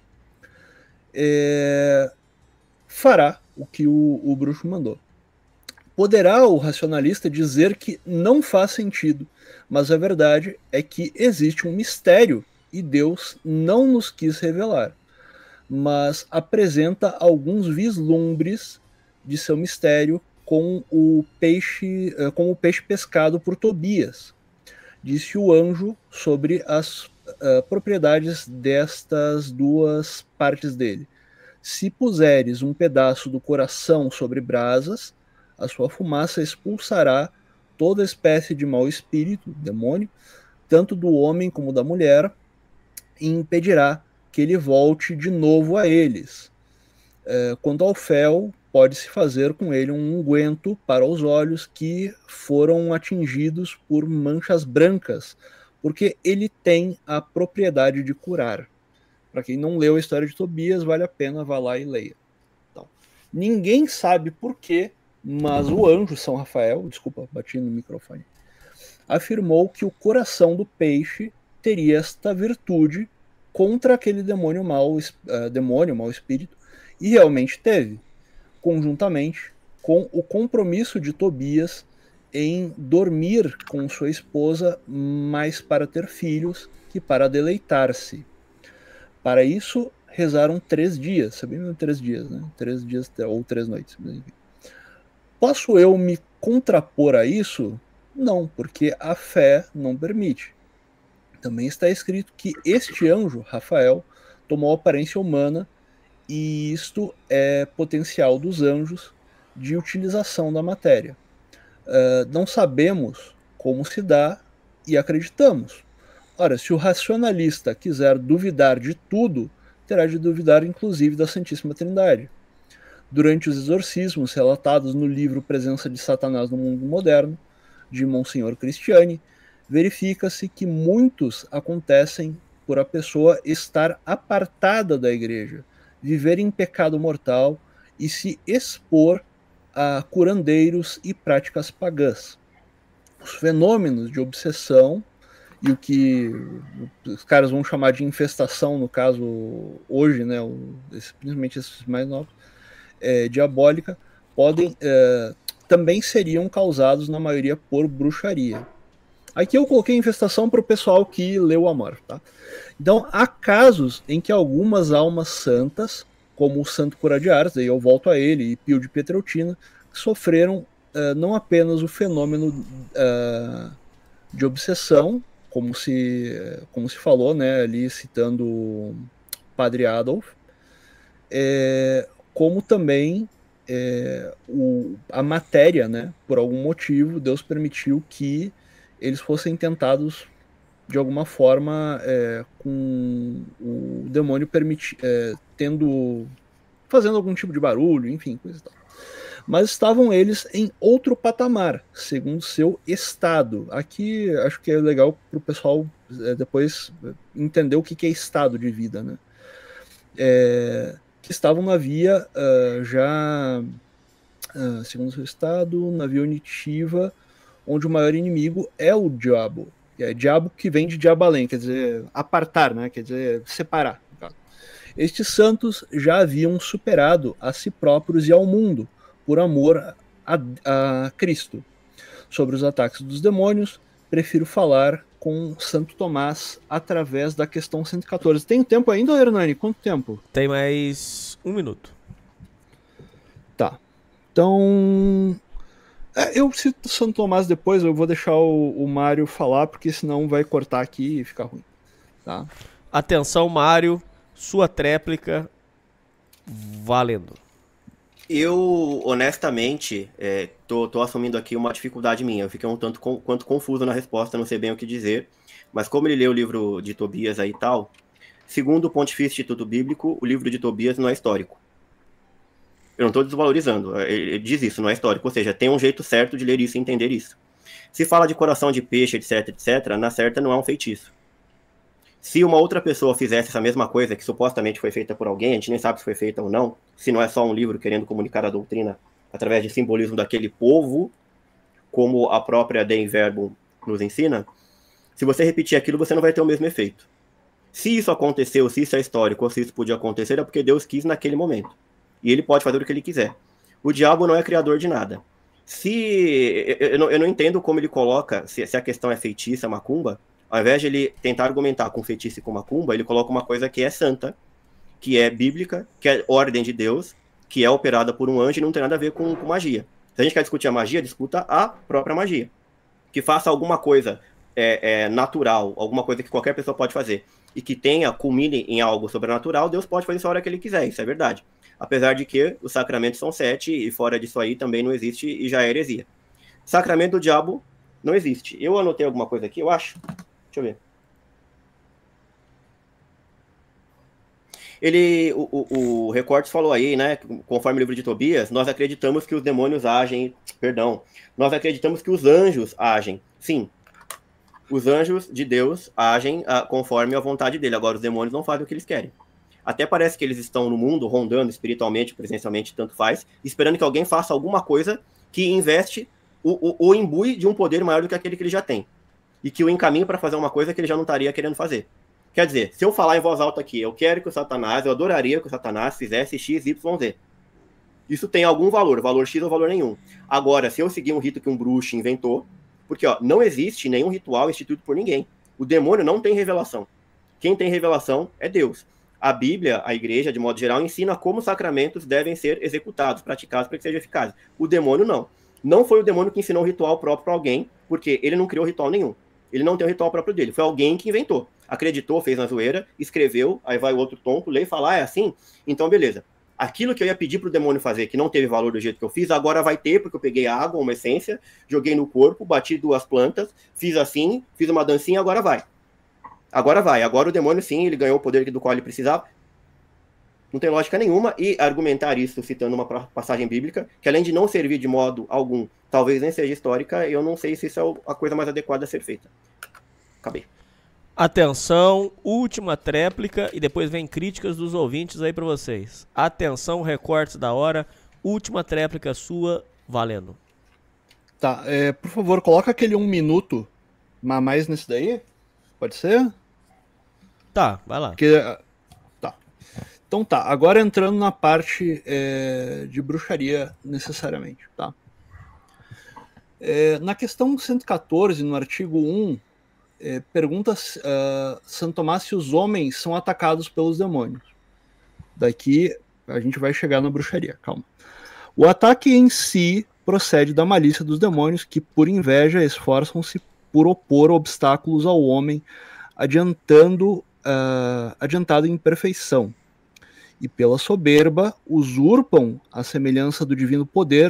fará o que o bruxo mandou. Poderá o racionalista dizer que não faz sentido, mas a verdade é que existe um mistério e Deus não nos quis revelar, mas apresenta alguns vislumbres de seu mistério com o peixe pescado por Tobias. Disse o anjo sobre as propriedades destas duas partes dele. Se puseres um pedaço do coração sobre brasas, a sua fumaça expulsará toda espécie de mau espírito, demônio, tanto do homem como da mulher, e impedirá que ele volte de novo a eles. Quanto ao fel, pode-se fazer com ele um unguento para os olhos que foram atingidos por manchas brancas, porque ele tem a propriedade de curar. Para quem não leu a história de Tobias, vale a pena, vá lá e leia. Então, ninguém sabe por quê, mas o anjo São Rafael, desculpa, bati no microfone, afirmou que o coração do peixe teria esta virtude contra aquele demônio mau espírito, e realmente teve, conjuntamente com o compromisso de Tobias em dormir com sua esposa mais para ter filhos que para deleitar-se. Para isso, rezaram 3 dias, sabendo 3 dias, né? 3 dias ou 3 noites. Posso eu me contrapor a isso? Não, porque a fé não permite. Também está escrito que este anjo, Rafael, tomou aparência humana, e isto é potencial dos anjos de utilização da matéria. Não sabemos como se dá e acreditamos. Ora, se o racionalista quiser duvidar de tudo, terá de duvidar inclusive da Santíssima Trindade. Durante os exorcismos relatados no livro Presença de Satanás no Mundo Moderno, de Monsenhor Cristiani, verifica-se que muitos acontecem por a pessoa estar apartada da igreja, viver em pecado mortal e se expor a curandeiros e práticas pagãs. Os fenômenos de obsessão e o que os caras vão chamar de infestação, no caso hoje, né, principalmente esses mais novos, diabólica, também seriam causados na maioria por bruxaria. Aqui eu coloquei infestação para o pessoal que leu Amor, tá? Então, há casos em que algumas almas santas, como o Santo Cura de Ars, aí eu volto a ele, e Pio de Pietrelcina, sofreram não apenas o fenômeno de obsessão, como se falou, né, ali citando Padre Adolf, como também a matéria, né, por algum motivo, Deus permitiu que eles fossem tentados de alguma forma com o demônio fazendo algum tipo de barulho, enfim, coisa e tal. Mas estavam eles em outro patamar, segundo seu estado. Aqui acho que é legal para o pessoal depois entender o que é estado de vida, né? Que estavam na via segundo seu estado, na via unitiva, onde o maior inimigo é o diabo. É diabo que vem de diabalém, quer dizer, apartar, né? Quer dizer, separar. Estes santos já haviam superado a si próprios e ao mundo, por amor a Cristo. Sobre os ataques dos demônios, prefiro falar com Santo Tomás através da questão 114. Tem tempo ainda, Hernani? Quanto tempo? Tem mais 1 minuto. Tá. Então, eu cito Santo Tomás depois, eu vou deixar o Mário falar, porque senão vai cortar aqui e ficar ruim. Tá? Atenção, Mário, sua tréplica valendo. Eu, honestamente, tô assumindo aqui uma dificuldade minha. Eu fiquei um tanto quanto confuso na resposta, não sei bem o que dizer. Mas como ele leu o livro de Tobias aí e tal, segundo o Pontifício Instituto Bíblico, o livro de Tobias não é histórico. Eu não estou desvalorizando, ele diz isso, não é histórico. Ou seja, tem um jeito certo de ler isso e entender isso. Se fala de coração de peixe, etc, etc, na certa não é um feitiço. Se uma outra pessoa fizesse essa mesma coisa, que supostamente foi feita por alguém, a gente nem sabe se foi feita ou não, se não é só um livro querendo comunicar a doutrina através de simbolismo daquele povo, como a própria Dein Verbum nos ensina, se você repetir aquilo, você não vai ter o mesmo efeito. Se isso aconteceu, se isso é histórico, ou se isso podia acontecer, é porque Deus quis naquele momento. E ele pode fazer o que ele quiser. O diabo não é criador de nada. Eu não entendo como ele coloca, se a questão é feitiça, macumba, ao invés de ele tentar argumentar com feitiço e com macumba, ele coloca uma coisa que é santa, que é bíblica, que é ordem de Deus, que é operada por um anjo e não tem nada a ver com magia. Se a gente quer discutir a magia, discuta a própria magia. Que faça alguma coisa natural, alguma coisa que qualquer pessoa pode fazer, e que culmine em algo sobrenatural, Deus pode fazer isso a hora que ele quiser, isso é verdade. Apesar de que os sacramentos são 7, e fora disso aí também não existe, e já é heresia. Sacramento do diabo não existe. Eu anotei alguma coisa aqui, eu acho. Deixa eu ver. O Recortes falou aí, né, conforme o livro de Tobias, nós acreditamos que os demônios agem, nós acreditamos que os anjos agem. Sim, os anjos de Deus agem conforme a vontade dele, agora os demônios não fazem o que eles querem. Até parece que eles estão no mundo, rondando espiritualmente, presencialmente, tanto faz, esperando que alguém faça alguma coisa que investe ou imbui de um poder maior do que aquele que ele já tem. E que o encaminhe para fazer uma coisa que ele já não estaria querendo fazer. Quer dizer, se eu falar em voz alta aqui, eu quero que o Satanás, eu adoraria que o Satanás fizesse X, Y, Z. Isso tem algum valor X ou valor nenhum. Agora, se eu seguir um rito que um bruxo inventou, porque não existe nenhum ritual instituído por ninguém. O demônio não tem revelação. Quem tem revelação é Deus. A Bíblia, a igreja, de modo geral, ensina como os sacramentos devem ser executados, praticados para que sejam eficazes. O demônio não. Não foi o demônio que ensinou um ritual próprio para alguém, porque ele não criou ritual nenhum. Ele não tem o ritual próprio dele. Foi alguém que inventou. Acreditou, fez na zoeira, escreveu, aí vai o outro tonto, lê e fala, é assim? Então, beleza. Aquilo que eu ia pedir pro demônio fazer, que não teve valor do jeito que eu fiz, agora vai ter, porque eu peguei água, uma essência, joguei no corpo, bati 2 plantas, fiz assim, fiz uma dancinha, agora vai. Agora vai. Agora o demônio, sim, ele ganhou o poder do qual ele precisava. Não tem lógica nenhuma. E argumentar isso citando uma passagem bíblica, que além de não servir de modo algum, talvez nem seja histórica, eu não sei se isso é a coisa mais adequada a ser feita. Acabei. Atenção, última tréplica e depois vem críticas dos ouvintes aí pra vocês. Atenção, recortes da hora, última tréplica sua, valendo. Tá, por favor, coloca aquele 1 minuto a mais nesse daí, pode ser? Tá, vai lá. Tá. Então tá, agora entrando na parte de bruxaria necessariamente, tá? Na questão 114, no artigo 1, pergunta Santo Tomás se os homens são atacados pelos demônios. Daqui a gente vai chegar na bruxaria, calma. O ataque em si procede da malícia dos demônios que, por inveja, esforçam-se por opor obstáculos ao homem, adiantando adiantado em perfeição, e pela soberba usurpam a semelhança do divino poder,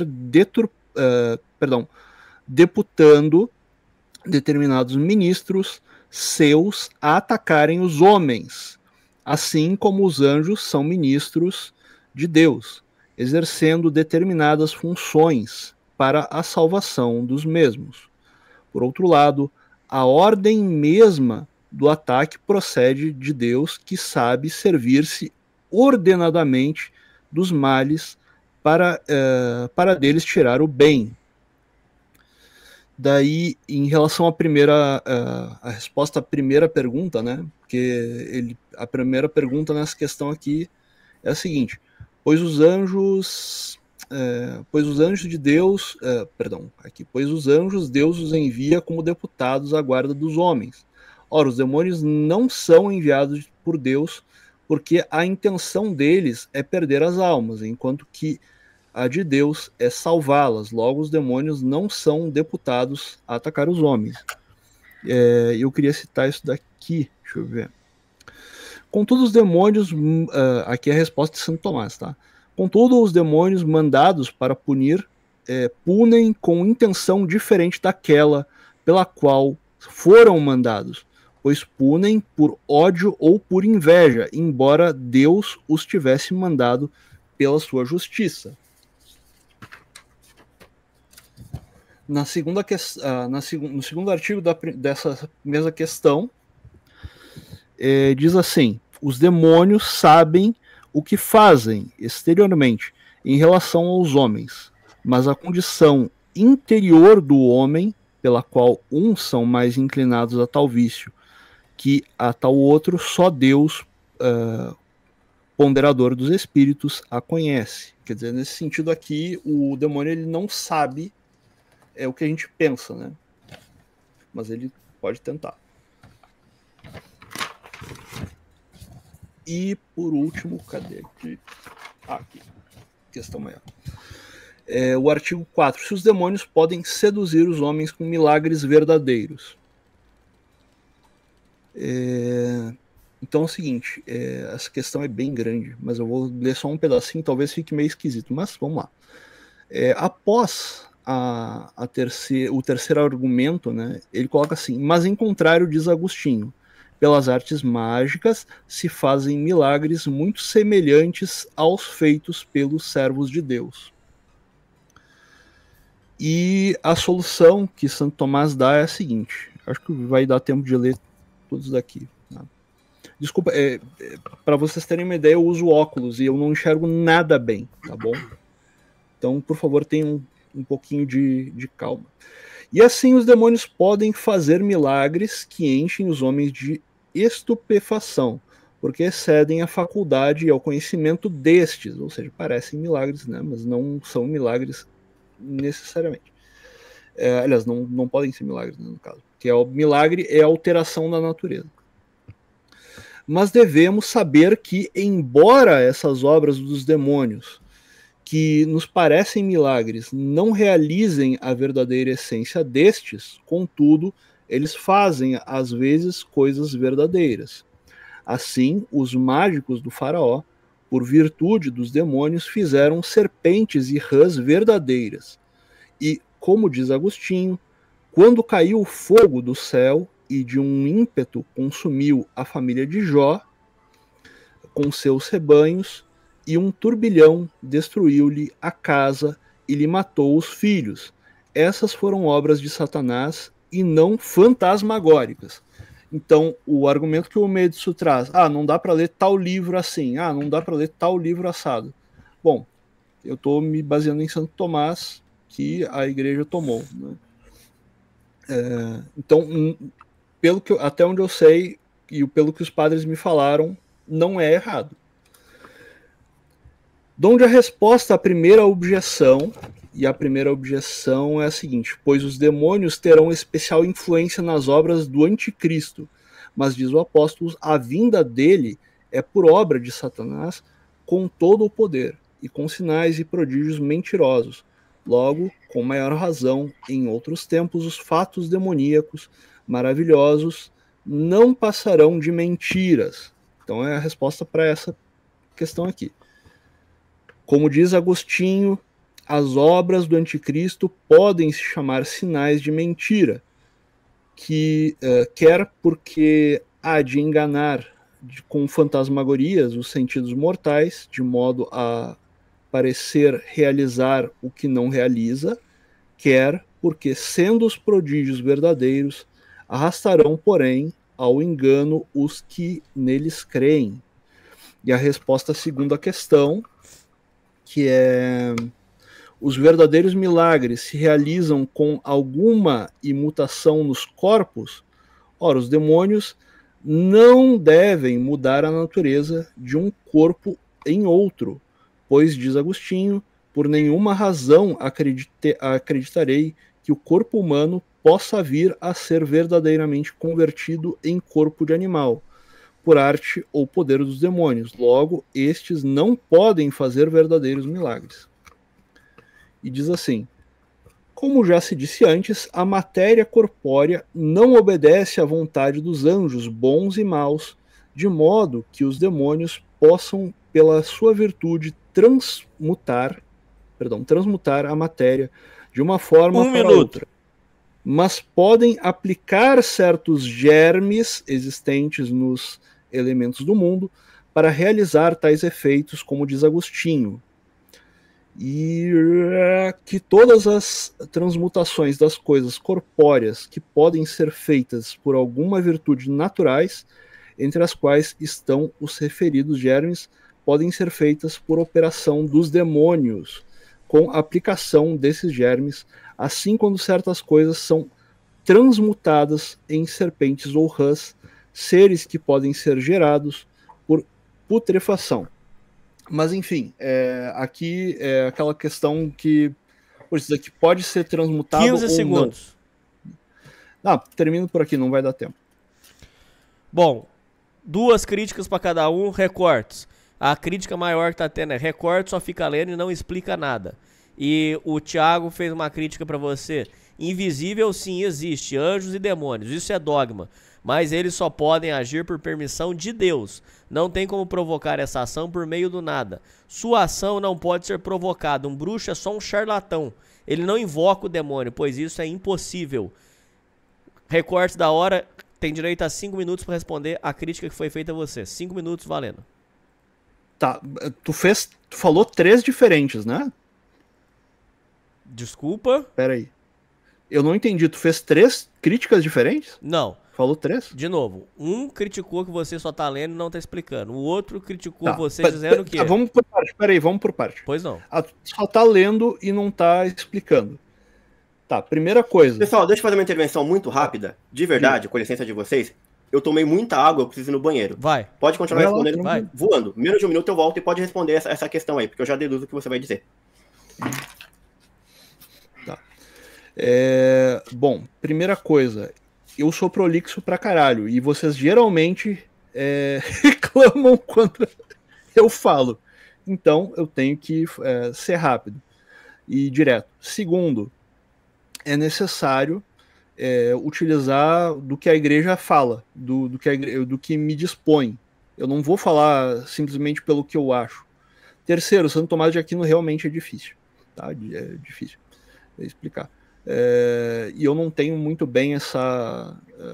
deputando determinados ministros seus a atacarem os homens, assim como os anjos são ministros de Deus, exercendo determinadas funções para a salvação dos mesmos. Por outro lado, a ordem mesma do ataque procede de Deus, que sabe servir-se ordenadamente dos males para deles tirar o bem. Daí, em relação a resposta à primeira pergunta, né? Porque a primeira pergunta nessa questão aqui é a seguinte: pois os anjos de Deus, pois os anjos Deus os envia como deputados à guarda dos homens. Ora, os demônios não são enviados por Deus, porque a intenção deles é perder as almas, enquanto que a de Deus é salvá-las. Logo, os demônios não são deputados a atacar os homens. Eu queria citar isso daqui, deixa eu ver. Contudo, os demônios, aqui é a resposta de Santo Tomás, tá? Contudo, os demônios mandados para punir, punem com intenção diferente daquela pela qual foram mandados, pois punem por ódio ou por inveja, embora Deus os tivesse mandado pela sua justiça. No segundo artigo dessa mesma questão, diz assim: os demônios sabem o que fazem exteriormente em relação aos homens, mas a condição interior do homem, pela qual uns são mais inclinados a tal vício que a tal outro, só Deus, ponderador dos espíritos, a conhece. Quer dizer, nesse sentido aqui, o demônio ele não sabe o que a gente pensa, né? Mas ele pode tentar. E por último, cadê aqui? Aqui. Questão maior. O artigo 4. Se os demônios podem seduzir os homens com milagres verdadeiros. Então é o seguinte, essa questão é bem grande, mas eu vou ler só um pedacinho, talvez fique meio esquisito, mas vamos lá. Após o terceiro argumento, né, ele coloca assim: mas em contrário, diz Agostinho, pelas artes mágicas se fazem milagres muito semelhantes aos feitos pelos servos de Deus. E a solução que Santo Tomás dá é a seguinte, acho que vai dar tempo de ler todos daqui. Tá? Desculpa, para vocês terem uma ideia, eu uso óculos e eu não enxergo nada bem, tá bom? Então, por favor, tenham um pouquinho de calma. E assim os demônios podem fazer milagres que enchem os homens de estupefação, porque excedem a faculdade e ao conhecimento destes, ou seja, parecem milagres, né, mas não são milagres necessariamente. Aliás, não podem ser milagres, né, no caso, porque o milagre é a alteração da natureza. Mas devemos saber que, embora essas obras dos demônios que nos parecem milagres não realizem a verdadeira essência destes, contudo, eles fazem, às vezes, coisas verdadeiras. Assim, os mágicos do faraó, por virtude dos demônios, fizeram serpentes e rãs verdadeiras. E, como diz Agostinho, quando caiu o fogo do céu e de um ímpeto consumiu a família de Jó, com seus rebanhos, e um turbilhão destruiu-lhe a casa e lhe matou os filhos. Essas foram obras de Satanás e não fantasmagóricas. Então, o argumento que o Medso traz, não dá para ler tal livro assim, não dá para ler tal livro assado. Bom, eu estou me baseando em Santo Tomás, que a igreja tomou. Né? Então, até onde eu sei, e pelo que os padres me falaram, não é errado. Donde a resposta à primeira objeção, e a primeira objeção é a seguinte: pois os demônios terão especial influência nas obras do anticristo, mas diz o apóstolo, a vinda dele é por obra de Satanás com todo o poder, e com sinais e prodígios mentirosos. Logo, com maior razão, em outros tempos, os fatos demoníacos maravilhosos não passarão de mentiras. Então é a resposta para essa questão aqui. Como diz Agostinho, as obras do anticristo podem se chamar sinais de mentira, que quer porque há de enganar com fantasmagorias os sentidos mortais, de modo a parecer realizar o que não realiza, quer porque, sendo os prodígios verdadeiros, arrastarão, porém, ao engano os que neles creem. E a resposta à segunda questão, que é: os verdadeiros milagres se realizam com alguma imutação nos corpos? Ora, os demônios não devem mudar a natureza de um corpo em outro, pois, diz Agostinho, por nenhuma razão acreditarei que o corpo humano possa vir a ser verdadeiramente convertido em corpo de animal, por arte ou poder dos demônios. Logo, estes não podem fazer verdadeiros milagres. E diz assim: como já se disse antes, a matéria corpórea não obedece à vontade dos anjos bons e maus, de modo que os demônios possam, pela sua virtude, transmutar a matéria de uma forma para outra. Mas podem aplicar certos germes existentes nos elementos do mundo para realizar tais efeitos, como diz Agostinho. E que todas as transmutações das coisas corpóreas que podem ser feitas por alguma virtude naturais, entre as quais estão os referidos germes, podem ser feitas por operação dos demônios, com a aplicação desses germes, assim quando certas coisas são transmutadas em serpentes ou rãs, seres que podem ser gerados por putrefação. Mas enfim, aqui é aquela questão que isso daqui pode ser transmutado 15 ou segundos. Não. Termino por aqui, não vai dar tempo. Bom, 2 críticas para cada um, recortes. A crítica maior que tá tendo é: recorte só fica lendo e não explica nada. E o Thiago fez uma crítica para você: invisível sim existe, anjos e demônios, isso é dogma, mas eles só podem agir por permissão de Deus. Não tem como provocar essa ação por meio do nada. Sua ação não pode ser provocada. Um bruxo é só um charlatão. Ele não invoca o demônio, pois isso é impossível. Recorte da hora, tem direito a 5 minutos para responder a crítica que foi feita a você. 5 minutos valendo. Tá, tu falou 3 diferentes, né? Desculpa. Pera aí. Eu não entendi, tu fez 3 críticas diferentes? Não. Falou 3? De novo, um criticou que você só tá lendo e não tá explicando. O outro criticou você dizendo que... Vamos por parte, peraí, vamos por parte. Pois não. Tu só tá lendo e não tá explicando. Tá, primeira coisa. Pessoal, deixa eu fazer uma intervenção muito rápida. De verdade, com licença de vocês. Eu tomei muita água, eu preciso ir no banheiro. Vai. Pode continuar respondendo. Vai. Voando. Menos de 1 minuto eu volto e pode responder essa questão aí, porque eu já deduzo o que você vai dizer. Tá. Bom, primeira coisa. Eu sou prolixo pra caralho. E vocês geralmente reclamam quando eu falo. Então, eu tenho que ser rápido e direto. Segundo, é necessário utilizar do que a igreja fala, do que me dispõe. Eu não vou falar simplesmente pelo que eu acho. Terceiro, Santo Tomás de Aquino realmente é difícil. Tá? É difícil explicar. E eu não tenho muito bem essa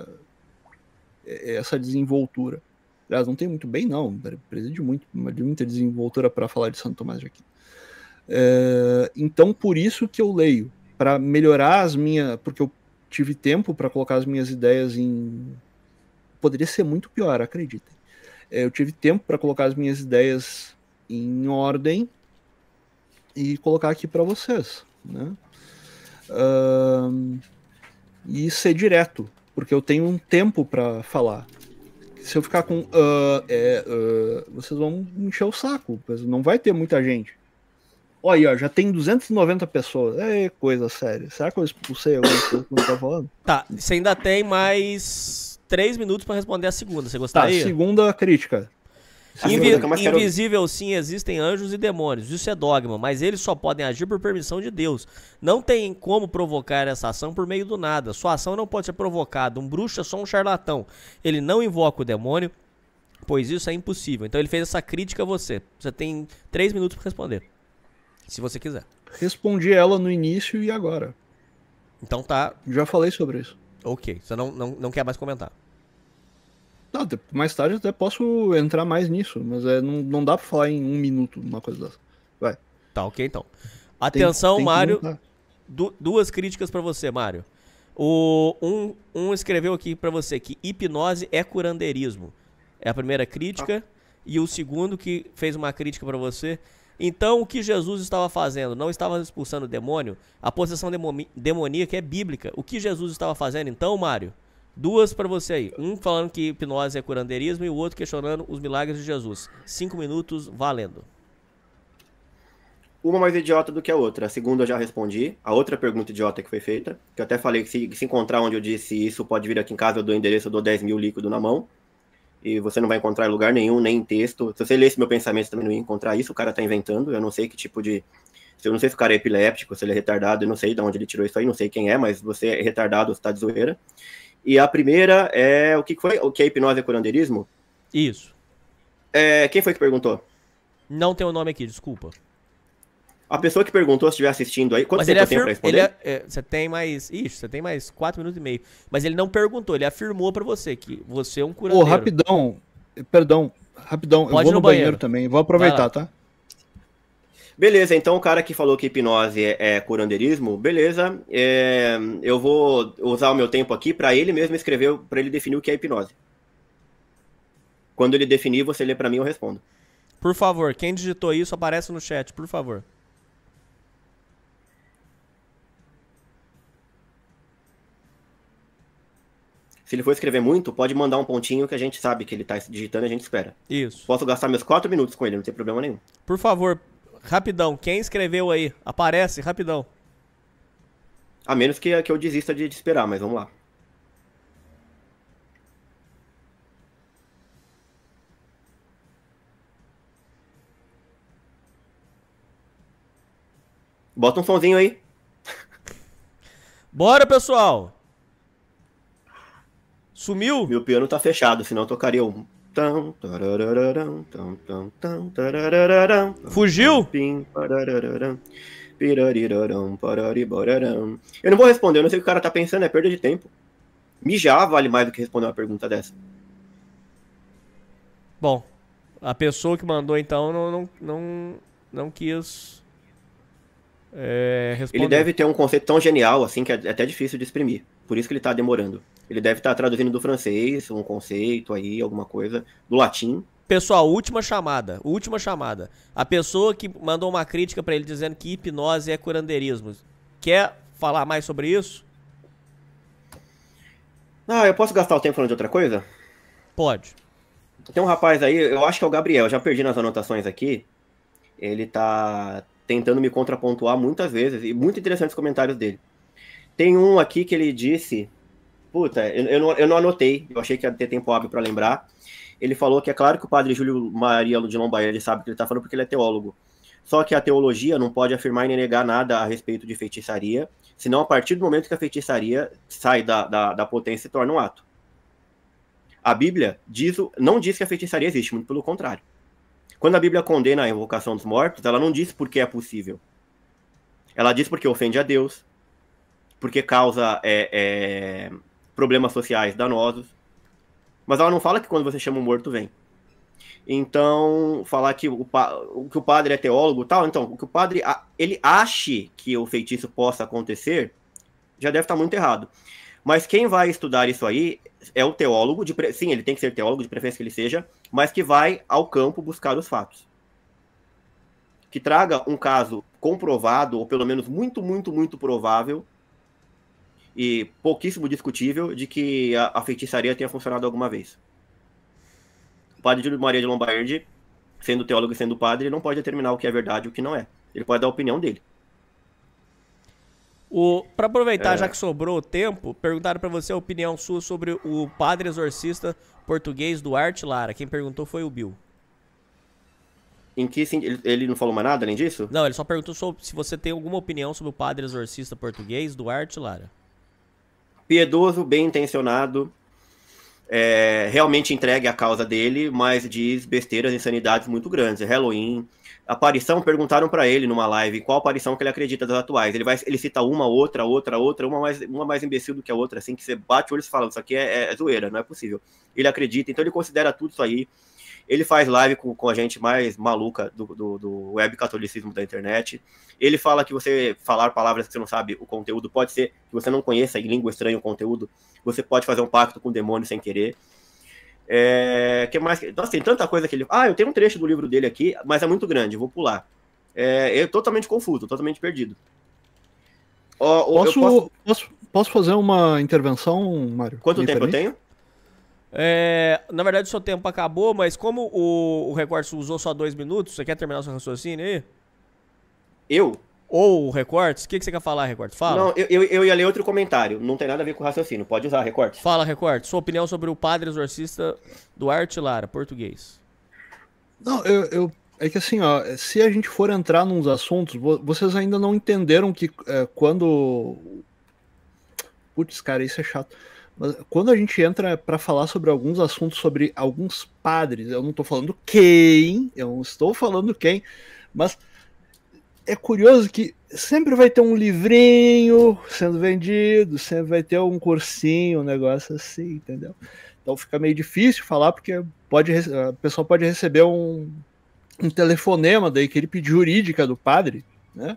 desenvoltura. Aliás, não tenho muito bem, não. Preciso de muita desenvoltura para falar de Santo Tomás de Aquino. Então, por isso que eu leio, para melhorar as minhas... Porque eu tive tempo para colocar as minhas ideias em... Poderia ser muito pior, acreditem. Eu tive tempo para colocar as minhas ideias em ordem e colocar aqui para vocês, né? E ser direto, porque eu tenho um tempo para falar. Se eu ficar com vocês vão encher o saco, não vai ter muita gente. Olha aí, ó, já tem 290 pessoas. É coisa séria. Será que eu expulsei alguma coisa que eu tô falando? Tá, você ainda tem mais 3 minutos para responder a segunda. Você gostaria? Tá, segunda crítica. Invisível sim, existem anjos e demônios, isso é dogma, mas eles só podem agir por permissão de Deus. Não tem como provocar essa ação por meio do nada. Sua ação não pode ser provocada. Um bruxo é só um charlatão. Ele não invoca o demônio, pois isso é impossível. Então ele fez essa crítica a você. Você tem 3 minutos para responder, se você quiser. Respondi ela no início e agora. Então tá. Já falei sobre isso. Ok, você não quer mais comentar. Não, mais tarde até posso entrar mais nisso, mas não dá pra falar em 1 minuto uma coisa dessa. Vai. Tá, ok então. Atenção, tem Mário. Duas críticas pra você, Mário. Um escreveu aqui pra você que hipnose é curandeirismo. É a primeira crítica. E o segundo que fez uma crítica pra você. Então, o que Jesus estava fazendo? Não estava expulsando o demônio? A possessão demoníaca é bíblica. O que Jesus estava fazendo então, Mário? 2 pra você aí. Um falando que hipnose é curandeirismo e o outro questionando os milagres de Jesus. 5 minutos, valendo. Uma mais idiota do que a outra. A segunda eu já respondi. A outra pergunta idiota que foi feita, que eu até falei que se encontrar onde eu disse isso, pode vir aqui em casa, eu dou endereço, eu dou 10 mil líquido na mão. E você não vai encontrar em lugar nenhum, nem em texto. Se você lesse meu pensamento, você também não ia encontrar isso. O cara tá inventando. Eu não sei que tipo de... Eu não sei se o cara é epiléptico, se ele é retardado. Eu não sei de onde ele tirou isso aí. Não sei quem é, mas você é retardado, você tá de zoeira. E a primeira é... O que foi? O que é hipnose é curandeirismo? Isso. Quem foi que perguntou? Não tem o nome aqui, desculpa. A pessoa que perguntou, se estiver assistindo aí... Quanto tempo eu tenho pra responder? Você tem mais... Ixi, você tem mais 4 minutos e meio. Mas ele não perguntou, ele afirmou pra você que você é um curandeiro. Rapidão. Perdão. Rapidão. Pode eu vou no banheiro também. Vou aproveitar, tá? Beleza, então o cara que falou que hipnose é curandeirismo, beleza. Eu vou usar o meu tempo aqui pra ele mesmo escrever, pra ele definir o que é hipnose. Quando ele definir, você lê pra mim, eu respondo. Por favor, quem digitou isso, aparece no chat, por favor. Se ele for escrever muito, pode mandar um pontinho que a gente sabe que ele tá digitando e a gente espera. Isso. Posso gastar meus 4 minutos com ele, não tem problema nenhum. Por favor, rapidão, quem escreveu aí? Aparece, rapidão. A menos que eu desista de esperar, mas vamos lá. Bota um sonzinho aí. Bora, pessoal! Sumiu? Meu piano tá fechado, senão eu tocaria um... Fugiu? Eu não vou responder, eu não sei o que o cara tá pensando, é perda de tempo. Mijar vale mais do que responder uma pergunta dessa. Bom, a pessoa que mandou então não quis responder. Ele deve ter um conceito tão genial assim que é até difícil de exprimir. Por isso que ele tá demorando. Ele deve estar traduzindo do francês, um conceito aí, alguma coisa, do latim. Pessoal, última chamada. A pessoa que mandou uma crítica pra ele dizendo que hipnose é curandeirismo. Quer falar mais sobre isso? Eu posso gastar o tempo falando de outra coisa? Pode. Tem um rapaz aí, eu acho que é o Gabriel, já perdi nas anotações aqui. Ele tá tentando me contrapontuar muitas vezes, e muito interessantes os comentários dele. Tem um aqui que ele disse... Puta, eu não anotei, eu achei que ia ter tempo hábil para lembrar. Ele falou que é claro que o padre Júlio Maria de Lombardi sabe o que ele está falando porque ele é teólogo. Só que a teologia não pode afirmar nem negar nada a respeito de feitiçaria, senão a partir do momento que a feitiçaria sai da potência se torna um ato. A Bíblia não diz que a feitiçaria existe, muito pelo contrário. Quando a Bíblia condena a invocação dos mortos, ela não diz porque é possível. Ela diz porque ofende a Deus, porque causa... problemas sociais danosos, mas ela não fala que quando você chama um morto vem. Então, falar que o padre é teólogo tal, então, o que o padre ele ache que o feitiço possa acontecer, já deve estar muito errado. Mas quem vai estudar isso aí é o teólogo, sim, ele tem que ser teólogo, de preferência que ele seja, mas que vai ao campo buscar os fatos. Que traga um caso comprovado, ou pelo menos muito, muito, muito provável, e pouquíssimo discutível de que a feitiçaria tenha funcionado alguma vez. O padre Júlio Maria de Lombardi, sendo teólogo e sendo padre, ele não pode determinar o que é verdade e o que não é. Ele pode dar a opinião dele. Para aproveitar, já que sobrou tempo, perguntaram para você a opinião sua sobre o padre exorcista português Duarte Lara. Quem perguntou foi o Bill. Em que ele não falou mais nada além disso? Não, ele só perguntou se você tem alguma opinião sobre o padre exorcista português, Duarte Lara. Piedoso, bem intencionado, realmente entregue à causa dele, mas diz besteiras e insanidades muito grandes. Halloween, aparição, perguntaram pra ele numa live qual aparição que ele acredita das atuais. Ele cita uma mais imbecil do que a outra, assim, que você bate o olho e fala, isso aqui é zoeira, não é possível. Ele acredita, então ele considera tudo isso aí. Ele faz live com a gente mais maluca do web catolicismo da internet. Ele fala que você falar palavras que você não sabe o conteúdo, pode ser que você não conheça em língua estranha o conteúdo, você pode fazer um pacto com o demônio sem querer. Que mais? Nossa, tem tanta coisa que ele... eu tenho um trecho do livro dele aqui, mas é muito grande, vou pular. É totalmente confuso, totalmente perdido. Posso fazer uma intervenção, Mário? Quanto tempo eu tenho? Na verdade, o seu tempo acabou, mas como o Recortes usou só 2 minutos, você quer terminar o seu raciocínio aí? Eu? Ou o Recortes? O que você quer falar, Recortes? Fala. Não, eu ia ler outro comentário. Não tem nada a ver com o raciocínio. Pode usar, Recortes. Fala, Recortes. Sua opinião sobre o padre exorcista Duarte Lara, português. Não, é que assim, ó, se a gente for entrar nos assuntos, vocês ainda não entenderam que quando... Putz, cara, isso é chato. Mas quando a gente entra para falar sobre alguns assuntos, sobre alguns padres, eu não estou falando quem, mas é curioso que sempre vai ter um livrinho sendo vendido, sempre vai ter um cursinho, um negócio assim, entendeu? Então fica meio difícil falar, porque a pessoa pode receber um telefonema da equipe jurídica do padre, né?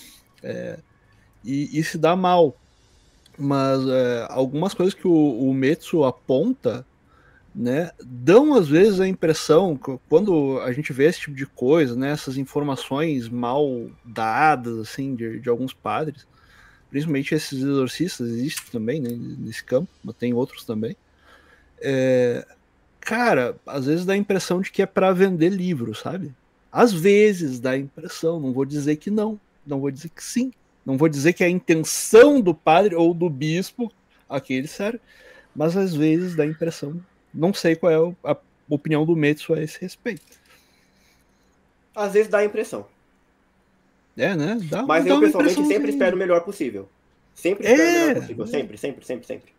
E se dá mal. Mas algumas coisas que o Metsu aponta, né, dão às vezes a impressão, quando a gente vê esse tipo de coisa, né, essas informações mal dadas assim, de alguns padres, principalmente esses exorcistas, existem também, né, nesse campo, mas tem outros também. Cara, às vezes dá a impressão de que é para vender livro, sabe? Às vezes dá a impressão, não vou dizer que não vou dizer que sim. Não vou dizer que é a intenção do padre ou do bispo aquele serve, mas às vezes dá a impressão. Não sei qual é a opinião do Metsu a esse respeito. Às vezes dá a impressão. Né? Mas eu pessoalmente sempre espero o melhor possível. Sempre espero o melhor possível. Sempre.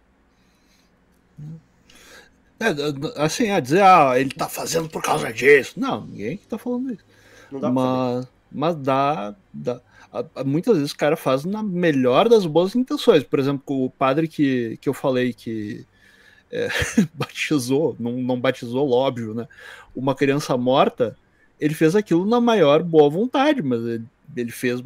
Assim, dizer, ele tá fazendo por causa disso. Não, ninguém tá falando isso. Não dá pra saber. Mas dá. Muitas vezes o cara faz na melhor das boas intenções. Por exemplo, o padre que eu falei que batizou, não batizou, óbvio, né? Uma criança morta, ele fez aquilo na maior boa vontade, mas ele fez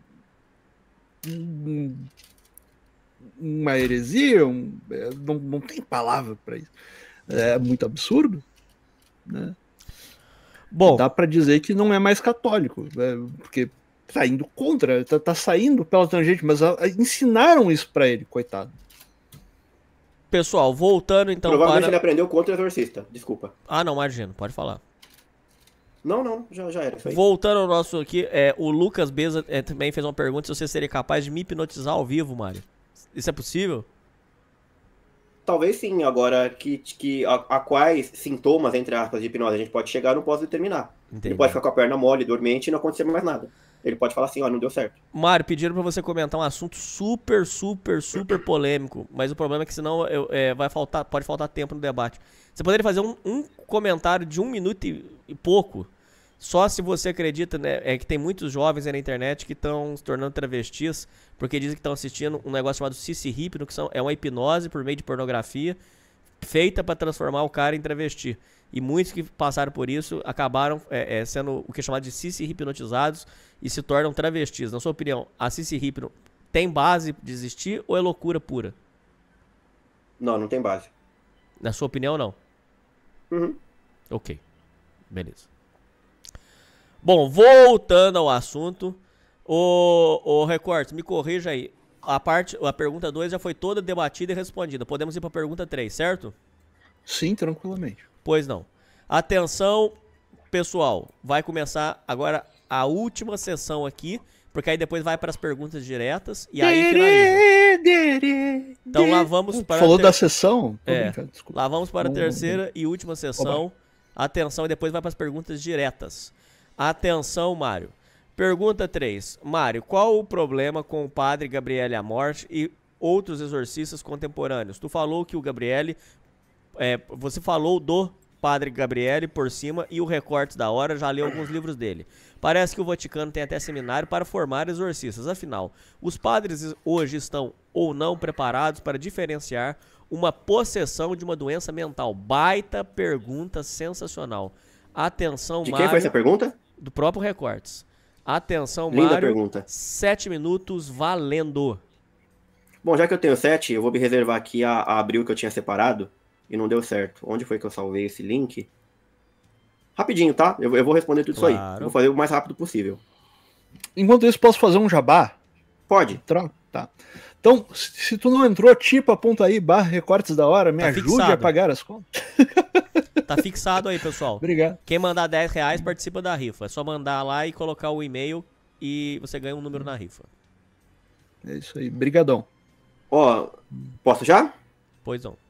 uma heresia, não tem palavra para isso. É muito absurdo, né? Bom, dá para dizer que não é mais católico, porque tá indo contra, tá saindo pela tangente, mas ensinaram isso para ele, coitado. Pessoal, voltando então Provavelmente ele aprendeu contra o exorcista, desculpa. Não, imagino, pode falar. Não, já era isso aí. Voltando ao nosso aqui, o Lucas Beza também fez uma pergunta se você seria capaz de me hipnotizar ao vivo, Mário. Isso é possível? Talvez sim, agora a quais sintomas, entre aspas, de hipnose a gente pode chegar, não posso determinar. Entendi. Ele pode ficar com a perna mole, dormente e não acontecer mais nada. Ele pode falar assim, não deu certo. Mário, pediram pra você comentar um assunto super polêmico, mas o problema é que senão pode faltar tempo no debate. Você poderia fazer um comentário de 1 minuto e pouco, só se você acredita, né, que tem muitos jovens aí na internet que estão se tornando travestis, porque dizem que estão assistindo um negócio chamado Sissi-Hipno, que é uma hipnose por meio de pornografia, feita para transformar o cara em travesti. E muitos que passaram por isso acabaram sendo o que é chamado de Sissi-hipnotizados e se tornam travestis. Na sua opinião, a Sissi-Hipno tem base de existir ou é loucura pura? Não tem base. Na sua opinião, não? Uhum. Ok, beleza. Bom, voltando ao assunto, o Recortes, me corrija aí. A pergunta 2 já foi toda debatida e respondida. Podemos ir para a pergunta 3, certo? Sim, tranquilamente. Pois não. Atenção, pessoal. Vai começar agora a última sessão aqui, porque aí depois vai para as perguntas diretas e aí finaliza. Então lá vamos para Falou da sessão? Lá vamos para a terceira e última sessão. Atenção, e depois vai para as perguntas diretas. Atenção, Mário. Pergunta 3. Mário, qual o problema com o padre Gabriele Amorth e outros exorcistas contemporâneos? Tu falou que o Gabriele... você falou do padre Gabriele por cima e o Recortes da Hora já leu alguns livros dele. Parece que o Vaticano tem até seminário para formar exorcistas. Afinal, os padres hoje estão ou não preparados para diferenciar uma possessão de uma doença mental? Baita pergunta sensacional. Atenção, Mário. De quem foi essa pergunta? Do próprio Recortes. Atenção, Linda Mário. Pergunta. 7 minutos valendo. Bom, já que eu tenho 7, eu vou me reservar aqui a abrir o que eu tinha separado e não deu certo. Onde foi que eu salvei esse link? Rapidinho, tá? Eu vou responder tudo isso aí. Vou fazer o mais rápido possível. Enquanto isso, posso fazer um jabá? Pode. Tá. Então, se tu não entrou, tipo, aponta aí, /recortes da hora, me ajude fixado. a pagar as contas. Tá fixado aí, pessoal. Obrigado. Quem mandar R$10 participa da rifa. É só mandar lá e colocar o e-mail e você ganha um número na rifa. É isso aí, brigadão. Ó, posso já? Pois não.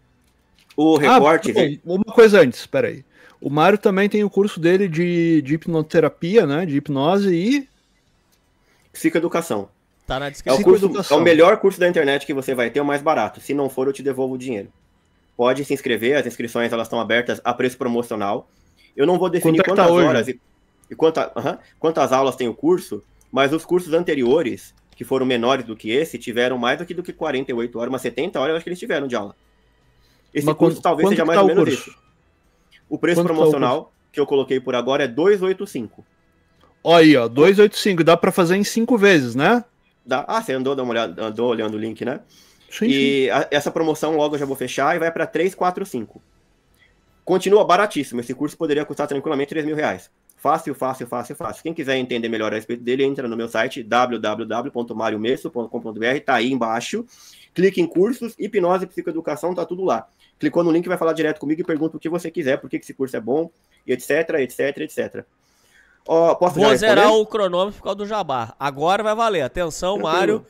O Recortes... Uma coisa antes, peraí. O Mário também tem o curso dele de hipnoterapia, né? De hipnose e... Psicoeducação. Tá na descrição. É o melhor curso da internet que você vai ter, o mais barato. Se não for, eu te devolvo o dinheiro. Pode se inscrever, as inscrições elas estão abertas a preço promocional. Eu não vou definir quantas horas e quantas aulas tem o curso, mas os cursos anteriores, que foram menores do que esse, tiveram mais do que 48 horas, umas 70 horas eu acho que eles tiveram de aula. Esse curso talvez seja mais ou menos isso. O preço promocional que eu coloquei por agora é 285. Olha aí, ó, 285, dá pra fazer em 5 vezes, né? Dá. Ah, você andou olhando o link, né? Sim, e essa promoção logo eu já vou fechar e vai para 345. Continua baratíssimo. Esse curso poderia custar tranquilamente R$3.000. Fácil. Quem quiser entender melhor a respeito dele, entra no meu site www.mariomesso.com.br, tá aí embaixo. Clique em cursos, hipnose e psicoeducação, tá tudo lá. Clicou no link, vai falar direto comigo e pergunta o que você quiser, por que esse curso é bom, etc. Posso Vou zerar o cronômetro por causa do jabá. Agora vai valer. Atenção, Mário.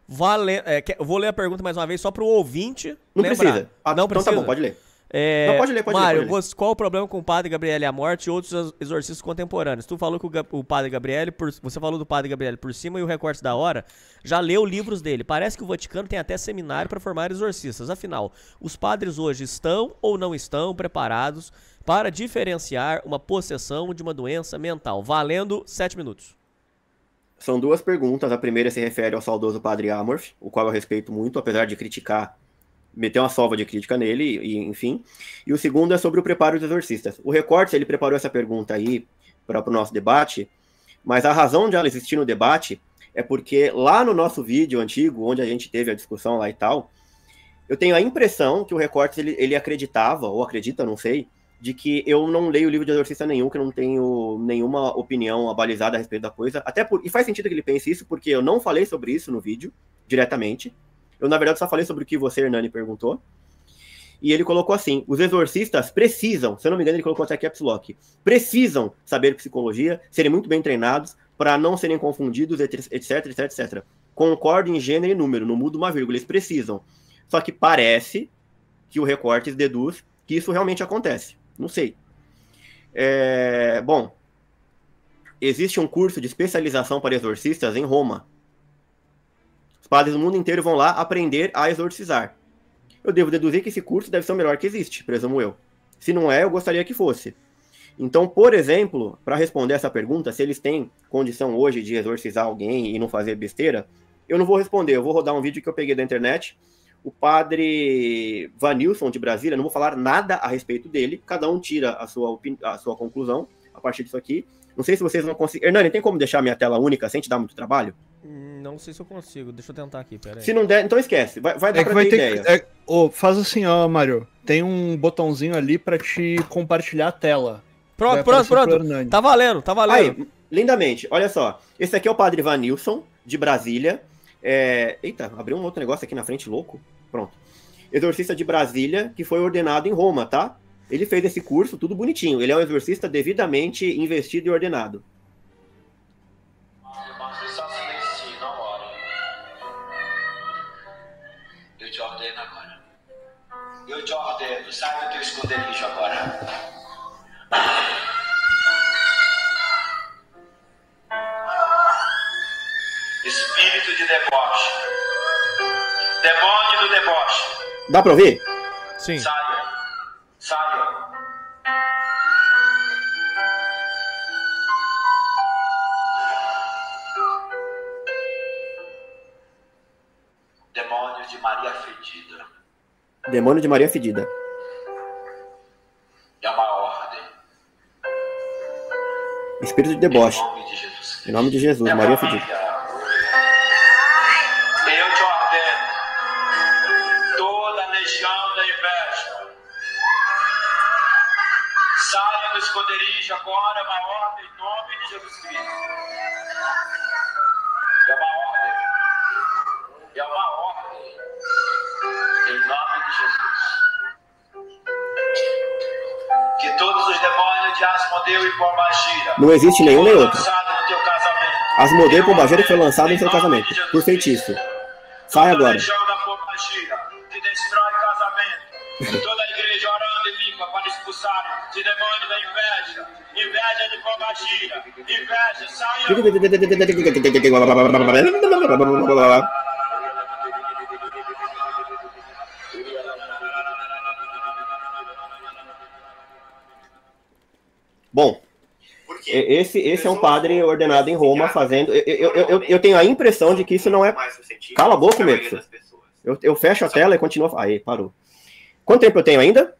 Vou ler a pergunta mais uma vez, só pro ouvinte não lembrar. Precisa. Não precisa? Então tá bom, pode ler. Não, pode ler. Mário, qual o problema com o padre Gabriele Amorth e outros exorcistas contemporâneos? Tu falou que o padre Gabriele, você falou do padre Gabriele por cima e o Recortes da Hora já leu livros dele. Parece que o Vaticano tem até seminário para formar exorcistas. Afinal, os padres hoje estão ou não estão preparados para diferenciar uma possessão de uma doença mental? Valendo 7 minutos. São duas perguntas. A primeira se refere ao saudoso padre Amorth, o qual eu respeito muito, apesar de criticar, meter uma sova de crítica nele, e enfim. E o segundo é sobre o preparo dos exorcistas. O Recortes, ele preparou essa pergunta aí para o nosso debate, mas a razão de ela existir no debate é porque lá no nosso vídeo antigo, onde a gente teve a discussão lá e tal, eu tenho a impressão que o Recortes, ele acreditava, ou acredita, não sei, de que eu não leio livro de exorcista nenhum, que eu não tenho nenhuma opinião abalizada a respeito da coisa. E faz sentido que ele pense isso, porque eu não falei sobre isso no vídeo, diretamente. Eu, na verdade, só falei sobre o que você, Hernani, perguntou. E ele colocou assim: os exorcistas precisam, se eu não me engano, ele colocou até caps lock, precisam saber psicologia, serem muito bem treinados, para não serem confundidos, etc. Concordo em gênero e número, não muda uma vírgula, eles precisam. Só que parece que o Recortes deduz que isso realmente acontece. Não sei. Bom, existe um curso de especialização para exorcistas em Roma. Os padres do mundo inteiro vão lá aprender a exorcizar. Eu devo deduzir que esse curso deve ser o melhor que existe, presumo eu. Se não é, eu gostaria que fosse. Então, por exemplo, para responder essa pergunta, se eles têm condição hoje de exorcizar alguém e não fazer besteira, eu não vou responder. Eu vou rodar um vídeo que eu peguei da internet. O padre Vanilson de Brasília, não vou falar nada a respeito dele. Cada um tira a sua conclusão a partir disso aqui. Não sei se vocês vão conseguir. Hernani, tem como deixar minha tela única sem te dar muito trabalho? Não sei se eu consigo. Deixa eu tentar aqui, pera aí. Se não der, então esquece. Vai dar pra ter ideia. Faz assim, ó, Mário. Tem um botãozinho ali pra te compartilhar a tela. Pronto. Tá valendo. Aí, lindamente. Olha só. Esse aqui é o padre Vanilson, de Brasília. Eita, abriu um outro negócio aqui na frente, louco. Pronto. Exorcista de Brasília, que foi ordenado em Roma, tá? Ele fez esse curso, tudo bonitinho. Ele é um exorcista devidamente investido e ordenado. Só silencie, não ore. Eu te ordeno agora. Eu te ordeno, sai do teu esconderijo agora. Dá pra ouvir? Sim. Saia. Saia. Demônio de Maria Fedida. Demônio de Maria Fedida. É uma ordem. Espírito de deboche. Em nome de Jesus Cristo. Em nome de Jesus, Maria Fedida. Eu te ordeno, toda a legião da inveja, saia do esconderijo agora, é uma ordem em nome de Jesus Cristo. É uma ordem. É uma ordem. Em nome de Jesus. Que todos os demônios de Asmodeu e Pombagira Não existe nenhum nem outro. lançados no teu casamento. Asmodeu e Pombagira foi lançado em seu casamento, por feitiço. Sai agora. Legião da Pombagira, que destrói casamento. Toda a igreja orando em língua para expulsar esse demônio da inveja. Inveja de Pombagira. Inveja, saia. Bom, esse é um padre ordenado em Roma fazendo... Eu tenho a impressão de que isso não é... Cala a boca, Metsu. Eu fecho a tela e continuo... Aí, parou. Quanto tempo eu tenho ainda?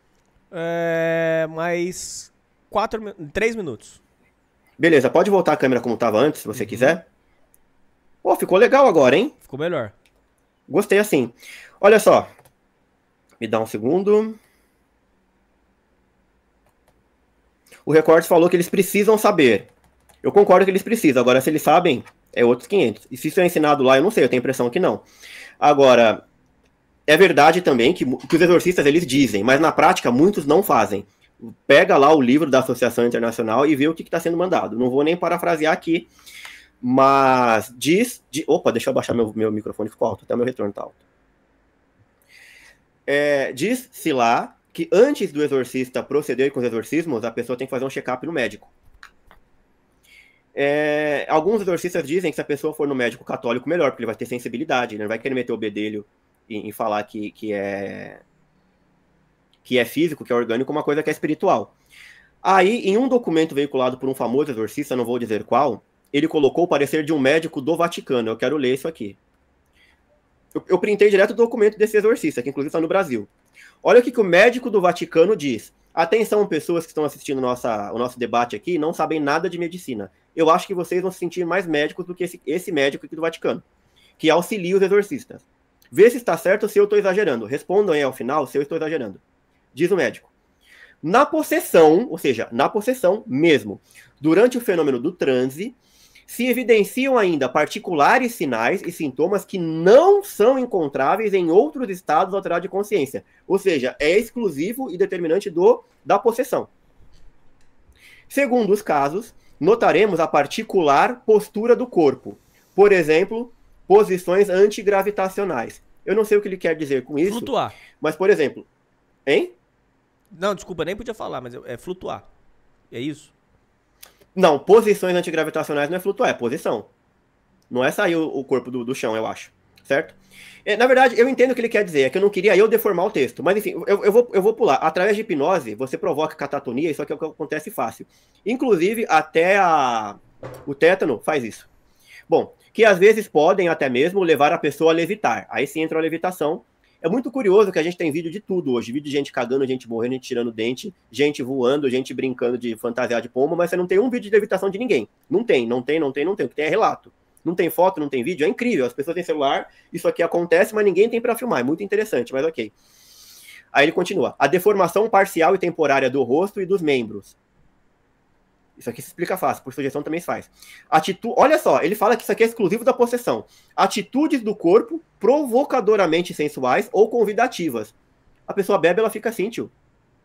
Mais 3 minutos. Beleza, pode voltar a câmera como estava antes, se você quiser. Pô, ficou legal agora, hein? Ficou melhor. Gostei assim. Olha só. Me dá um segundo. O Recortes falou que eles precisam saber. Eu concordo que eles precisam. Agora, se eles sabem, é outros 500. E se isso é ensinado lá, eu não sei. Eu tenho a impressão que não. Agora, é verdade também que os exorcistas, eles dizem. Mas na prática, muitos não fazem. Pega lá o livro da Associação Internacional e vê o que está sendo mandado. Não vou nem parafrasear aqui. Mas Opa, deixa eu abaixar meu microfone. Ficou alto. Até o meu retorno está alto. Diz-se lá que antes do exorcista proceder com os exorcismos, a pessoa tem que fazer um check-up no médico. Alguns exorcistas dizem que se a pessoa for no médico católico, melhor, porque ele vai ter sensibilidade, ele não vai querer meter o bedelho em falar que é físico, que é orgânico, uma coisa que é espiritual. Aí, em um documento veiculado por um famoso exorcista, não vou dizer qual, ele colocou o parecer de um médico do Vaticano. Eu quero ler isso aqui. Eu printei direto o documento desse exorcista, que inclusive está no Brasil. Olha o que o médico do Vaticano diz. Atenção, pessoas que estão assistindo o nosso debate aqui, não sabem nada de medicina. Eu acho que vocês vão se sentir mais médicos do que esse médico aqui do Vaticano, que auxilia os exorcistas. Vê se está certo ou se eu estou exagerando. Respondam aí ao final se eu estou exagerando. Diz o médico. Na possessão, ou seja, na possessão mesmo, durante o fenômeno do transe, se evidenciam ainda particulares sinais e sintomas que não são encontráveis em outros estados alterados de consciência. Ou seja, é exclusivo e determinante da possessão. Segundo os casos, notaremos a particular postura do corpo. Por exemplo, posições antigravitacionais. Eu não sei o que ele quer dizer com isso. Flutuar. Mas, por exemplo... Hein? Não, desculpa, nem podia falar, mas é flutuar. É isso? Não, posições antigravitacionais não é flutuar, é posição. Não é sair o corpo do chão, eu acho. Certo? Na verdade, eu entendo o que ele quer dizer, é que eu não queria eu deformar o texto. Mas enfim, eu vou pular. Através de hipnose, você provoca catatonia, isso aqui é o que acontece fácil. Inclusive, até o tétano faz isso. Bom, que às vezes podem até mesmo levar a pessoa a levitar. Aí sim entra a levitação. É muito curioso que a gente tem vídeo de tudo hoje. Vídeo de gente cagando, gente morrendo, gente tirando dente, gente voando, gente brincando de fantasiar de pombo, mas você não tem um vídeo de levitação de ninguém. Não tem. O que tem é relato. Não tem foto, não tem vídeo, é incrível. As pessoas têm celular, isso aqui acontece, mas ninguém tem para filmar. É muito interessante, mas ok. Aí ele continua. A deformação parcial e temporária do rosto e dos membros. Isso aqui se explica fácil, por sugestão também se faz. Olha só, ele fala que isso aqui é exclusivo da possessão. Atitudes do corpo provocadoramente sensuais ou convidativas. A pessoa bebe, ela fica assim, tio.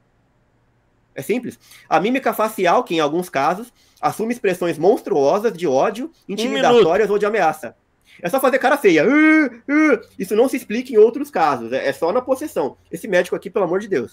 É simples. A mímica facial, que em alguns casos assume expressões monstruosas de ódio, intimidatórias ou de ameaça. É só fazer cara feia. Isso não se explica em outros casos. É só na possessão. Esse médico aqui, pelo amor de Deus.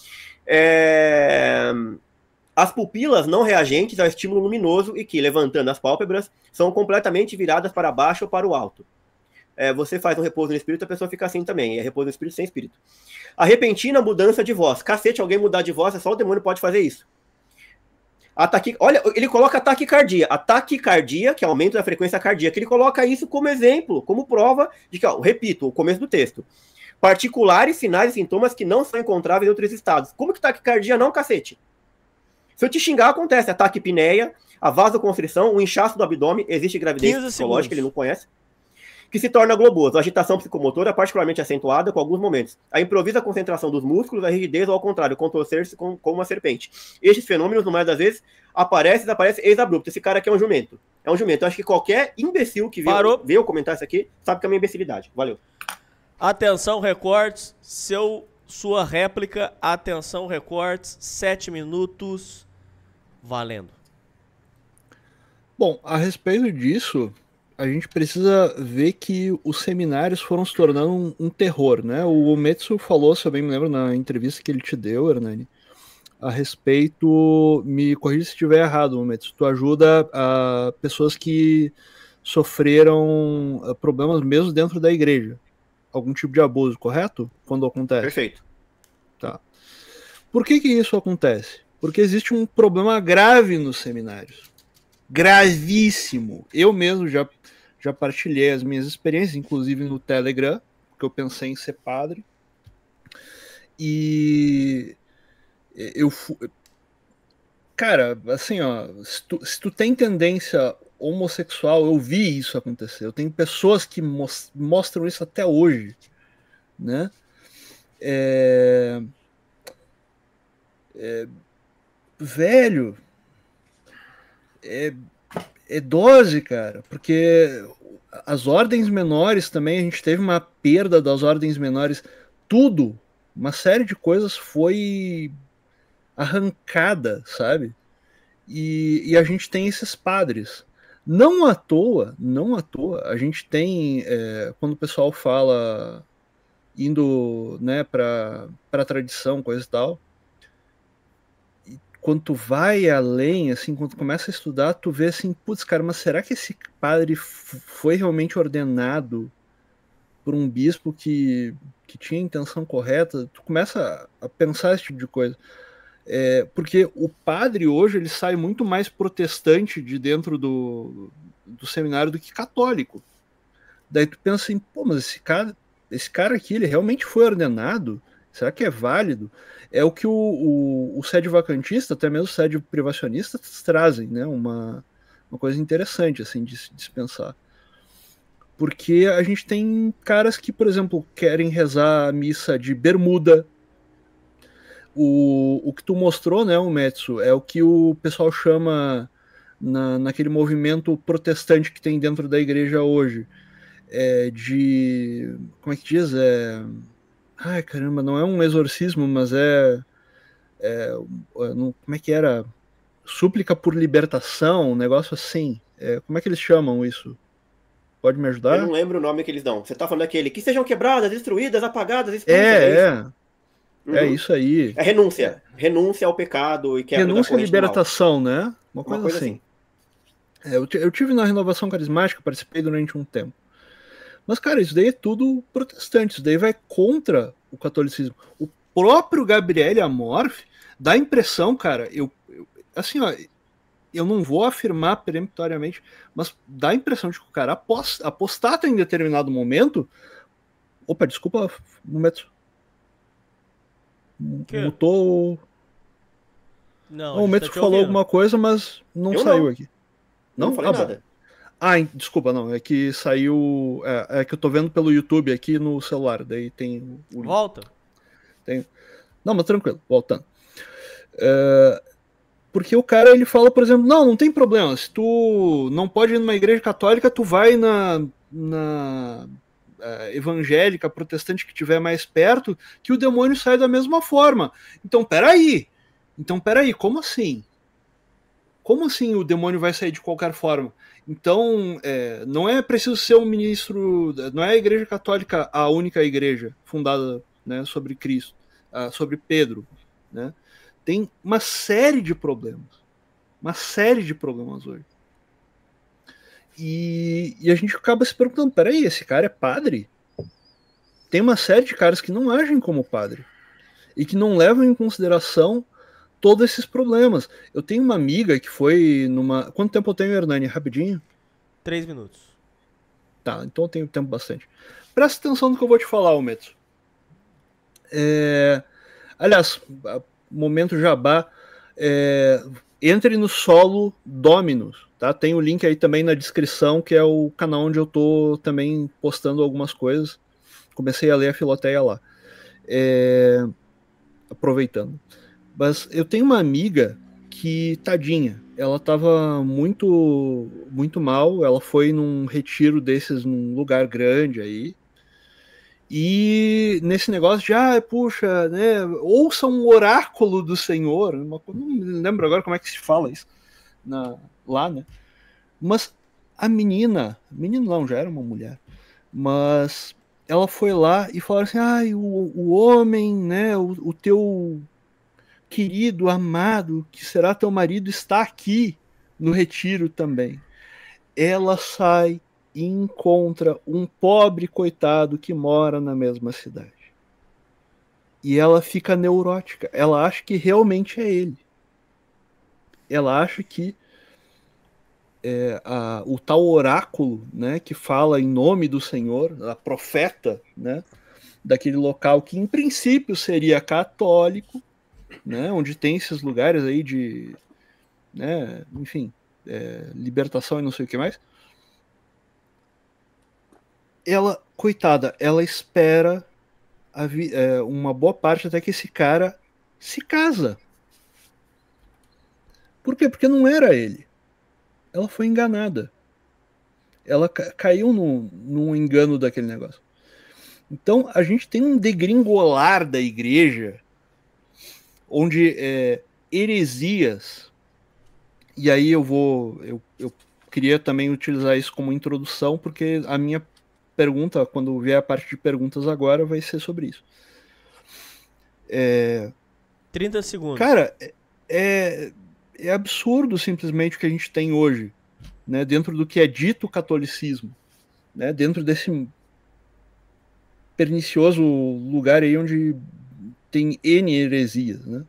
As pupilas não reagentes ao estímulo luminoso e que, levantando as pálpebras, são completamente viradas para baixo ou para o alto. você faz um repouso no espírito, a pessoa fica assim também. É repouso no espírito sem espírito. A repentina mudança de voz. Cacete, alguém mudar de voz, só o demônio pode fazer isso. Olha, ele coloca a taquicardia. A taquicardia, que é o aumento da frequência cardíaca, ele coloca isso como exemplo, como prova de que, repito, o começo do texto. Particulares sinais e sintomas que não são encontráveis em outros estados. Como que taquicardia não, cacete? Se eu te xingar, acontece a taquipneia, a vasoconstrição, o inchaço do abdômen, existe gravidez psicológica, ele não conhece, que se torna globoso. A agitação psicomotora particularmente acentuada com alguns momentos. A improvisa concentração dos músculos, a rigidez ou ao contrário, contorcer-se como uma serpente. Estes fenômenos, no mais das vezes, aparecem ex-abrupto. Esse cara aqui é um jumento. É um jumento. Eu acho que qualquer imbecil que vê eu comentar isso aqui, sabe que é uma imbecilidade. Valeu. Atenção, recortes. Sua réplica. Atenção, recortes. 7 minutos. Valendo. Bom, a respeito disso, a gente precisa ver que os seminários foram se tornando um terror, né? O Metsu falou, se eu bem me lembro, na entrevista que ele te deu, Hernani, a respeito, me corrija se estiver errado, Metsu, tu ajuda a pessoas que sofreram problemas mesmo dentro da igreja, algum tipo de abuso, correto? Quando acontece. Perfeito. Tá. Por que isso acontece? Porque existe um problema grave nos seminários. Gravíssimo. Eu mesmo já partilhei as minhas experiências, inclusive no Telegram, porque eu pensei em ser padre. E cara, assim, ó, se tu tem tendência homossexual, eu vi isso acontecer. Eu tenho pessoas que mostram isso até hoje, né? Velho, é dose, cara, porque as ordens menores também, a gente teve uma perda das ordens menores, tudo, uma série de coisas foi arrancada, sabe? E a gente tem esses padres. Não à toa, a gente tem, quando o pessoal fala indo, né, para a tradição, coisa e tal, quando tu vai além, assim, quando tu começa a estudar, tu vê assim, putz, cara, mas será que esse padre foi realmente ordenado por um bispo que tinha a intenção correta? Tu começa a pensar esse tipo de coisa. Porque o padre hoje, ele sai muito mais protestante de dentro do seminário do que católico. Daí tu pensa assim, pô, mas esse cara aqui, ele realmente foi ordenado? Será que é válido? É o que o sede vacantista, até mesmo o sede privacionista, trazem, né? Uma coisa interessante, assim, de se pensar. Porque a gente tem caras que, por exemplo, querem rezar a missa de bermuda. O que tu mostrou, né, o Metsu, é o que o pessoal chama, naquele movimento protestante que tem dentro da igreja hoje, como é que diz? Ai, caramba, não é um exorcismo, mas como é que era? Súplica por libertação, um negócio assim. Como é que eles chamam isso? Pode me ajudar? Eu não lembro o nome que eles dão. Você tá falando daquele, que sejam quebradas, destruídas, apagadas, expulsas. É isso aí. É renúncia. Renúncia ao pecado e quebra renúncia da e libertação, né? Uma coisa assim. Eu tive na Renovação Carismática, participei durante um tempo. Mas, cara, isso daí é tudo protestante, isso daí vai contra o catolicismo. O próprio Gabriele Amorf dá a impressão, cara, assim, ó, eu não vou afirmar peremptoriamente, mas dá a impressão de que o cara apostata em determinado momento. Opa, desculpa, um momento. Mutou. Não, o Metsu falou alguma coisa, mas não saiu aqui. Não falei nada. Desculpa, não. É que saiu. É que eu tô vendo pelo YouTube aqui no celular. Daí tem o. Volta. Não, mas tranquilo, voltando. Porque o cara, ele fala, por exemplo, não tem problema. Se tu não pode ir numa igreja católica, tu vai na evangélica, protestante que tiver mais perto, que o demônio sai da mesma forma. Então, peraí, como assim? Como assim o demônio vai sair de qualquer forma? Então, não é preciso ser um ministro, não é a igreja católica a única igreja fundada, né, sobre Cristo, sobre Pedro, né? Tem uma série de problemas hoje. E a gente acaba se perguntando, peraí, esse cara é padre? Tem uma série de caras que não agem como padre e que não levam em consideração todos esses problemas. Eu tenho uma amiga que foi numa... Quanto tempo eu tenho, Hernani? Rapidinho? 3 minutos. Tá, então eu tenho tempo bastante. Presta atenção no que eu vou te falar, Meto. Aliás, momento jabá. Entre no Solo Dominus, tá? Tem o link aí também na descrição, que é o canal onde eu tô também postando algumas coisas. Comecei a ler a Filoteia lá. Aproveitando. Mas eu tenho uma amiga que, tadinha, ela tava muito mal, ela foi num retiro desses num lugar grande aí, e nesse negócio de, puxa, né, ouça um oráculo do Senhor, não me lembro agora como é que se fala isso lá, né, mas a menina não, já era uma mulher, mas ela foi lá e falou assim, o homem, né, o teu querido, amado, que será teu marido, está aqui no retiro também. Ela sai e encontra um pobre coitado que mora na mesma cidade. E ela fica neurótica. Ela acha que realmente é ele. Ela acha que o tal oráculo, né, que fala em nome do Senhor, a profeta, né, daquele local que em princípio seria católico, né, onde tem esses lugares aí de, né, enfim, libertação e não sei o que mais. Ela, coitada, ela espera uma boa parte até que esse cara se casa. Por quê? Porque não era ele. Ela foi enganada. Ela caiu num engano daquele negócio. Então a gente tem um degringolar da igreja onde heresias, e aí eu queria também utilizar isso como introdução, porque a minha pergunta, quando vier a parte de perguntas agora, vai ser sobre isso. 30 segundos. Cara, é absurdo simplesmente o que a gente tem hoje, né, dentro do que é dito catolicismo, né, dentro desse pernicioso lugar aí onde tem N heresias, né?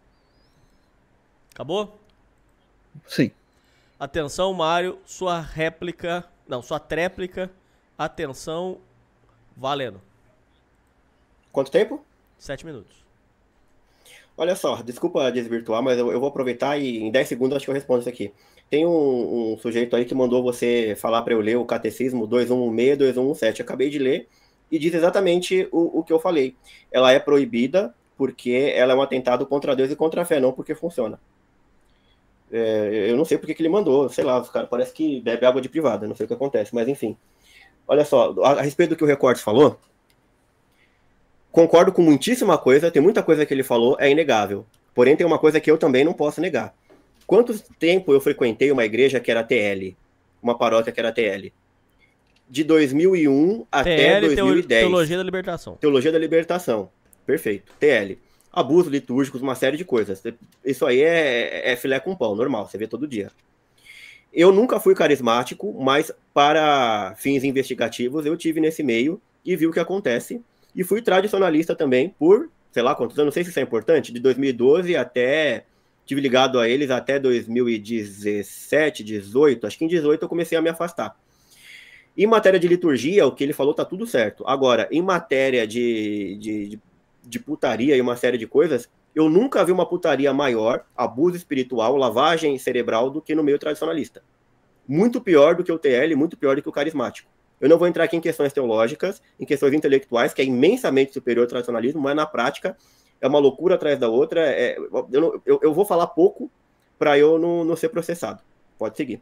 Acabou? Sim. Atenção, Mário, sua tréplica. Atenção, valendo. Quanto tempo? 7 minutos. Olha só, desculpa desvirtuar, mas eu vou aproveitar e em 10 segundos acho que eu respondo isso aqui. Tem um sujeito aí que mandou você falar para eu ler o Catecismo 2116, 2117. Acabei de ler e diz exatamente o que eu falei. Ela é proibida porque ela é um atentado contra Deus e contra a fé, não porque funciona. Eu não sei porque que ele mandou, sei lá, os caras parece que bebe água de privada, não sei o que acontece, mas enfim. Olha só, a respeito do que o Recortes falou, concordo com muitíssima coisa, tem muita coisa que ele falou, é inegável. Porém, tem uma coisa que eu também não posso negar. Quanto tempo eu frequentei uma igreja que era TL? Uma paróquia que era TL? De 2001 até 2010. Teologia da Libertação. Teologia da Libertação. Perfeito. TL. Abusos litúrgicos, uma série de coisas. Isso aí é filé com pão, normal, você vê todo dia. Eu nunca fui carismático, mas para fins investigativos eu tive nesse meio e vi o que acontece. E fui tradicionalista também por, sei lá quantos anos, não sei se isso é importante, de 2012 até... Tive ligado a eles até 2017, 18. Acho que em 18 eu comecei a me afastar. Em matéria de liturgia, o que ele falou tá tudo certo. Agora, em matéria de putaria e uma série de coisas, eu nunca vi uma putaria maior, abuso espiritual, lavagem cerebral, do que no meio tradicionalista. Muito pior do que o TL, muito pior do que o carismático. Eu não vou entrar aqui em questões teológicas, em questões intelectuais, que é imensamente superior ao tradicionalismo, mas na prática é uma loucura atrás da outra. Eu vou falar pouco para eu não ser processado. Pode seguir.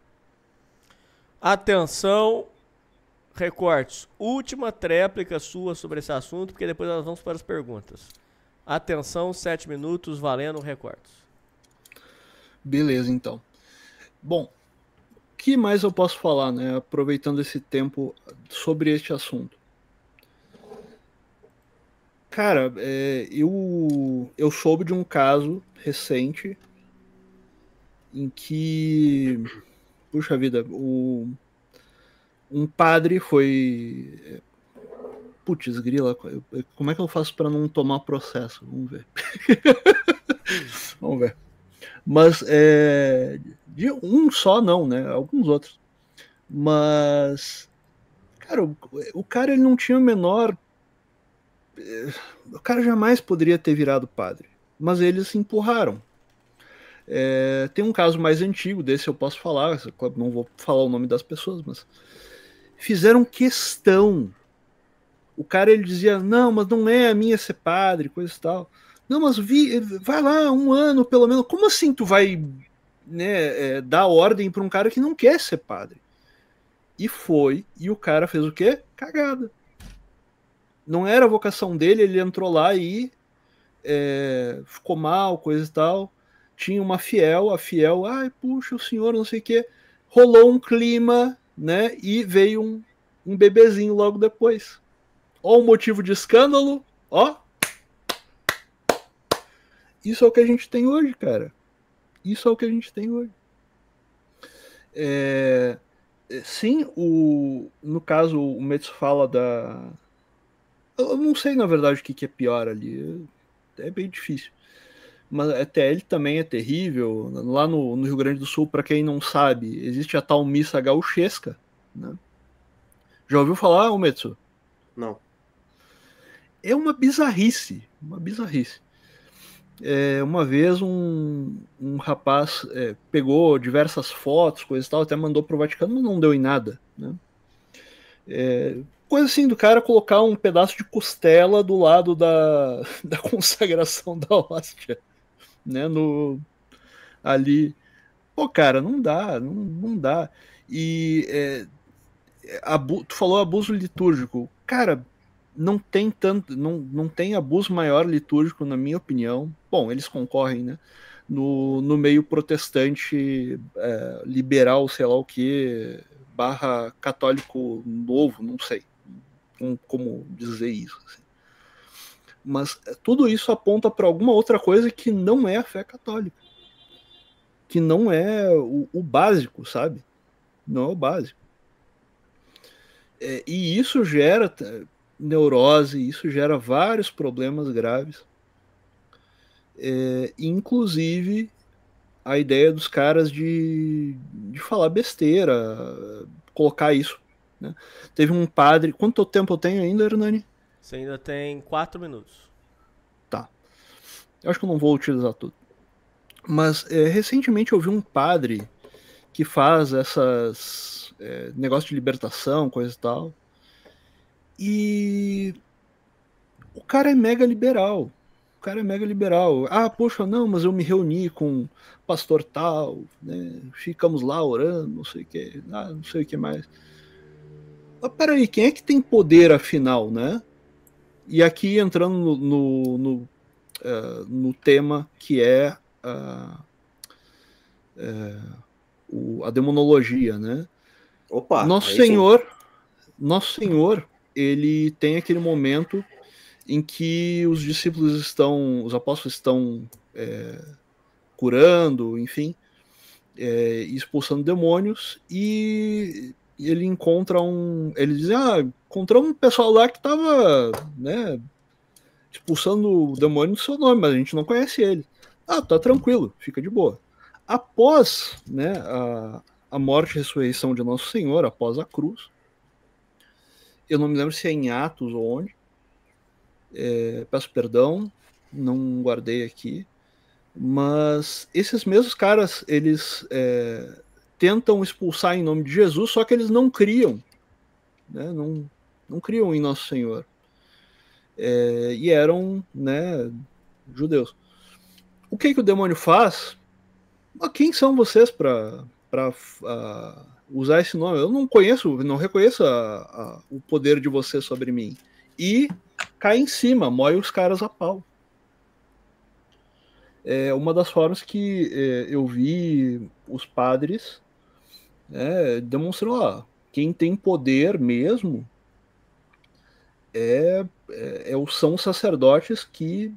Atenção, Recortes. Última tréplica sua sobre esse assunto, porque depois nós vamos para as perguntas. Atenção, 7 minutos, valendo, Recortes. Beleza, então. Bom, o que mais eu posso falar, né, aproveitando esse tempo sobre este assunto? Cara, eu soube de um caso recente em que puxa vida, um padre foi... Putz, grila, como é que eu faço para não tomar processo? Vamos ver. Vamos ver. Mas de um só não, né? Alguns outros. Mas, cara, o cara ele não tinha o menor... O cara jamais poderia ter virado padre. Mas eles empurraram. Tem um caso mais antigo, desse eu posso falar, não vou falar o nome das pessoas, mas fizeram questão. O cara ele dizia, não, mas não é a minha ser padre, coisa e tal. Não, mas vai lá 1 ano pelo menos. Como assim tu vai, né, dar ordem para um cara que não quer ser padre? E foi, e o cara fez o quê? Cagada. Não era a vocação dele, ele entrou lá e ficou mal, coisa e tal. Tinha uma fiel, a fiel, ai, puxa, o senhor, não sei o quê. Rolou um clima, né, e veio um bebezinho logo depois. Ó o motivo de escândalo, ó. Isso é o que a gente tem hoje, cara. Isso é o que a gente tem hoje. Sim, no caso, o Metsu fala da... Eu não sei, na verdade, o que é pior ali. É bem difícil. Mas até ele também é terrível. Lá no Rio Grande do Sul, para quem não sabe, existe a tal missa gauchesca, né? Já ouviu falar, Metsu? Não. É uma bizarrice. Uma bizarrice. Uma vez um rapaz pegou diversas fotos, coisa e tal, até mandou pro Vaticano, mas não deu em nada, né? Coisa assim do cara colocar um pedaço de costela do lado da consagração da hóstia, né? Ali. Pô, cara, não dá, não dá. E tu falou abuso litúrgico. Cara, não tem tanto, não tem abuso maior litúrgico, na minha opinião. Bom, eles concorrem, né? No meio protestante, liberal, sei lá o que, / católico novo, não sei como dizer isso. Assim. Mas tudo isso aponta para alguma outra coisa que não é a fé católica. Que não é o básico, sabe? Não é o básico. E isso gera neurose, isso gera vários problemas graves. Inclusive a ideia dos caras de falar besteira, colocar isso. Né? Teve um padre... Quanto tempo eu tenho ainda, Hernani? Você ainda tem 4 minutos. Tá. Eu acho que eu não vou utilizar tudo. Mas recentemente eu vi um padre que faz essas negócio de libertação, coisa e tal. E o cara é mega liberal. O cara é mega liberal. Ah, poxa, não, mas eu me reuni com pastor tal, né? Ficamos lá orando, não sei o que, não sei o que mais. Mas peraí, quem é que tem poder afinal, né? E aqui entrando no tema que é a demonologia, né? Opa, Nosso Senhor, ele tem aquele momento em que os discípulos os apóstolos estão curando, enfim, expulsando demônios, e ele encontra ele diz, encontramos um pessoal lá que estava, né, expulsando o demônio no seu nome, mas a gente não conhece ele. Tá tranquilo, fica de boa. Após, né, a morte e ressurreição de Nosso Senhor, após a cruz, eu não me lembro se é em Atos ou onde, peço perdão, não guardei aqui, mas esses mesmos caras, eles tentam expulsar em nome de Jesus, só que eles não criam, né, não criam em Nosso Senhor. E eram, né, judeus. O que o demônio faz? Quem são vocês para usar esse nome? Eu não reconheço o poder de vocês sobre mim. E cai em cima, mói os caras a pau. Uma das formas que eu vi os padres demonstrando, quem tem poder mesmo são os sacerdotes que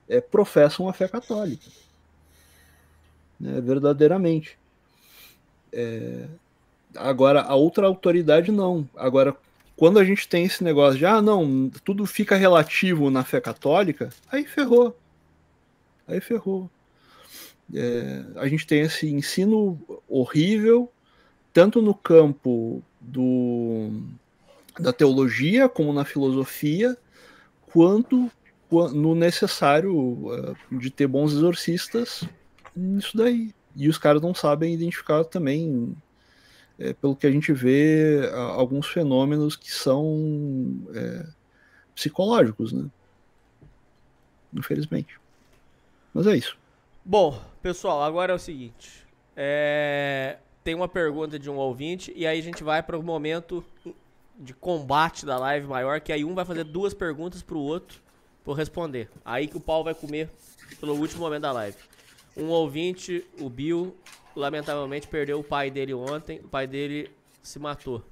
professam a fé católica, né, verdadeiramente. Agora, a outra autoridade não. Agora, quando a gente tem esse negócio de, não, tudo fica relativo na fé católica, aí ferrou. Aí ferrou. A gente tem esse ensino horrível, tanto no campo da teologia, como na filosofia, quanto no necessário de ter bons exorcistas nisso daí. E os caras não sabem identificar também, pelo que a gente vê, alguns fenômenos que são psicológicos, né? Infelizmente. Mas é isso. Bom, pessoal, agora é o seguinte. Tem uma pergunta de um ouvinte e aí a gente vai para o momento de combate da live maior, que aí um vai fazer 2 perguntas pro outro por responder. Aí que o pau vai comer pelo último momento da live. Um ouvinte, o Bill, lamentavelmente perdeu o pai dele ontem. O pai dele se matou.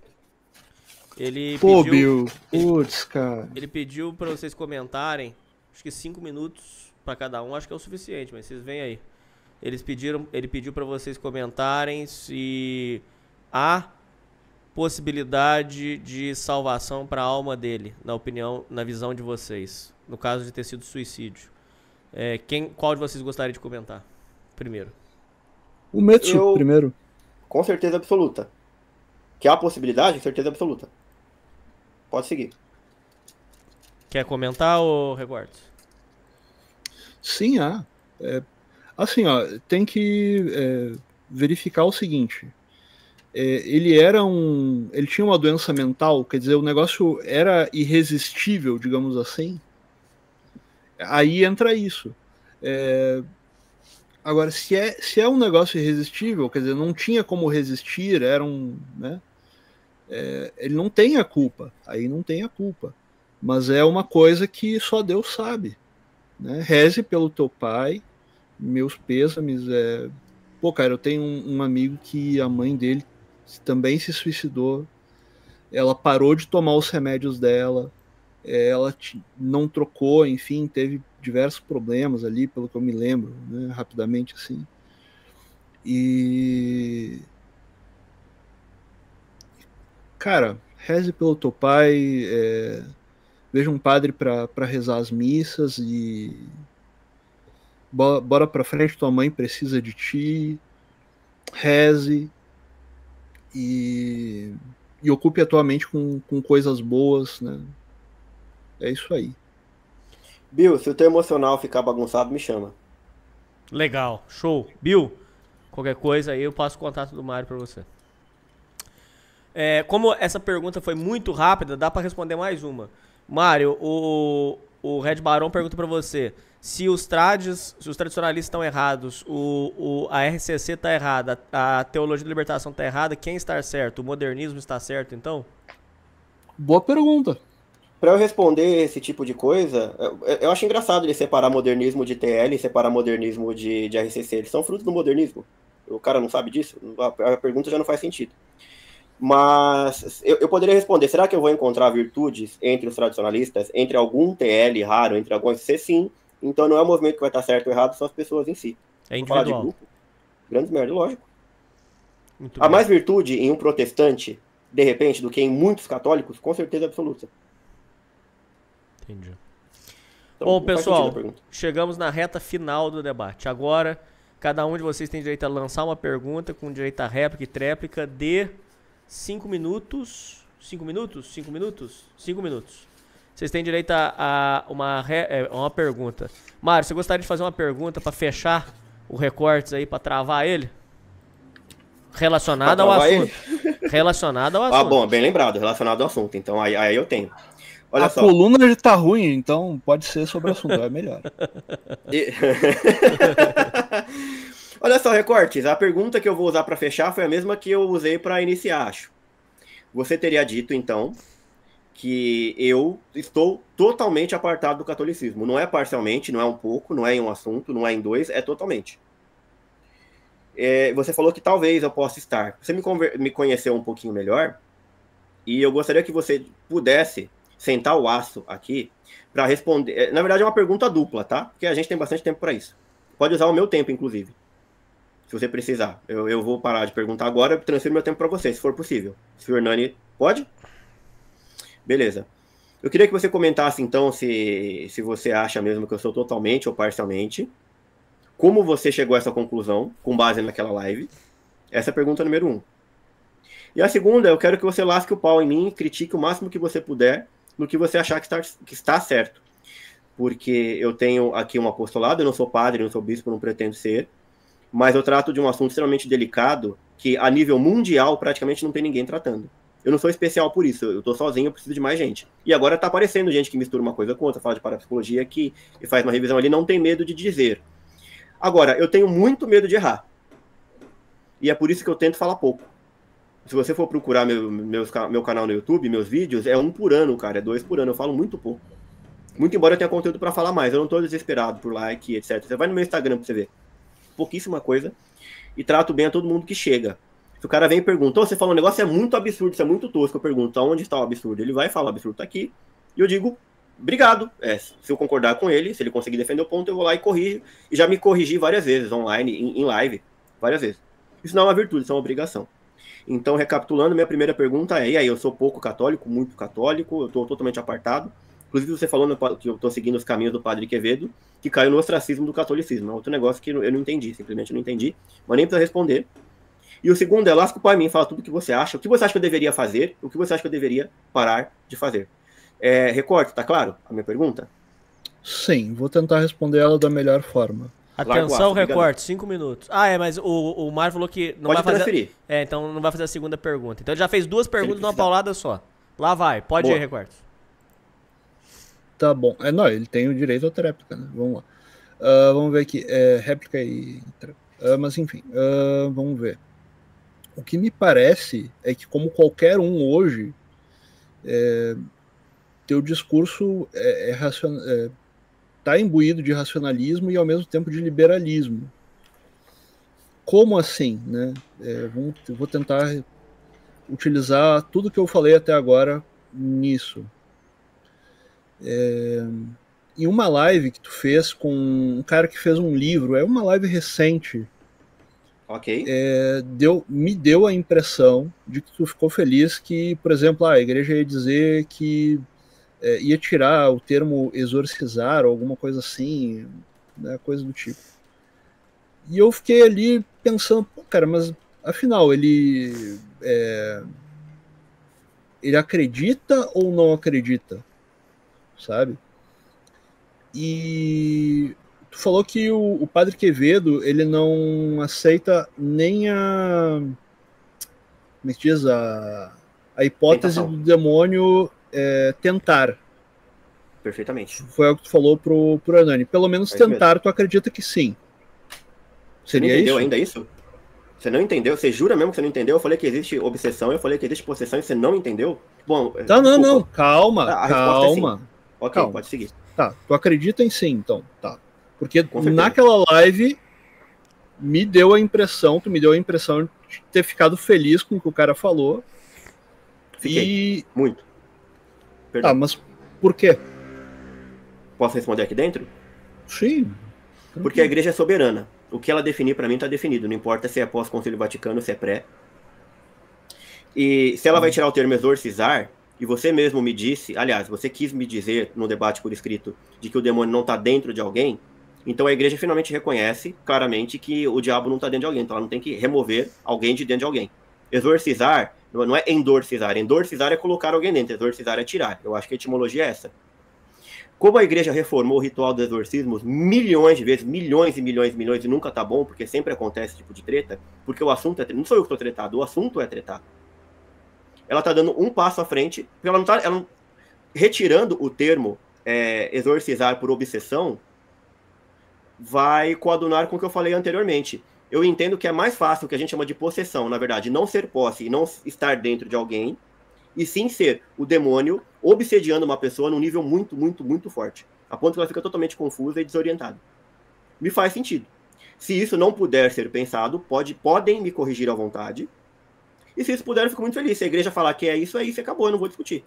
Bill. Putz, cara. Ele pediu para vocês comentarem, acho que 5 minutos para cada um, acho que é o suficiente, mas vocês veem aí. Ele pediu para vocês comentarem se há possibilidade de salvação para a alma dele, na opinião, na visão de vocês, no caso de ter sido suicídio. Qual de vocês gostaria de comentar primeiro? O Metsu primeiro. Com certeza absoluta. Que há possibilidade? Certeza absoluta. Pode seguir. Quer comentar, ou Recortes? Sim, há. Assim, tem que verificar o seguinte. Ele tinha uma doença mental, quer dizer, o negócio era irresistível, digamos assim. Aí entra isso. Agora, se é um negócio irresistível, quer dizer, não tinha como resistir, né? Ele não tem a culpa. Aí não tem a culpa. Mas é uma coisa que só Deus sabe, né? Reze pelo teu pai. Meus pêsames. Cara, eu tenho um amigo que a mãe dele também se suicidou. Ela parou de tomar os remédios dela. Ela não trocou, enfim, teve diversos problemas ali, pelo que eu me lembro, né, rapidamente assim. E cara, reze pelo teu pai, veja um padre para rezar as missas e bora pra frente, tua mãe precisa de ti, reze e ocupe a tua mente com coisas boas, né? É isso aí. Bill, se o teu emocional ficar bagunçado, me chama. Legal, show. Bill, qualquer coisa aí eu passo o contato do Mário pra você. Como essa pergunta foi muito rápida, dá pra responder mais uma. Mário, o Red Baron pergunta pra você: se os tradicionalistas estão errados, a RCC tá errada, a teologia da libertação tá errada, quem está certo? O modernismo está certo, então? Boa pergunta. Para eu responder esse tipo de coisa, eu acho engraçado ele separar modernismo de TL e separar modernismo de RCC. Eles são frutos do modernismo. O cara não sabe disso? A pergunta já não faz sentido. Mas eu poderia responder: será que eu vou encontrar virtudes entre os tradicionalistas, entre algum TL raro, entre algum RCC? Sim. Então não é o movimento que vai estar certo ou errado, são as pessoas em si. É individual. Falar de grupo, grande merda, lógico. Há mais virtude em um protestante, de repente, do que em muitos católicos? Com certeza absoluta. Entendi. Então, bom, pessoal, chegamos na reta final do debate. Agora, cada um de vocês tem direito a lançar uma pergunta com direito a réplica e tréplica de 5 minutos. 5 minutos? 5 minutos? 5 minutos. Vocês têm direito a uma pergunta. Mário, você gostaria de fazer uma pergunta para fechar o Recortes aí, para travar ele? Relacionado ao assunto. Relacionado ao assunto. Bom, bem lembrado, relacionado ao assunto. Então aí eu tenho. Olha a só. Coluna já tá ruim, então pode ser sobre o assunto, é melhor. Olha só, Recortes, a pergunta que eu vou usar para fechar foi a mesma que eu usei para iniciar, acho. Você teria dito, então, que eu estou totalmente apartado do catolicismo. Não é parcialmente, não é um pouco, não é em um assunto, não é em dois, é totalmente. Você falou que talvez eu possa estar. Você me conheceu um pouquinho melhor e eu gostaria que você pudesse sentar o aço aqui para responder. Na verdade, é uma pergunta dupla, tá? Porque a gente tem bastante tempo para isso. Pode usar o meu tempo, inclusive. se você precisar. Eu vou parar de perguntar agora e transfiro meu tempo para você, se for possível. Se o Hernani pode? Beleza. Eu queria que você comentasse, então, se você acha mesmo que eu sou totalmente ou parcialmente. Como você chegou a essa conclusão, com base naquela live? Essa é a pergunta número 1. E a segunda, eu quero que você lasque o pau em mim e critique o máximo que você puder no que você achar que está certo. Porque eu tenho aqui um apostolado, eu não sou padre, não sou bispo, não pretendo ser, mas eu trato de um assunto extremamente delicado que a nível mundial praticamente não tem ninguém tratando. Eu não sou especial por isso, eu tô sozinho, eu preciso de mais gente. E agora tá aparecendo gente que mistura uma coisa com outra, fala de parapsicologia aqui e faz uma revisão ali, não tem medo de dizer. Agora, eu tenho muito medo de errar. E é por isso que eu tento falar pouco. Se você for procurar meu canal no YouTube, meus vídeos, é 1 por ano, cara, é 2 por ano, eu falo muito pouco. Muito embora eu tenha conteúdo para falar mais, eu não tô desesperado por like, etc. Você vai no meu Instagram pra você ver. Pouquíssima coisa. E trato bem a todo mundo que chega. Se o cara vem e pergunta, você falou um negócio, é muito absurdo, isso é muito tosco. Eu pergunto, onde está o absurdo? Ele vai falar, o absurdo tá aqui. E eu digo, obrigado. Se eu concordar com ele, se ele conseguir defender o ponto, eu vou lá e corrijo. E já me corrigi várias vezes, online, em live, várias vezes. Isso não é uma virtude, isso é uma obrigação. Então, recapitulando, minha primeira pergunta é, e aí, eu sou pouco católico, muito católico, eu estou totalmente apartado. Inclusive, você falou que eu estou seguindo os caminhos do Padre Quevedo, que caiu no ostracismo do catolicismo. É outro negócio que eu não entendi, simplesmente não entendi, mas nem precisa responder. E o segundo é, lasca o pai em mim, fala tudo o que você acha, o que você acha que eu deveria fazer, o que você acha que eu deveria parar de fazer. Recorte, tá claro a minha pergunta? Sim, vou tentar responder ela da melhor forma. Atenção, recorte, 5 minutos. Mas o Mário falou que não pode vai fazer... transferir. Então não vai fazer a segunda pergunta. Então ele já fez 2 perguntas numa paulada só. Lá vai, pode ir, recorte. Tá bom. Não, ele tem o direito à tréplica, né? Vamos lá. Vamos ver aqui. Réplica e... mas enfim, vamos ver. O que me parece é que, como qualquer um hoje, teu discurso está imbuído de racionalismo e, ao mesmo tempo, de liberalismo. Como assim? Né? Vou tentar utilizar tudo que eu falei até agora nisso. Em uma live que tu fez com um cara que fez um livro, é uma live recente, ok, me deu a impressão de que tu ficou feliz que, por exemplo, a igreja ia dizer que ia tirar o termo exorcizar ou alguma coisa assim, né, coisa do tipo. E eu fiquei ali pensando, pô, cara, mas afinal, ele acredita ou não acredita? Sabe? E tu falou que o Padre Quevedo, ele não aceita nem como é que diz? A hipótese tentação do demônio tentar. Perfeitamente. Foi o que tu falou pro Hernani. Pelo menos tentar, mesmo. Tu acredita que sim. Seria você não entendeu isso? Ainda isso? Você não entendeu? Você jura mesmo que você não entendeu? Eu falei que existe obsessão, eu falei que existe possessão e você não entendeu? Bom, tá, não, calma, calma. Sim. Ok, calma. Pode seguir. Tá, tu acredita em sim, então, tá. Porque naquela live tu me deu a impressão de ter ficado feliz com o que o cara falou. Fiquei, muito. Perdão. Tá, mas por quê? Posso responder aqui dentro? Sim. Porque a igreja é soberana. O que ela definir para mim tá definido. Não importa se é pós-concílio Vaticano, se é pré. E se ela vai tirar o termo exorcizar, e você mesmo me disse, aliás, você quis me dizer no debate por escrito de que o demônio não está dentro de alguém, então a igreja finalmente reconhece claramente que o diabo não está dentro de alguém, então ela não tem que remover alguém de dentro de alguém. Exorcizar não é endorcizar, endorcizar é colocar alguém dentro, exorcizar é tirar. Eu acho que a etimologia é essa. Como a igreja reformou o ritual dos exorcismos milhões de vezes, milhões e milhões e milhões, e nunca tá bom, porque sempre acontece esse tipo de treta, porque o assunto não sou eu que estou tretado, o assunto é tretado. Ela está dando um passo à frente, ela não tá, retirando o termo exorcizar por obsessão, vai coadunar com o que eu falei anteriormente. Eu entendo que é mais fácil o que a gente chama de possessão, na verdade, não ser posse e não estar dentro de alguém, e sim ser o demônio obsediando uma pessoa num nível muito, muito, muito forte, a ponto que ela fica totalmente confusa e desorientada. Me faz sentido. Se isso não puder ser pensado, podem me corrigir à vontade. E se isso puder, eu fico muito feliz. Se a igreja falar que é isso acabou, eu não vou discutir.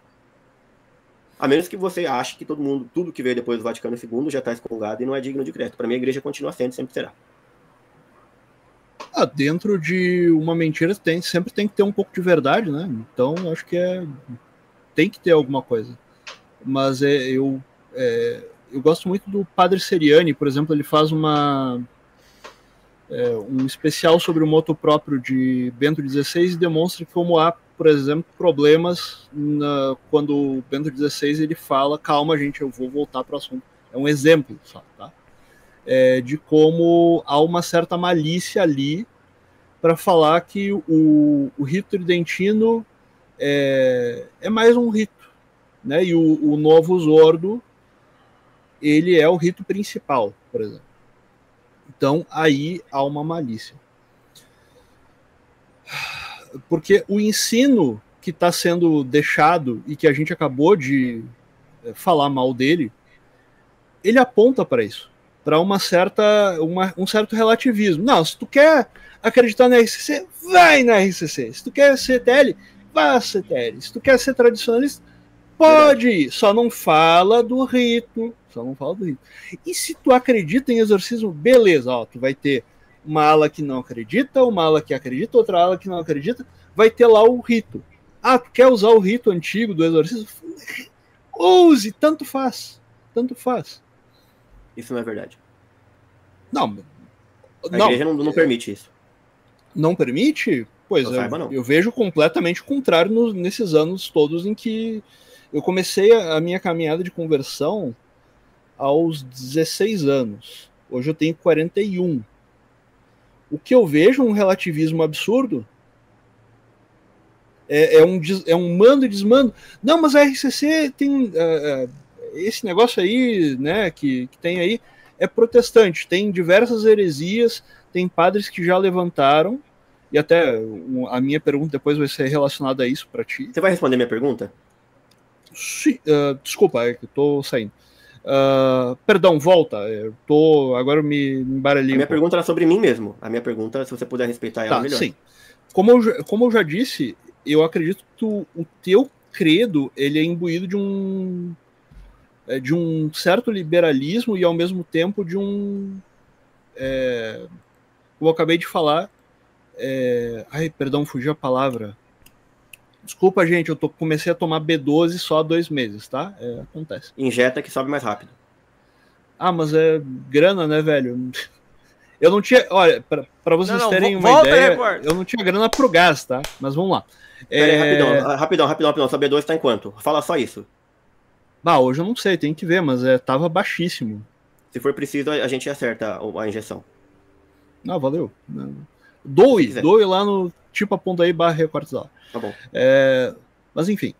A menos que você ache que tudo que veio depois do Vaticano II já está excomungado e não é digno de crédito. Para mim, a igreja continua sendo, sempre será. Dentro de uma mentira sempre tem que ter um pouco de verdade, né? Então, acho que tem que ter alguma coisa. Mas eu gosto muito do Padre Seriani, por exemplo, ele faz um especial sobre o motu próprio de Bento XVI e demonstra como há, por exemplo, problemas quando o Bento XVI ele fala, calma gente, eu vou voltar para o assunto. É um exemplo só, tá? De como há uma certa malícia ali para falar que o rito tridentino é mais um rito, né? E o Novus Ordo ele é o rito principal, por exemplo. Então aí há uma malícia, porque o ensino que está sendo deixado e que a gente acabou de falar mal dele, ele aponta para isso, para um certo relativismo. Não, se tu quer acreditar na RCC, vai na RCC. Se tu quer ser TL, vai ser TL. Se tu quer ser tradicionalista, pode ir. Só não fala do rito. E se tu acredita em exorcismo, beleza, ó, tu vai ter uma ala que não acredita, uma ala que acredita, outra ala que não acredita, vai ter lá o rito. Tu quer usar o rito antigo do exorcismo? Use, tanto faz. Isso não é verdade. Não. A igreja não permite isso. Não permite? Pois eu vejo completamente o contrário nesses anos todos em que eu comecei a minha caminhada de conversão aos 16 anos. Hoje eu tenho 41. O que eu vejo um relativismo absurdo é um mando e desmando. Não, mas a RCC tem esse negócio aí, né, que tem aí, é protestante. Tem diversas heresias, tem padres que já levantaram, e até a minha pergunta depois vai ser relacionada a isso para ti. Você vai responder minha pergunta? Sim, desculpa, é que eu tô saindo. Perdão, volta. Agora eu me embaralhei. A minha pergunta era sobre mim mesmo. A minha pergunta, se você puder respeitar ela, melhor. Sim. Como eu já disse, eu acredito que o teu credo ele é imbuído de um certo liberalismo e ao mesmo tempo de como eu acabei de falar. Perdão, fugiu a palavra. Desculpa, gente, eu comecei a tomar B12 só há 2 meses, tá? Acontece. Injeta que sobe mais rápido. Mas é grana, né, velho? Eu não tinha... Olha, pra vocês terem uma ideia, eu não tinha grana pro gás, tá? Mas vamos lá. Rapidão. Sua B12 tá em quanto? Fala só isso. Hoje eu não sei, tem que ver, mas tava baixíssimo. Se for preciso, a gente acerta a injeção. Valeu. Doe lá no tipo.aí/recortes. Tá bom. Mas enfim.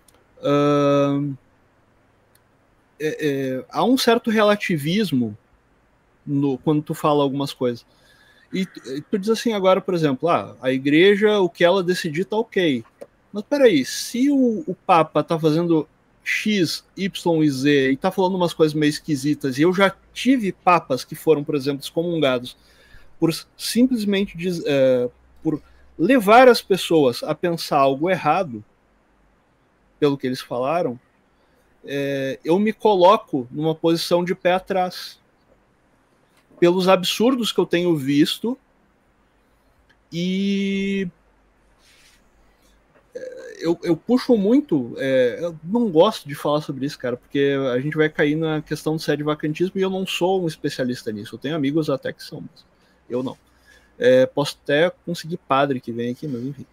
Há um certo relativismo quando tu fala algumas coisas. E tu diz assim agora, por exemplo, a igreja, o que ela decidir tá ok. Mas peraí, se o Papa tá fazendo X, Y e Z e tá falando umas coisas meio esquisitas, e eu já tive papas que foram, por exemplo, excomungados por simplesmente por levar as pessoas a pensar algo errado pelo que eles falaram, eu me coloco numa posição de pé atrás pelos absurdos que eu tenho visto e eu puxo muito, eu não gosto de falar sobre isso, cara, porque a gente vai cair na questão do sede-vacantismo e eu não sou um especialista nisso. Eu tenho amigos até que são, mas eu não. Posso até conseguir padre que vem aqui, mas enfim,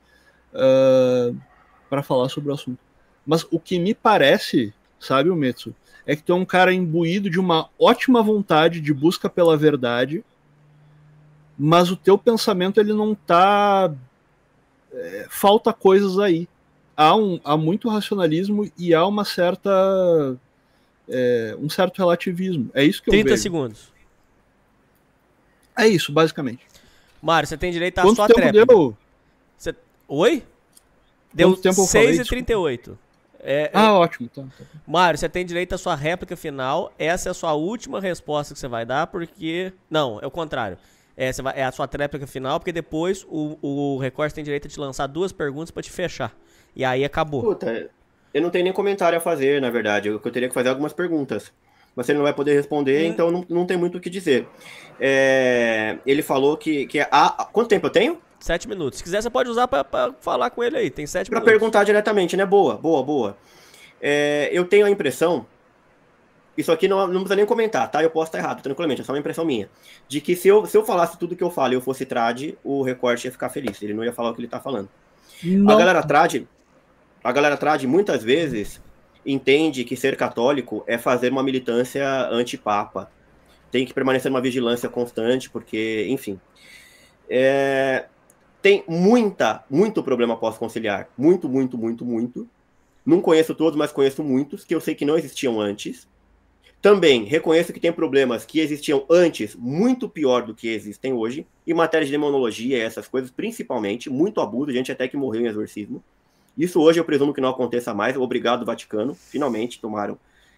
para falar sobre o assunto. Mas o que me parece, sabe, o Metsu, é que tu é um cara imbuído de uma ótima vontade de busca pela verdade, mas o teu pensamento ele não tá... falta coisas aí. Há muito racionalismo e há uma certa... um certo relativismo. É isso que eu vejo. 30 segundos. É isso, basicamente. Mário, você tem direito à Quanto sua tempo tréplica. deu? Oi? Deu Quanto tempo eu falei? 6h38. Ótimo. Tá. Mário, você tem direito à sua réplica final. Essa é a sua última resposta que você vai dar, porque... Não, é o contrário. É a sua tréplica final, porque depois o Record tem direito a te lançar 2 perguntas pra te fechar. E aí acabou. Puta, eu não tenho nem comentário a fazer, na verdade. Eu teria que fazer algumas perguntas. mas ele não vai poder responder, então não tem muito o que dizer. Ele falou que quanto tempo eu tenho? 7 minutos. Se quiser, você pode usar pra falar com ele aí. Tem 7 minutos. Pra perguntar diretamente, né? Boa. Eu tenho a impressão, isso aqui não precisa nem comentar, tá? Eu posso estar errado, tranquilamente, é só uma impressão minha, de que se eu falasse tudo que eu falo e eu fosse trad, o recorte ia ficar feliz, ele não ia falar o que ele tá falando. Não. A galera trad muitas vezes entende que ser católico é fazer uma militância anti-papa. Tem que permanecer numa vigilância constante, porque, enfim. Tem muito problema pós-conciliar. Muito. Não conheço todos, mas conheço muitos, que eu sei que não existiam antes. Também reconheço que tem problemas que existiam antes, muito pior do que existem hoje, em matéria de demonologia e essas coisas, principalmente, muito abuso, gente até que morreu em exorcismo. Isso hoje eu presumo que não aconteça mais. Obrigado, Vaticano. Finalmente tomaram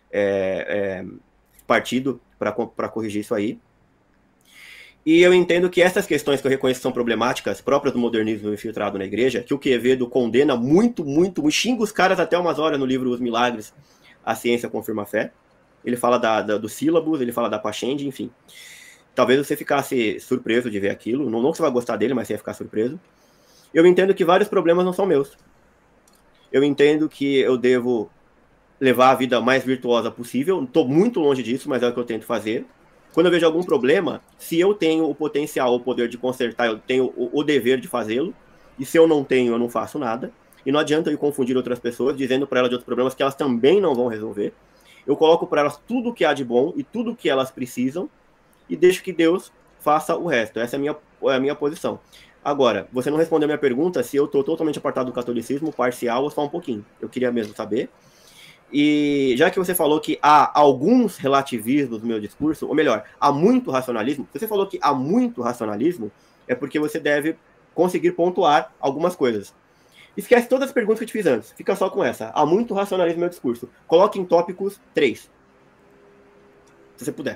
partido para corrigir isso aí. E eu entendo que essas questões que eu reconheço que são problemáticas, próprias do modernismo infiltrado na igreja, que o Quevedo condena muito, xinga os caras até umas horas no livro Os Milagres, A Ciência Confirma a Fé. Ele fala dos sílabos, ele fala da Pascendi, enfim. Talvez você ficasse surpreso de ver aquilo. Não que você vai gostar dele, mas você ia ficar surpreso. Eu entendo que vários problemas não são meus. Eu entendo que eu devo levar a vida mais virtuosa possível. Estou muito longe disso, mas é o que eu tento fazer. Quando eu vejo algum problema, se eu tenho o potencial, o poder de consertar, eu tenho o dever de fazê-lo. E se eu não tenho, eu não faço nada. E não adianta eu confundir outras pessoas, dizendo para elas de outros problemas que elas também não vão resolver. Eu coloco para elas tudo o que há de bom e tudo o que elas precisam e deixo que Deus faça o resto. Essa é a minha posição. Agora, você não respondeu a minha pergunta se eu estou totalmente apartado do catolicismo, parcial ou só um pouquinho. Eu queria mesmo saber. E já que você falou que há alguns relativismos no meu discurso, ou melhor, há muito racionalismo, se você falou que há muito racionalismo, é porque você deve conseguir pontuar algumas coisas. Esquece todas as perguntas que eu te fiz antes. Fica só com essa. Há muito racionalismo no meu discurso. Coloque em tópicos 3. Se você puder.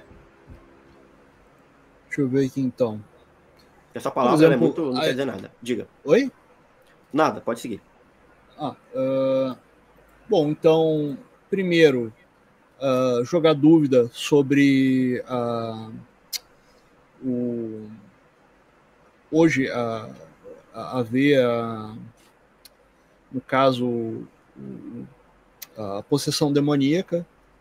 Deixa eu ver aqui então. Essa palavra exemplo, é muito. Não quer dizer nada. Diga. Oi? Nada, pode seguir. Bom, então, primeiro, jogar dúvida sobre hoje haver, no caso, a possessão demoníaca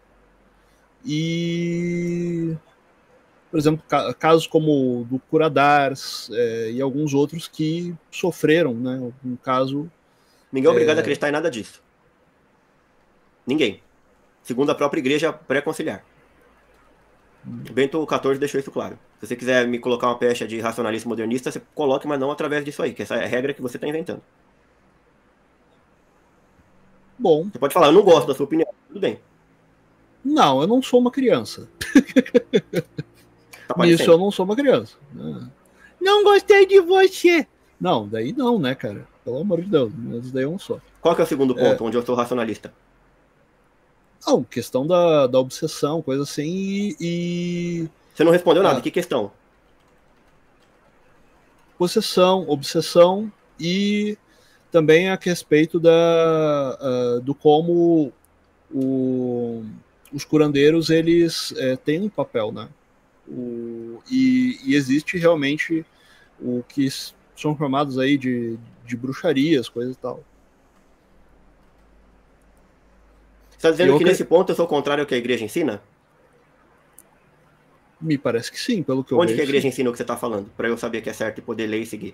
e, por exemplo, casos como o do Curadars e alguns outros que sofreram, né? No caso... Ninguém é obrigado a acreditar em nada disso. Ninguém. Segundo a própria igreja pré-conciliar. Bento XIV deixou isso claro. Se você quiser me colocar uma pecha de racionalismo modernista, você coloque, mas não através disso aí, que essa é a regra que você está inventando. Bom. Você pode falar, eu não gosto da sua opinião. Tudo bem. Não, eu não sou uma criança. Nisso eu não sou uma criança. Não gostei de você. Não, daí não, né, cara? Pelo amor de Deus, mas daí eu não sou. Qual que é o segundo ponto, onde eu sou racionalista? Não, questão da obsessão, coisa assim, e... Você não respondeu nada, que questão? Possessão, obsessão e também a respeito do como os curandeiros, eles têm um papel, né? E existe realmente o que são chamados aí de bruxarias, coisas e tal. Você está dizendo que nesse ponto eu sou contrário ao que a igreja ensina? Me parece que sim, pelo que eu vejo. Onde que a igreja ensina o que você está falando? Para eu saber que é certo e poder ler e seguir.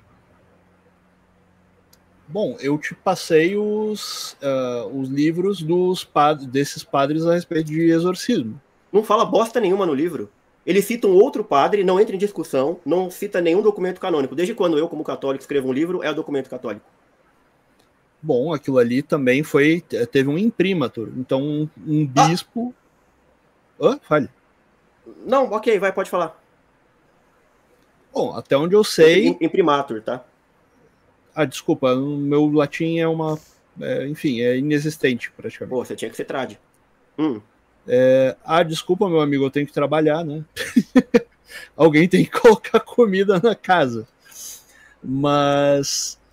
Bom, eu te passei os livros desses padres a respeito de exorcismo. Não fala bosta nenhuma no livro. Ele cita um outro padre, não entra em discussão, não cita nenhum documento canônico. Desde quando eu, como católico, escrevo um livro, é o documento católico. Bom, aquilo ali também teve um imprimatur. Então, um bispo... Fale. Não, ok, pode falar. Bom, até onde eu sei... Imprimatur, tá? Desculpa, o meu latim é enfim, é inexistente, praticamente. Pô, você tinha que ser trad. Desculpa, meu amigo, eu tenho que trabalhar, né? Alguém tem que colocar comida na casa. Mas...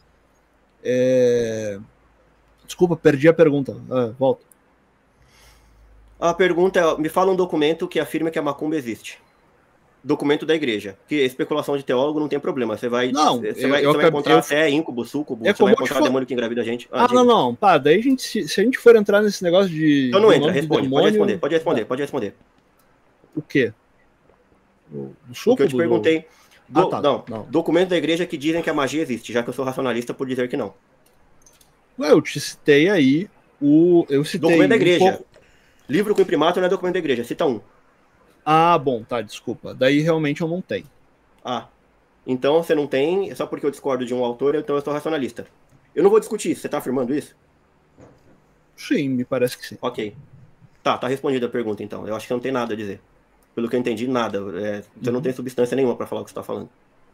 Desculpa, perdi a pergunta. Volta. A pergunta é, me fala um documento que afirma que a macumba existe. Documento da igreja. Que especulação de teólogo não tem problema. Você vai encontrar até íncubos, súcubos, você vai encontrar demônio que engravida a gente. Não. Pá, daí se a gente for entrar nesse negócio de... Então não entra, responde. Pode responder. O quê? O que eu te perguntei. Documento da igreja que dizem que a magia existe, já que eu sou racionalista por dizer que não. Ué, eu te citei aí eu citei documento da igreja. Livro com imprimatur não é documento da igreja, cita um. Ah, bom, tá, desculpa. Daí realmente eu não tenho. Ah, então você não tem, só porque eu discordo de um autor, então eu sou racionalista. Eu não vou discutir isso, você tá afirmando isso? Sim, me parece que sim. Ok. Tá respondida a pergunta então. Eu acho que não tem nada a dizer. Pelo que eu entendi, nada. Você não tem substância nenhuma pra falar o que você tá falando.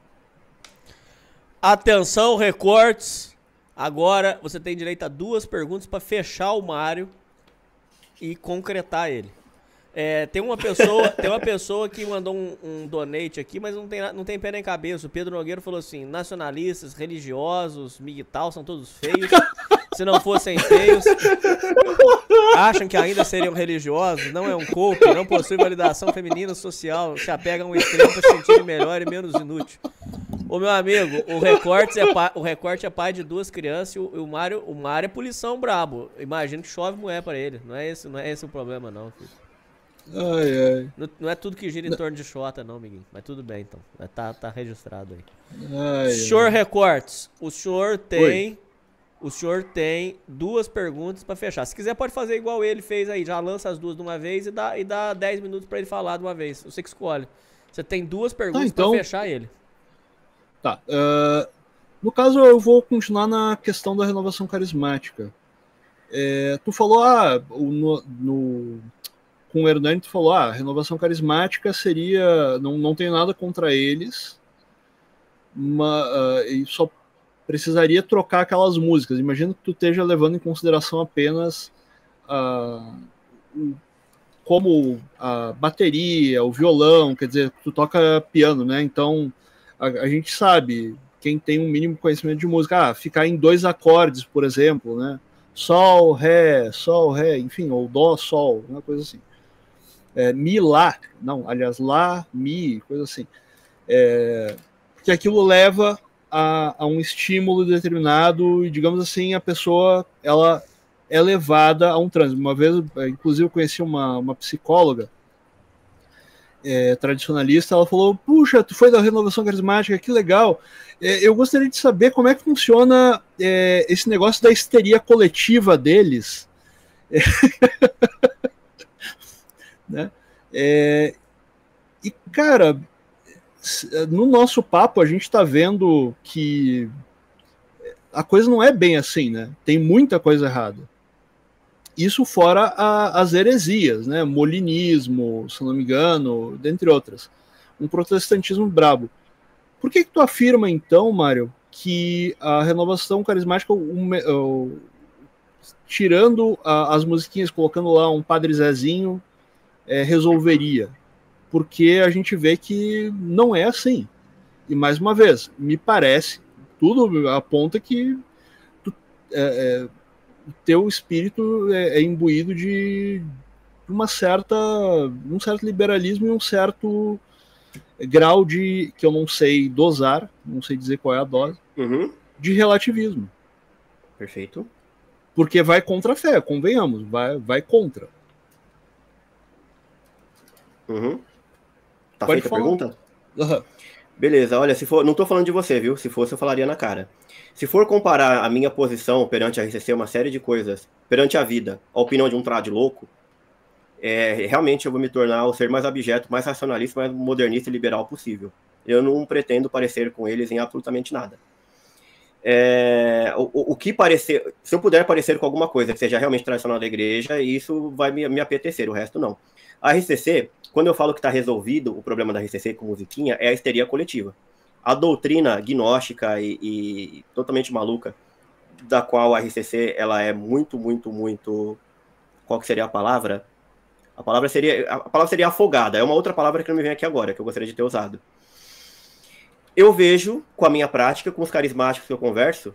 Atenção, recortes. Agora você tem direito a 2 perguntas pra fechar o Mário e concretar ele. Tem uma pessoa que mandou um donate aqui, mas não tem pé nem cabeça. O Pedro Nogueira falou assim: nacionalistas, religiosos, miguel, são todos feios. Se não fossem feios, acham que ainda seriam religiosos. Não é um cope, não possui validação feminina social, se apega a um extremo para se sentir melhor e menos inútil. Ô meu amigo, o recorte é pai de 2 crianças e o Mário é polição brabo. Imagino que chove mulher para ele. Não é esse o problema não, filho. Ai. Não é tudo que gira em torno de Xota, não, amiguinho. Mas tudo bem, então. Tá registrado aí. Senhor Recortes, o senhor tem 2 perguntas pra fechar. Se quiser, pode fazer igual ele fez aí. Já lança as 2 de uma vez e dá 10 minutos pra ele falar de uma vez. Você que escolhe. Você tem 2 perguntas pra fechar ele. Tá. No caso, eu vou continuar na questão da renovação carismática. Tu falou, com o Hernani, tu falou, a renovação carismática seria... Não tenho nada contra eles, e só precisaria trocar aquelas músicas. Imagino que tu esteja levando em consideração apenas como a bateria, o violão, quer dizer, tu toca piano, né? Então, a gente sabe, quem tem um mínimo conhecimento de música, ficar em 2 acordes, por exemplo, né? Sol, ré, enfim, ou dó, sol, uma coisa assim. Mi, lá, não, aliás, lá, mi, coisa assim. Porque aquilo leva a um estímulo determinado e, digamos assim, a pessoa, ela é levada a um transe. Uma vez, inclusive, eu conheci uma psicóloga tradicionalista, ela falou, puxa, tu foi da renovação carismática, que legal. Eu gostaria de saber como é que funciona esse negócio da histeria coletiva deles. Né? E, cara, no nosso papo a gente está vendo que a coisa não é bem assim, né? Tem muita coisa errada. Isso fora as heresias, né? Molinismo, se não me engano, dentre outras. Um protestantismo brabo. Por que tu afirma, então, Mário, que a renovação carismática, tirando as musiquinhas, colocando lá um Padre Zezinho, resolveria? Porque a gente vê que não é assim. E, mais uma vez, me parece, tudo aponta que o teu espírito é imbuído de um certo liberalismo e um certo grau de, que eu não sei dosar, não sei dizer qual é a dose, de relativismo. Perfeito. Porque vai contra a fé, convenhamos, vai contra. Tá feita a pergunta? Beleza, olha, se for, não tô falando de você, viu? Se fosse, eu falaria na cara. Se for comparar a minha posição perante a RCC, uma série de coisas, perante a vida, a opinião de um trad louco, realmente eu vou me tornar o ser mais abjeto, mais racionalista, mais modernista e liberal possível. Eu não pretendo parecer com eles em absolutamente nada. O que parecer, se eu puder parecer com alguma coisa que seja realmente tradicional da igreja, isso vai me apetecer, o resto não. A RCC, quando eu falo que está resolvido o problema da RCC com musiquinha, é a histeria coletiva. A doutrina gnóstica e totalmente maluca, da qual a RCC ela é muito, muito, muito... Qual que seria a palavra? A palavra seria afogada. É uma outra palavra que não me vem aqui agora, que eu gostaria de ter usado. Eu vejo, com a minha prática, com os carismáticos que eu converso,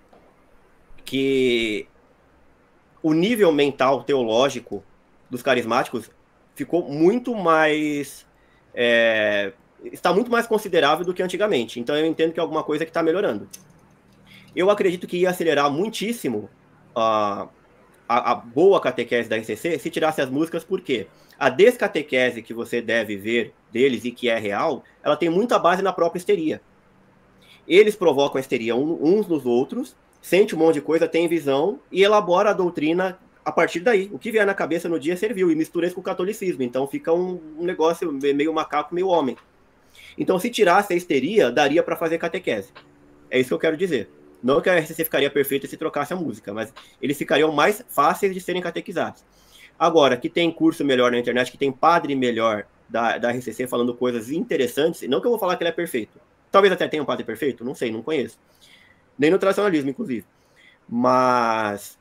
que o nível mental teológico dos carismáticos ficou muito mais... está muito mais considerável do que antigamente. Então eu entendo que é alguma coisa que está melhorando. Eu acredito que ia acelerar muitíssimo a boa catequese da RCC se tirasse as músicas, porque a descatequese que você deve ver deles e que é real, ela tem muita base na própria histeria. Eles provocam a histeria uns nos outros, sente um monte de coisa, tem visão e elabora a doutrina a partir daí. O que vier na cabeça no dia serviu e mistura isso com o catolicismo. Então fica um negócio meio macaco, meio homem. Então se tirasse a histeria, daria para fazer catequese. É isso que eu quero dizer. Não que a RCC ficaria perfeita se trocasse a música, mas eles ficariam mais fáceis de serem catequizados. Agora, que tem curso melhor na internet, que tem padre melhor da RCC falando coisas interessantes, não que eu vou falar que ele é perfeito. Talvez até tenha um padre perfeito, não sei, não conheço. Nem no tradicionalismo, inclusive. Mas...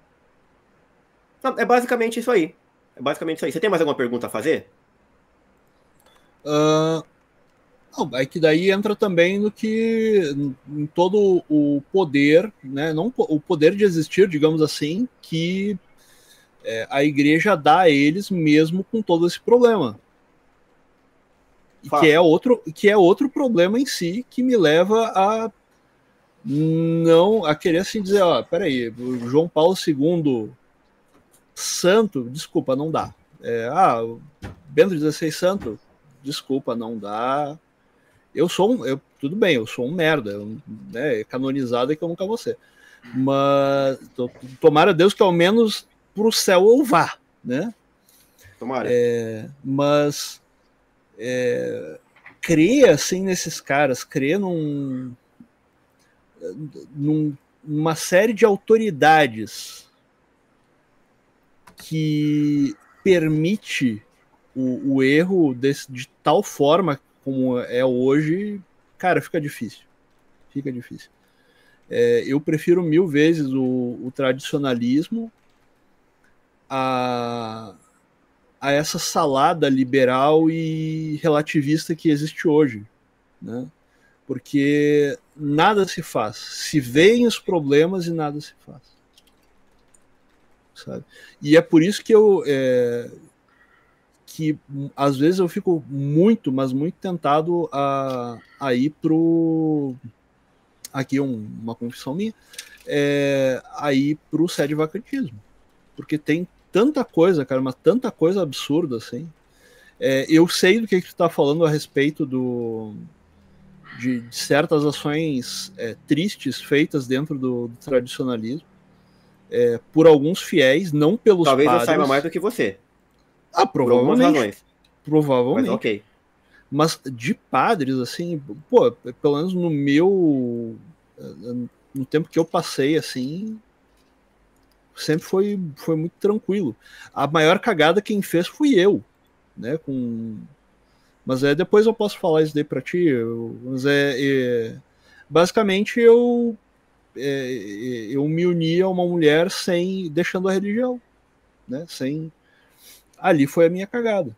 é basicamente isso aí. Você tem mais alguma pergunta a fazer? Não, é que daí entra também no que em todo o poder, né, não o poder de existir, digamos assim, que a igreja dá a eles mesmo com todo esse problema. E que é outro problema em si que me leva a querer assim dizer, ó, peraí, o João Paulo II santo, desculpa, não dá. Bento XVI santo, desculpa, não dá. Tudo bem, eu sou um merda, canonizado é que eu nunca vou ser. Mas tomara Deus que ao menos pro céu eu vá, né? Tomara. Mas crer assim nesses caras, crer numa série de autoridades que permite o erro de tal forma como é hoje, cara, fica difícil. Eu prefiro 1000 vezes o tradicionalismo a essa salada liberal e relativista que existe hoje, né? Porque nada se faz. Se veem os problemas e nada se faz. Sabe? E é por isso que que às vezes eu fico mas muito tentado a ir pro... Aqui uma confissão minha, a ir pro sede-vacantismo. Porque tem tanta coisa, cara, mas tanta coisa absurda, assim. Eu sei do que tu tá falando a respeito de certas ações tristes feitas dentro do tradicionalismo por alguns fiéis, não pelos Talvez padres. eu saiba mais do que você. Provavelmente. Por algumas razões. Provavelmente. Mas ok. Mas de padres, assim, pô, pelo menos no tempo que eu passei, assim, sempre foi muito tranquilo. A maior cagada quem fez fui eu, né, mas depois eu posso falar isso daí pra ti, mas basicamente eu me uni a uma mulher deixando a religião, né, ali foi a minha cagada.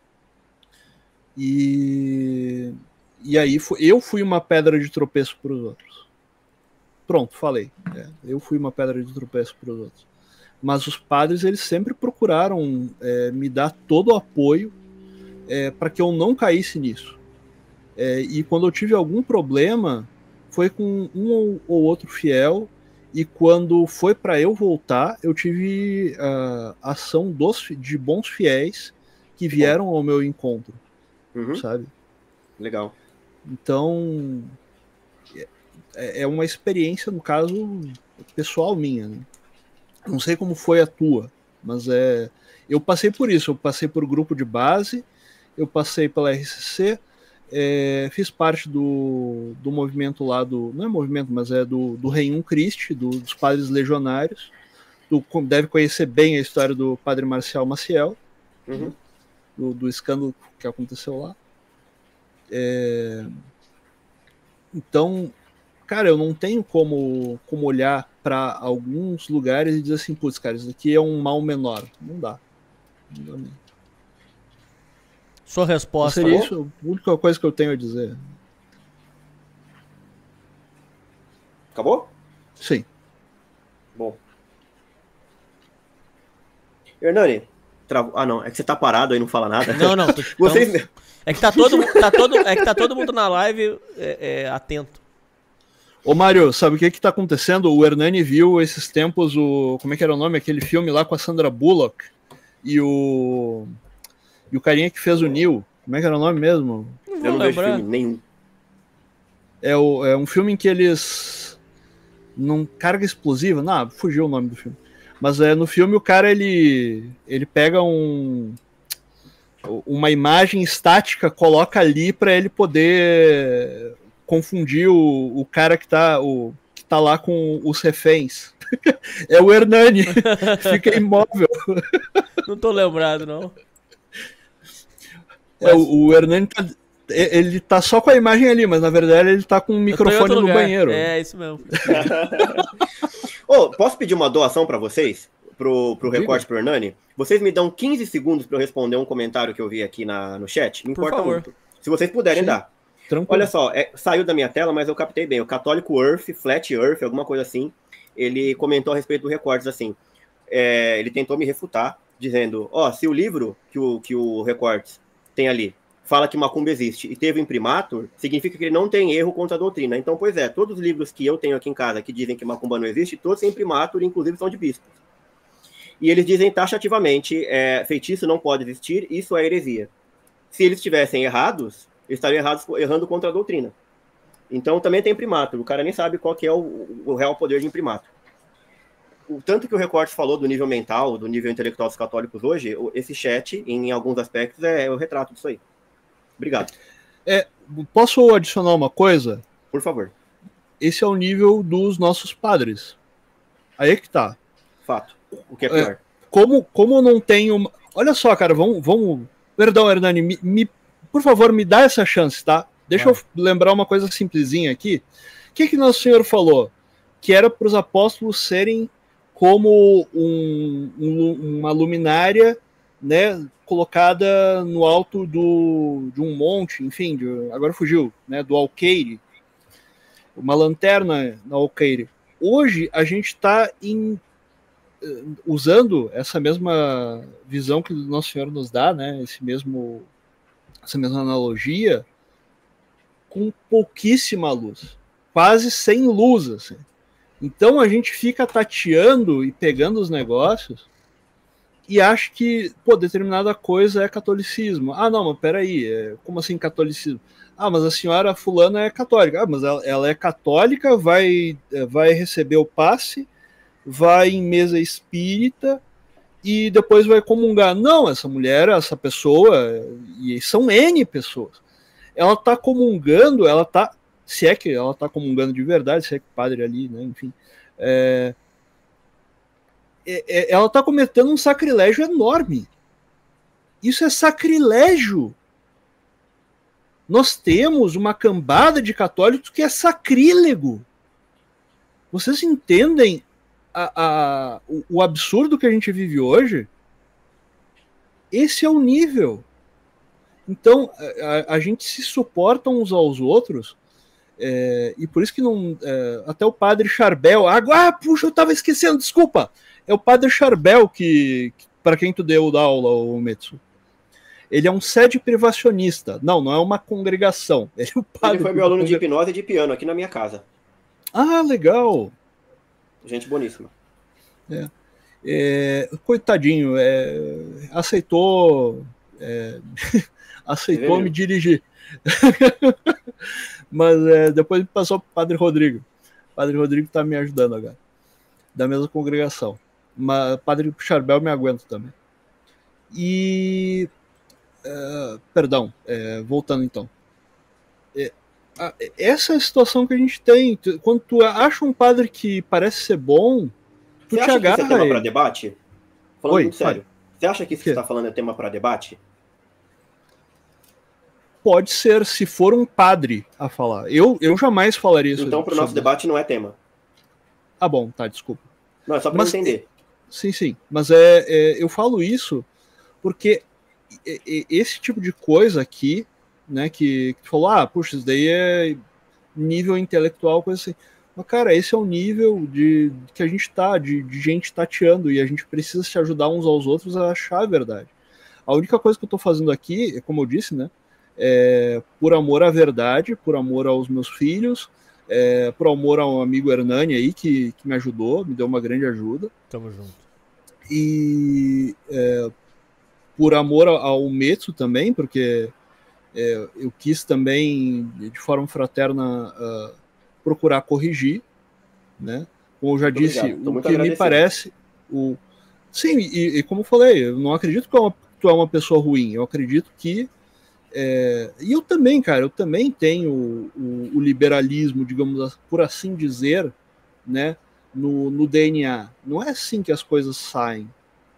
E aí eu fui uma pedra de tropeço para os outros. Pronto, falei. Eu fui uma pedra de tropeço para os outros. Mas os padres, eles sempre procuraram me dar todo o apoio para que eu não caísse nisso. E quando eu tive algum problema, foi com um ou outro fiel. E quando foi para eu voltar, eu tive a ação de bons fiéis que vieram ao meu encontro. Sabe? Legal. Então, é uma experiência, no caso, pessoal minha, né? Não sei como foi a tua, mas eu passei por isso. Eu passei por grupo de base, eu passei pela RCC, fiz parte do movimento lá não é movimento, mas do Regnum Christi, dos padres legionários. Tu deve conhecer bem a história do padre Marcial Maciel, né? Do escândalo que aconteceu lá. Então, cara, eu não tenho como olhar para alguns lugares e dizer assim, putz, cara, isso daqui é um mal menor. Não dá mesmo. Sua resposta. Seria isso a única coisa que eu tenho a dizer. Acabou? Sim. Bom. Hernani, Ah, não, é que você tá parado aí, não fala nada. Não. Vocês... É que tá todo mundo na live atento. Ô, Mário, sabe o que tá acontecendo? O Hernani viu esses tempos como é que era o nome? Aquele filme lá com a Sandra Bullock e o carinha que fez o Neo. Como é que era o nome mesmo? Eu não vejo filme nenhum. É um filme em que eles... Não, carga explosiva? Não, fugiu o nome do filme. Mas no filme o cara, ele pega uma imagem estática, coloca ali para ele poder confundir o cara que tá lá com os reféns. É o Hernani. Fica imóvel. Não tô lembrado, não. O Hernani ele tá só com a imagem ali, mas na verdade ele tá com um microfone no banheiro. É, isso mesmo. Posso pedir uma doação para vocês? Pro recorte pro Hernani? Vocês me dão 15 segundos para eu responder um comentário que eu vi aqui no chat? Não importa muito. Se vocês puderem dar. Tranquilo. Olha só, saiu da minha tela, mas eu captei bem. O Católico Earth, Flat Earth, alguma coisa assim, ele comentou a respeito do recortes assim. Ele tentou me refutar, dizendo, se o livro que o recortes tem ali fala que macumba existe e teve o imprimatur, significa que ele não tem erro contra a doutrina. Então, pois todos os livros que eu tenho aqui em casa que dizem que macumba não existe, todos têm imprimatur, inclusive são de bispos. E eles dizem taxativamente, feitiço não pode existir, isso é heresia. Se eles estivessem errados, eles estariam errando contra a doutrina. Então também tem imprimatur, o cara nem sabe qual que é o real poder de imprimatur. O tanto que o Recortes falou do nível mental, do nível intelectual dos católicos hoje, esse chat, em alguns aspectos, é o retrato disso aí. Obrigado. Posso adicionar uma coisa? Por favor. Esse é o nível dos nossos padres. Aí é que tá. Fato. O que é pior? Como eu não tenho... Olha só, cara, vamos... Perdão, Hernani, por favor, me dá essa chance, tá? Deixa eu lembrar uma coisa simplesinha aqui. O que Nosso Senhor falou? Que era para os apóstolos serem como uma luminária, né, colocada no alto de um monte, enfim, agora fugiu, né, do alqueire. Uma lanterna no alqueire. Hoje a gente está usando essa mesma visão que o Nosso Senhor nos dá, né, essa mesma analogia, com pouquíssima luz, quase sem luz, assim. Então a gente fica tateando e pegando os negócios e acha que, determinada coisa é catolicismo. Ah, não, mas peraí, como assim catolicismo? Ah, mas a senhora fulana é católica. Ah, mas ela é católica, vai receber o passe, vai em mesa espírita e depois vai comungar. Não, essa mulher, essa pessoa, e são N pessoas, ela está comungando, se é que ela está comungando de verdade, se é que o padre ali, né, enfim, ela está cometendo um sacrilégio enorme. Isso é sacrilégio. Nós temos uma cambada de católicos que é sacrílego. Vocês entendem o absurdo que a gente vive hoje? Esse é o nível. Então, a gente se suporta uns aos outros, e por isso que não... até o padre Charbel... puxa, eu estava esquecendo, desculpa! É o padre Charbel que para quem tu deu da aula, o Metsu. Ele é um sede privacionista. Não é uma congregação. Ele foi meu aluno de hipnose e de piano aqui na minha casa. Ah, legal! Gente boníssima. Coitadinho, aceitou me dirigir. Mas depois passou para o Padre Rodrigo. O Padre Rodrigo está me ajudando agora, da mesma congregação. Mas o Padre Charbel me aguenta também. E perdão, voltando então. Essa é a situação que a gente tem. Quando tu acha um padre que parece ser bom, tu te agarra. Você acha que isso é tema para debate? Falando muito sério. Fale. Você acha que isso que você está falando é tema para debate? Pode ser, se for um padre a falar. Eu jamais falaria isso. Então, para o nosso debate não é tema. Ah, bom, tá, desculpa. Não, é só para entender. Sim. Mas eu falo isso porque esse tipo de coisa aqui, né, que tu falou, puxa, isso daí é nível intelectual, coisa assim. Mas, cara, esse é o nível de que a gente tá, de gente tateando, e a gente precisa se ajudar uns aos outros a achar a verdade. A única coisa que eu tô fazendo aqui, como eu disse, né, é por amor à verdade, por amor aos meus filhos, por amor ao amigo Hernani aí, que me ajudou, me deu uma grande ajuda. Tamo junto. E por amor ao Metsu também, porque eu quis também, de forma fraterna, procurar corrigir, né? Como eu já Muito disse, obrigado. Tô o muito que me agradecido. parece... Sim, e como eu falei, eu não acredito que tu é uma pessoa ruim, eu acredito que... E eu também, cara, eu também tenho o liberalismo, digamos por assim dizer, né, no DNA. Não é assim que as coisas saem.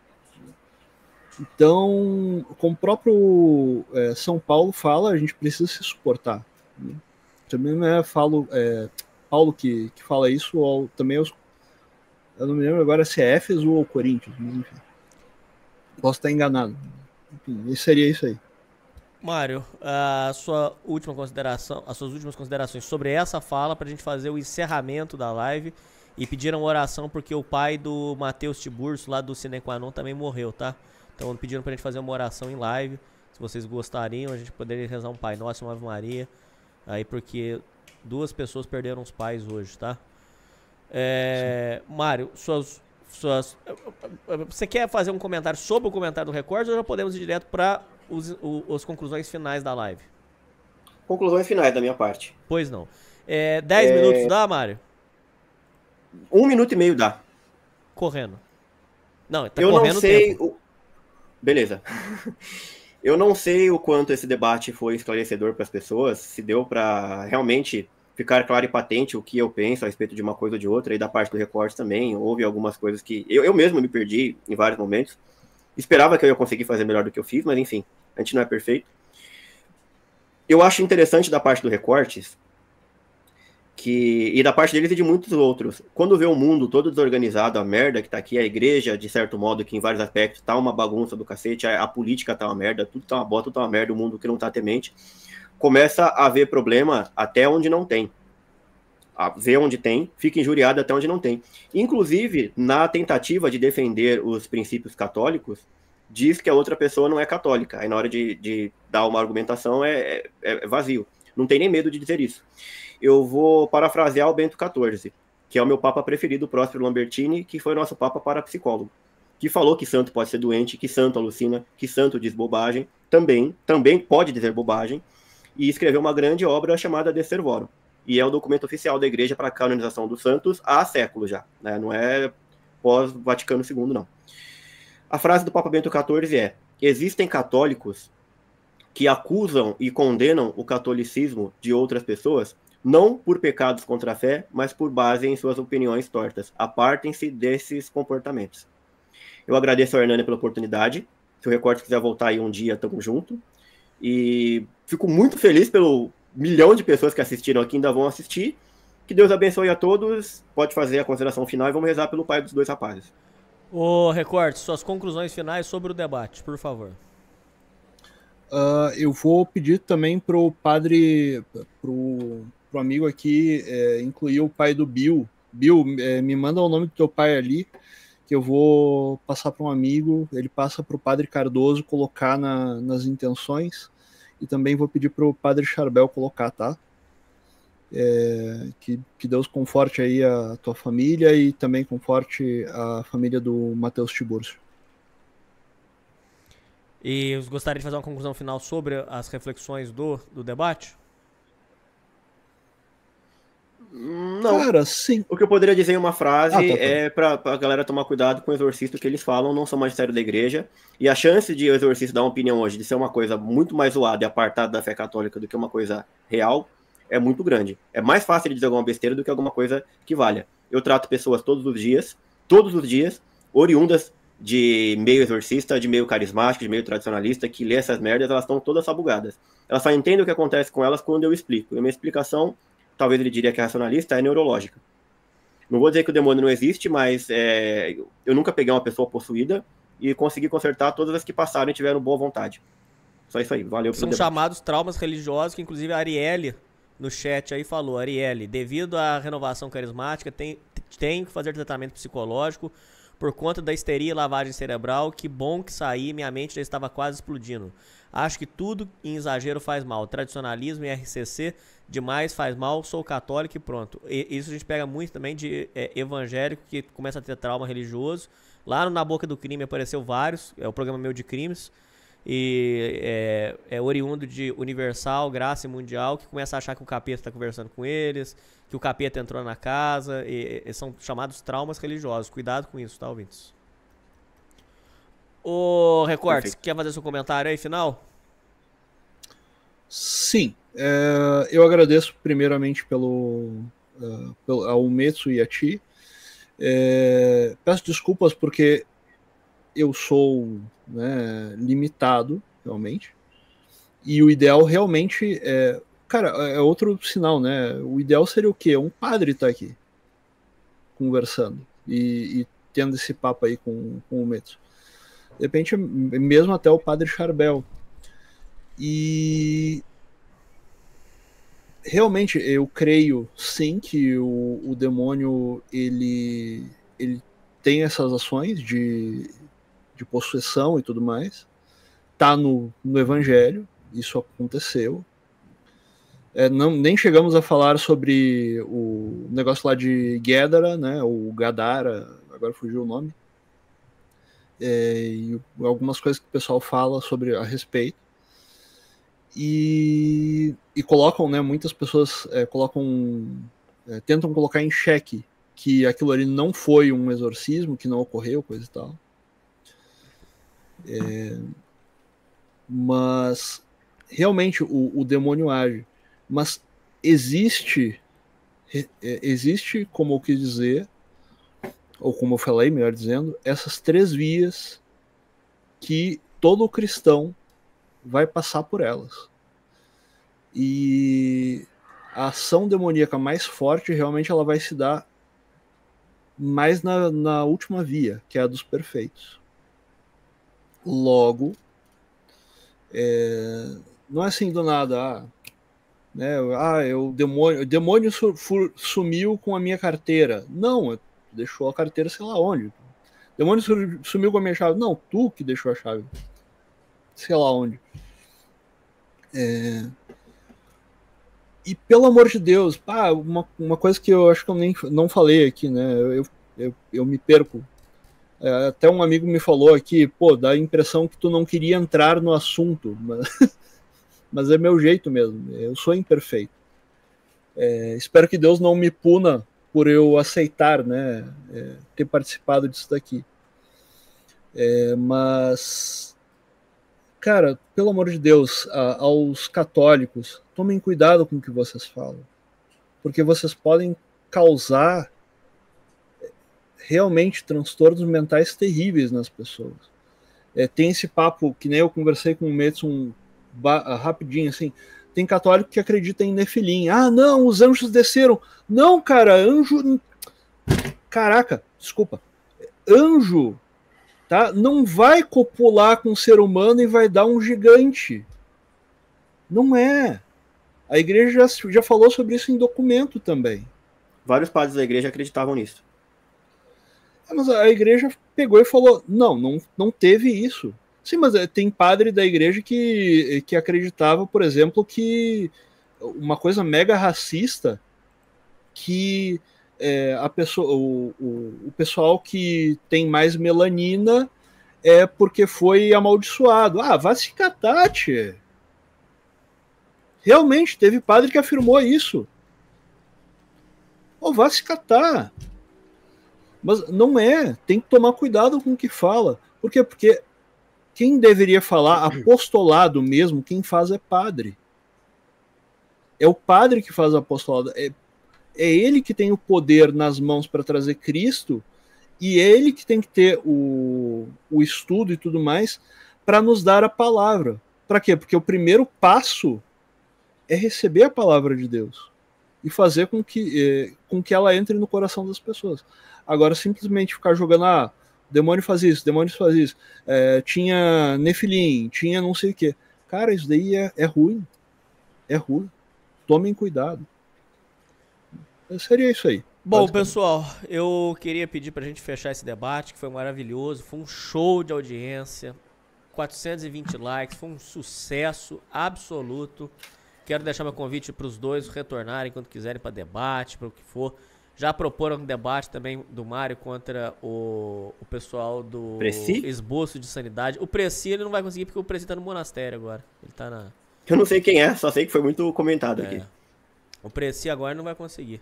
Então, como o próprio São Paulo fala, a gente precisa se suportar. Né? Também não é Paulo que fala isso, ou também eu não me lembro agora se é Éfeso ou Coríntios, mas enfim. Posso estar enganado. Enfim, seria isso aí. Mário, as suas últimas considerações sobre essa fala pra gente fazer o encerramento da live e pedir uma oração porque o pai do Matheus Tiburcio lá do Sine Qua Non também morreu, tá? Então pediram pra gente fazer uma oração em live. Se vocês gostariam, a gente poderia rezar um Pai Nosso e uma Ave Maria. Aí porque 2 pessoas perderam os pais hoje, tá? Mário, você quer fazer um comentário sobre o comentário do Record ou já podemos ir direto para as conclusões finais da live? Conclusões finais da minha parte. Pois não. 10 minutos dá, Mário? 1 minuto e meio dá. Correndo. Não, tá Eu correndo não sei tempo. Beleza. Eu não sei o quanto esse debate foi esclarecedor para as pessoas, se deu para realmente ficar claro e patente o que eu penso a respeito de uma coisa ou de outra, e da parte do Record também. Houve algumas coisas que eu mesmo me perdi em vários momentos. Esperava que eu ia conseguir fazer melhor do que eu fiz, mas enfim, a gente não é perfeito. Eu acho interessante da parte do Recortes, e da parte deles e de muitos outros, quando vê o mundo todo desorganizado, a merda que tá aqui, a igreja, de certo modo, que em vários aspectos tá uma bagunça do cacete, a política tá uma merda, tudo tá uma bosta, tudo tá uma merda, o mundo que não tá temente, começa a haver problema até onde não tem. A ver onde tem, fica injuriado até onde não tem. Inclusive, na tentativa de defender os princípios católicos, diz que a outra pessoa não é católica. Aí na hora de dar uma argumentação é vazio. Não tem nem medo de dizer isso. Eu vou parafrasear o Bento XIV, que é o meu papa preferido, o Próspero Lambertini, que foi nosso papa parapsicólogo, que falou que santo pode ser doente, que santo alucina, que santo diz bobagem, também pode dizer bobagem, e escreveu uma grande obra chamada De Servorum, e é o documento oficial da igreja para a canonização dos santos há séculos já, né? Não é pós-Vaticano II, não. A frase do Papa Bento XIV é: existem católicos que acusam e condenam o catolicismo de outras pessoas não por pecados contra a fé, mas por base em suas opiniões tortas. Apartem-se desses comportamentos. Eu agradeço ao Hernani pela oportunidade. Se o Recorte quiser voltar aí um dia, tamo junto. E fico muito feliz pelo 1 milhão de pessoas que assistiram aqui, ainda vão assistir. Que Deus abençoe a todos. Pode fazer a consideração final e vamos rezar pelo pai dos 2 rapazes. Ô, Recorte, suas conclusões finais sobre o debate, por favor. Eu vou pedir também pro padre, pro amigo aqui, incluir o pai do Bill. Bill, me manda o nome do teu pai ali, que eu vou passar para um amigo, ele passa para o padre Cardoso colocar nas intenções, e também vou pedir para o padre Charbel colocar, tá? Que Deus conforte aí a tua família e também conforte a família do Matheus Tiburcio. E eu gostaria de fazer uma conclusão final sobre as reflexões do debate? Não. Cara, sim. O que eu poderia dizer em uma frase tá. é pra galera tomar cuidado com o exorcista que eles falam, não são magistério da igreja. E a chance de o exorcista dar uma opinião hoje de ser uma coisa muito mais zoada e apartada da fé católica do que uma coisa real é muito grande. É mais fácil de dizer alguma besteira do que alguma coisa que valha. Eu trato pessoas todos os dias, oriundas de meio exorcista, de meio carismático, de meio tradicionalista, que lê essas merdas, elas estão todas sabugadas. Elas só entendem o que acontece com elas quando eu explico. E a minha explicação, talvez ele diria que é racionalista, é neurológica. Não vou dizer que o demônio não existe, mas eu nunca peguei uma pessoa possuída e consegui consertar todas as que passaram e tiveram boa vontade. Só isso aí, valeu pelo São debate. chamados traumas religiosos, que inclusive a Arielle no chat aí falou, Arielle, devido à renovação carismática, tenho que fazer tratamento psicológico por conta da histeria e lavagem cerebral. Que bom que saí, minha mente já estava quase explodindo. Acho que tudo em exagero faz mal. Tradicionalismo e RCC demais faz mal, sou católico e pronto. Isso a gente pega muito também de evangélico que começa a ter trauma religioso. Lá no Na Boca do Crime apareceu vários, é o programa meu de crimes. E é oriundo de Universal, Graça e Mundial, que começa a achar que o capeta está conversando com eles, que o capeta entrou na casa, e são chamados traumas religiosos. Cuidado com isso, tá, ouvintes? Ô, Recortes, quer fazer seu comentário aí, final? Sim. Eu agradeço primeiramente ao Metsu e a ti. Peço desculpas porque eu sou, né, limitado, realmente. E o ideal realmente é... Cara, é outro sinal, né? O ideal seria o quê? Um padre estar aqui conversando e tendo esse papo aí com o Metsu. De repente, mesmo até o padre Charbel. E realmente eu creio sim que o demônio ele tem essas ações de possessão e tudo mais. Tá no Evangelho, isso aconteceu. Nem chegamos a falar sobre o negócio lá de Gadara, né? O Gadara, agora fugiu o nome. E algumas coisas que o pessoal fala a respeito. E colocam, né? Muitas pessoas tentam colocar em xeque que aquilo ali não foi um exorcismo, que não ocorreu, coisa e tal. Mas realmente o demônio age. Mas existe, como eu quis dizer, ou como eu falei, melhor dizendo, essas 3 vias que todo cristão vai passar por elas. E a ação demoníaca mais forte, realmente, ela vai se dar mais na última via, que é a dos perfeitos. Logo, não é assim do nada, o demônio sumiu com a minha carteira. Não, deixou a carteira sei lá onde. O demônio sumiu com a minha chave. Não, tu que deixou a chave sei lá onde. E pelo amor de Deus, uma coisa que eu acho que eu nem não falei aqui, né? Eu me perco. Até um amigo me falou aqui, dá a impressão que tu não queria entrar no assunto, mas é meu jeito mesmo, eu sou imperfeito. Espero que Deus não me puna por eu aceitar, né, ter participado disso daqui. Mas, cara, pelo amor de Deus, aos católicos, tomem cuidado com o que vocês falam, porque vocês podem causar realmente transtornos mentais terríveis nas pessoas. Tem esse papo, que nem eu conversei com o Metsu rapidinho, assim, tem católico que acredita em Nefilim. Não, os anjos desceram. Não, cara, anjo... Caraca, desculpa. Anjo, tá? Não vai copular com um ser humano e vai dar um gigante. Não é. A igreja já falou sobre isso em documento também. Vários padres da igreja acreditavam nisso. Mas a igreja pegou e falou, não teve isso. Sim, mas tem padre da igreja que acreditava, por exemplo, que uma coisa mega racista, que o pessoal que tem mais melanina é porque foi amaldiçoado. Vai se catar, tchê. Realmente, teve padre que afirmou isso. Vá se catar. Mas não tem que tomar cuidado com o que fala. Por quê? Porque quem deveria falar apostolado mesmo, quem faz é padre. É o padre que faz apostolado. É ele que tem o poder nas mãos para trazer Cristo, e é ele que tem que ter o estudo e tudo mais para nos dar a palavra. Para quê? Porque o primeiro passo é receber a palavra de Deus e fazer com que ela entre no coração das pessoas. Agora, simplesmente ficar jogando, demônio faz isso, demônio faz isso, tinha Nefilim, tinha não sei o quê. Cara, isso daí é ruim. É ruim. tomem cuidado. Seria isso aí. Bom, pessoal, eu queria pedir pra gente fechar esse debate, que foi maravilhoso, foi um show de audiência, 420 likes, foi um sucesso absoluto. Quero deixar meu convite para os dois retornarem quando quiserem para debate, para o que for. Já proporam um debate também do Mário contra o pessoal do Preci? Esboço de Sanidade. O Preci ele não vai conseguir porque o Preci tá no monastério agora. Ele tá na... Eu não sei quem é, só sei que foi muito comentado aqui. O Preci agora não vai conseguir.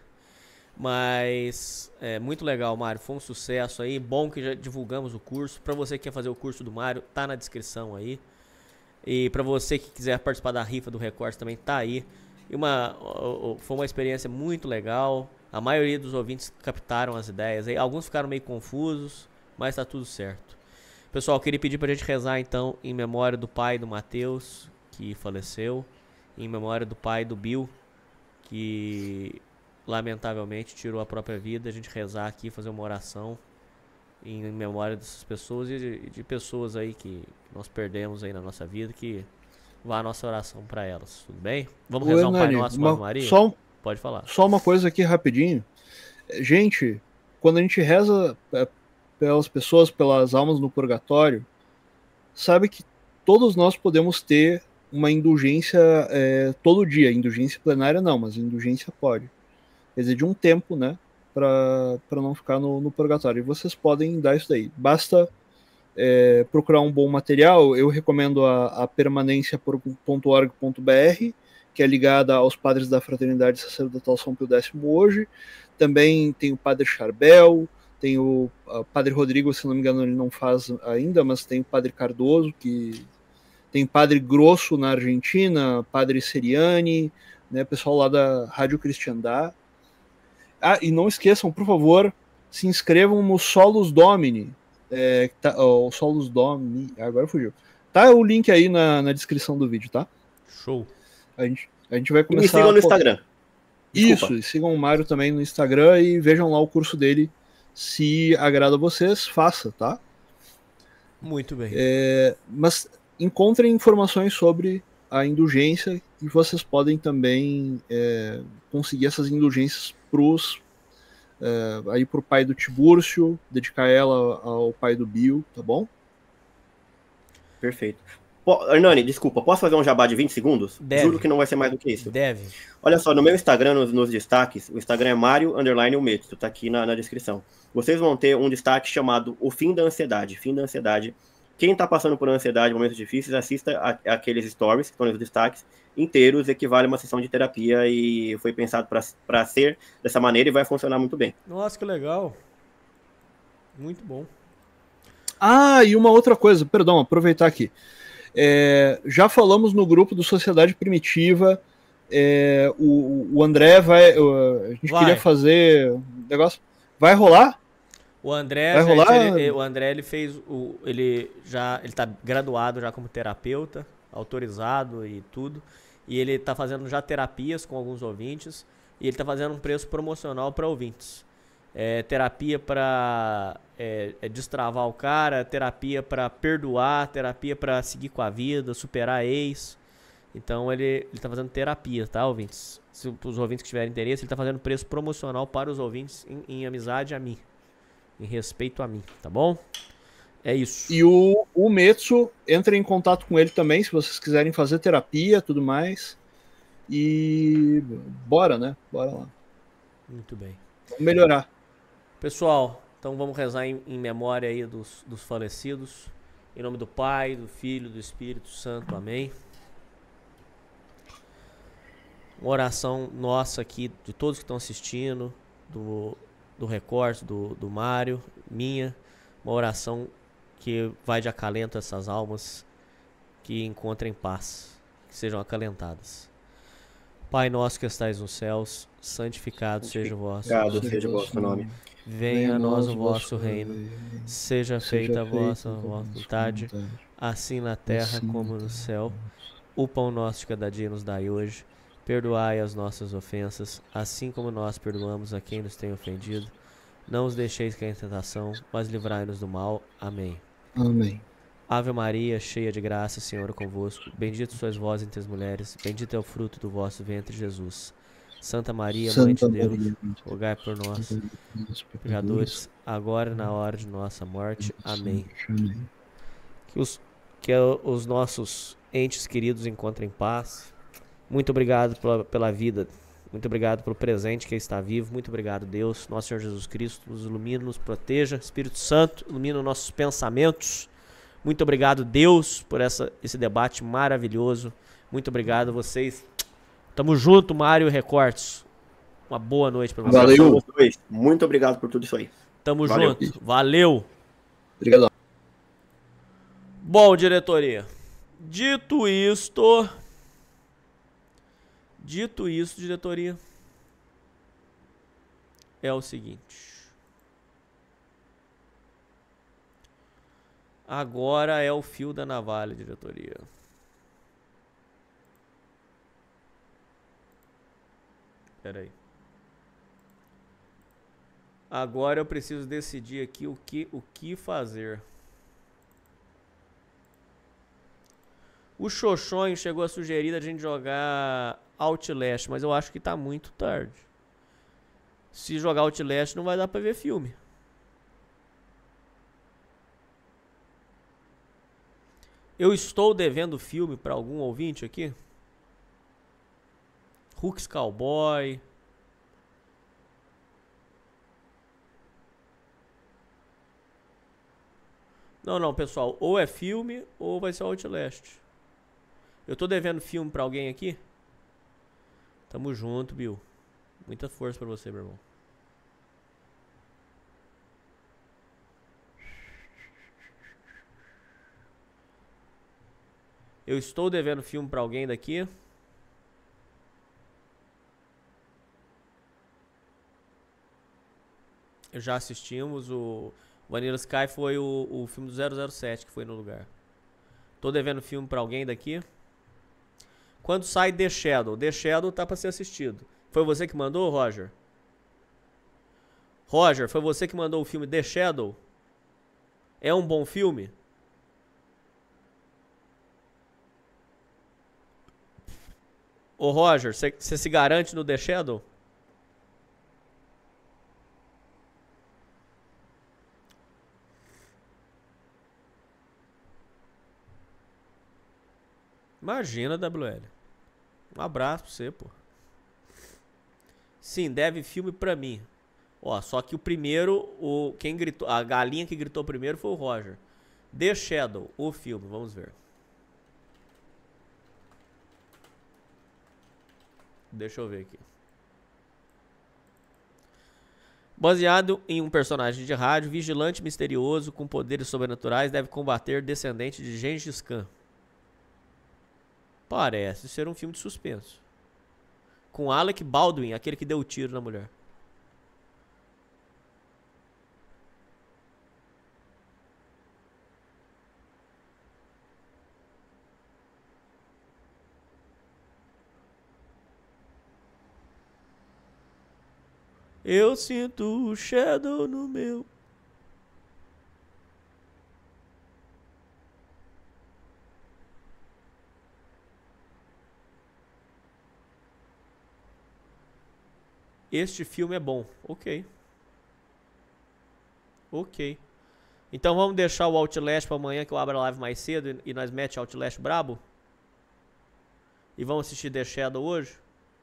Mas é muito legal, Mário. Foi um sucesso aí. Bom que já divulgamos o curso. Para você que quer fazer o curso do Mário, tá na descrição aí. E para você que quiser participar da rifa do Recorte também tá aí. E foi uma experiência muito legal. A maioria dos ouvintes captaram as ideias aí. Alguns ficaram meio confusos, mas tá tudo certo. Pessoal, queria pedir pra gente rezar então em memória do pai do Matheus, que faleceu. Em memória do pai do Bill, que lamentavelmente tirou a própria vida. A gente rezar aqui, fazer uma oração em memória dessas pessoas e de pessoas aí que nós perdemos aí na nossa vida, que vá a nossa oração para elas, tudo bem? Vamos rezar um Pai Nosso, Ave Maria? Pode falar. Só uma coisa aqui rapidinho. Gente, quando a gente reza pelas pessoas, pelas almas no purgatório, sabe que todos nós podemos ter uma indulgência todo dia. Indulgência plenária não, mas indulgência pode. Quer dizer, de um tempo, né? Para não ficar no purgatório. E vocês podem dar isso daí. Basta procurar um bom material. Eu recomendo a permanência.org.br, que é ligada aos padres da Fraternidade Sacerdotal São Pio X hoje. Também tem o Padre Charbel, tem o Padre Rodrigo, se não me engano ele não faz ainda, mas tem o Padre Cardoso, que tem Padre Grosso na Argentina, Padre Seriani, né, pessoal lá da Rádio Cristiandá. E não esqueçam, por favor, se inscrevam no Solus Domini. O Solus Domini, agora fugiu. Tá o link aí na descrição do vídeo, tá? Show. A gente vai começar... E me sigam no Instagram. Isso, e sigam o Mário também no Instagram e vejam lá o curso dele. Se agrada a vocês, faça, tá? Muito bem. Mas encontrem informações sobre a indulgência e vocês podem também conseguir essas indulgências aí pro pai do Tibúrcio, dedicar ela ao pai do Bill, tá bom? Perfeito. Hernani, desculpa, posso fazer um jabá de 20 segundos? Deve. Juro que não vai ser mais do que isso. Deve. Olha só, no meu Instagram, nos destaques, o Instagram é Mario_Umetsu, tá aqui na descrição. Vocês vão ter um destaque chamado O Fim da Ansiedade. Fim da Ansiedade. Quem tá passando por ansiedade, momentos difíceis, assista aqueles stories que estão nos destaques inteiros, equivale a uma sessão de terapia e foi pensado para ser dessa maneira e vai funcionar muito bem. Nossa, que legal. Muito bom. E uma outra coisa, perdão, aproveitar aqui. Já falamos no grupo do Sociedade Primitiva, o André vai... A gente queria fazer um negócio... Vai rolar? O André, o André ele fez ele tá graduado já como terapeuta, autorizado e tudo, e ele tá fazendo já terapias com alguns ouvintes e ele tá fazendo um preço promocional para ouvintes. Terapia para destravar o cara, terapia para perdoar, terapia para seguir com a vida, superar ex. Então ele tá fazendo terapia, tá, ouvintes? Se os ouvintes que tiverem interesse, ele tá fazendo preço promocional para os ouvintes em amizade a mim. Em respeito a mim, tá bom? É isso. E o Metsu, entra em contato com ele também, se vocês quiserem fazer terapia, tudo mais. E bora, né? Bora lá. Muito bem. Vamos melhorar. Pessoal, então vamos rezar em memória aí dos falecidos. Em nome do Pai, do Filho, do Espírito Santo. Amém. Uma oração nossa aqui, de todos que estão assistindo, do Recorte, do Mário, minha, uma oração que vai de acalento a essas almas que encontrem paz, que sejam acalentadas. Pai nosso que estais nos céus, santificado seja o vosso nome. Venha a nós o vosso reino, seja feita a vossa vontade, assim na terra como no céu. O pão nosso de cada dia nos dai hoje. Perdoai as nossas ofensas, assim como nós perdoamos a quem nos tem ofendido. Não os deixeis cair em tentação, mas livrai-nos do mal. Amém. Amém. Ave Maria, cheia de graça, o Senhor é convosco. Bendita sois vós entre as mulheres, bendito é o fruto do vosso ventre, Jesus. Santa Maria, Mãe de Deus, rogai por nós, pecadores, agora e na hora de nossa morte. Amém. Que os nossos entes queridos encontrem paz. Muito obrigado pela vida. Muito obrigado pelo presente que está vivo. Muito obrigado, Deus, nosso Senhor Jesus Cristo, nos ilumina, nos proteja. Espírito Santo, ilumina nossos pensamentos. Muito obrigado, Deus, por esse debate maravilhoso. Muito obrigado a vocês. Tamo junto, Mário Recortes. Uma boa noite para vocês. Valeu. Muito obrigado por tudo isso aí. Tamo junto. Valeu. Obrigado. Bom, diretoria. Dito isto, diretoria, é o seguinte. Agora é o fio da navalha, diretoria. Pera aí. Agora eu preciso decidir aqui o que fazer. O Xoxonho chegou a sugerir a gente jogar Outlast, mas eu acho que tá muito tarde. Se jogar Outlast não vai dar pra ver filme. Eu estou devendo filme pra algum ouvinte aqui? Hooks Cowboy. Não, pessoal. Ou é filme ou vai ser Outlast. Eu tô devendo filme pra alguém aqui? Tamo junto, Bill. Muita força pra você, meu irmão. Eu estou devendo filme pra alguém daqui? Já assistimos. O Vanilla Sky foi o filme do 007 que foi no lugar. Tô devendo filme pra alguém daqui? Quando sai The Shadow? The Shadow tá pra ser assistido. Foi você que mandou, Roger? Roger, foi você que mandou o filme The Shadow? É um bom filme? Ô Roger, você se garante no The Shadow? Imagina, WL. Um abraço pra você, pô. Sim, deve filme pra mim. Ó, só que o primeiro, quem gritou, a galinha que gritou primeiro foi o Roger. The Shadow, o filme, vamos ver. Deixa eu ver aqui. Baseado em um personagem de rádio, vigilante misterioso com poderes sobrenaturais deve combater descendente de Gengis Khan. Parece ser um filme de suspenso. Com Alec Baldwin, aquele que deu o tiro na mulher. Eu sinto o Shadow no meu. Este filme é bom. Ok. Ok. Então vamos deixar o Outlast para amanhã, que eu abro a live mais cedo e nós mete Outlast brabo? E vamos assistir The Shadow hoje?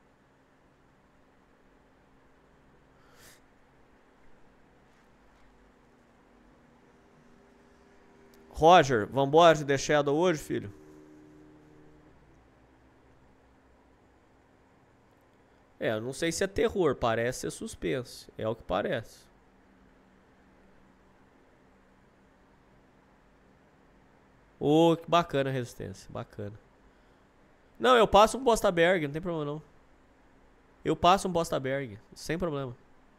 Roger, vambora de The Shadow hoje, filho? Eu não sei se é terror, parece ser suspense. É o que parece. Oh, que bacana a Resistência, bacana. Não, eu passo um Bostaberg, não tem problema não. Eu passo um Bostaberg, sem problema.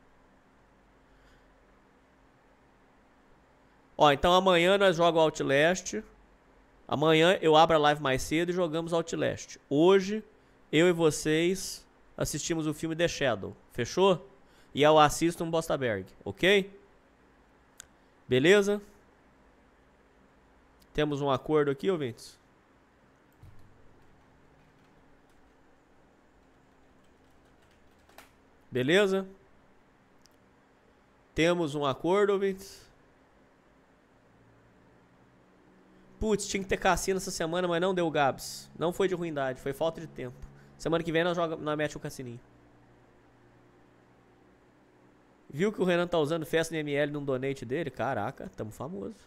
Ó, então amanhã nós jogamos Outlast. Amanhã eu abro a live mais cedo e jogamos Outlast. Hoje, eu e vocês assistimos o filme The Shadow. Fechou? E eu assisto um Bostaberg, ok? Beleza? Temos um acordo aqui, ouvintes? Beleza? Temos um acordo, ouvintes? Putz, tinha que ter cassino essa semana, mas não deu, Gabs. Não foi de ruindade, foi falta de tempo. Semana que vem nós mete um cassininho. Viu que o Renan tá usando festa no ML num donate dele? Caraca, tamo famoso.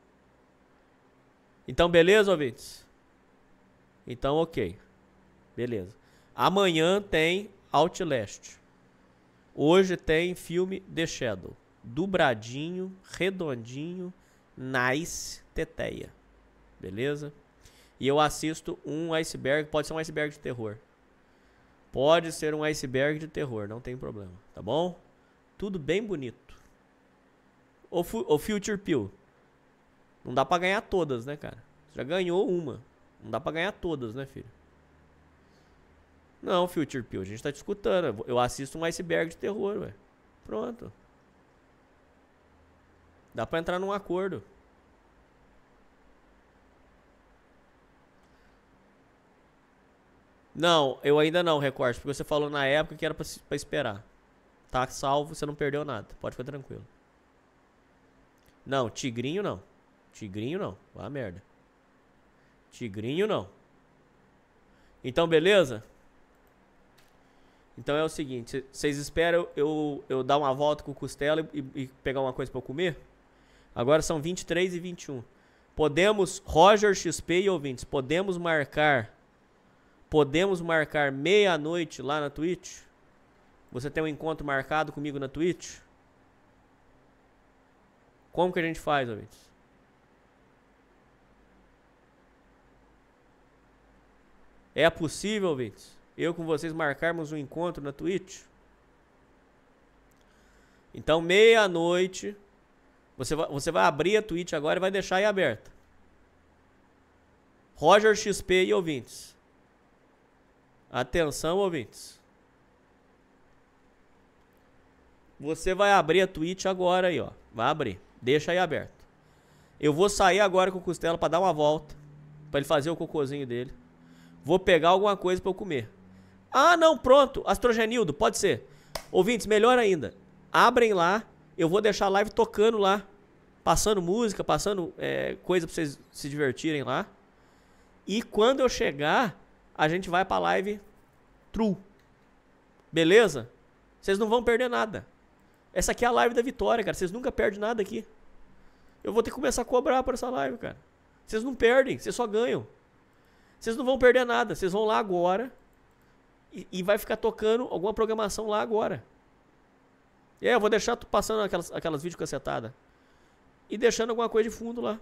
Então, beleza, ouvintes? Então, ok. Beleza. Amanhã tem Outlast. Hoje tem filme The Shadow. Dobradinho, redondinho, nice, teteia. Beleza? E eu assisto um iceberg. Pode ser um iceberg de terror. Pode ser um iceberg de terror. Não tem problema. Tá bom? Tudo bem bonito. O Future Pill. Não dá pra ganhar todas, né, cara? Você já ganhou uma. Não dá pra ganhar todas, né, filho? Não, Future Pill. A gente tá discutindo. Eu assisto um iceberg de terror, velho. Pronto. Dá pra entrar num acordo. Não, eu ainda não, Recorte. Porque você falou na época que era pra esperar. Tá salvo, você não perdeu nada. Pode ficar tranquilo. Não, tigrinho não. Tigrinho não. Vá merda. Tigrinho não. Então, beleza? Então é o seguinte. Vocês esperam eu dar uma volta com o Costela e pegar uma coisa pra eu comer? Agora são 23 e 21. Podemos, Roger XP e ouvintes, podemos marcar meia-noite lá na Twitch? Você tem um encontro marcado comigo na Twitch? Como que a gente faz, ouvintes? É possível, ouvintes, eu com vocês marcarmos um encontro na Twitch? Então, meia-noite, você vai abrir a Twitch agora e vai deixar aí aberta. Roger XP e ouvintes. Atenção, ouvintes. Você vai abrir a Twitch agora aí, ó. Vai abrir. Deixa aí aberto. Eu vou sair agora com o Costela pra dar uma volta. Pra ele fazer o cocôzinho dele. Vou pegar alguma coisa pra eu comer. Ah, não, pronto. Astrogenildo, pode ser. Ouvintes, melhor ainda. Abrem lá. Eu vou deixar a live tocando lá. Passando música, passando coisa pra vocês se divertirem lá. E quando eu chegar, a gente vai pra live true. Beleza? Vocês não vão perder nada. Essa aqui é a live da vitória, cara. Vocês nunca perdem nada aqui. Eu vou ter que começar a cobrar por essa live, cara. Vocês não perdem, vocês só ganham. Vocês não vão perder nada. Vocês vão lá agora e vai ficar tocando alguma programação lá agora. Eu vou deixar passando aquelas videocassetadas. E deixando alguma coisa de fundo lá.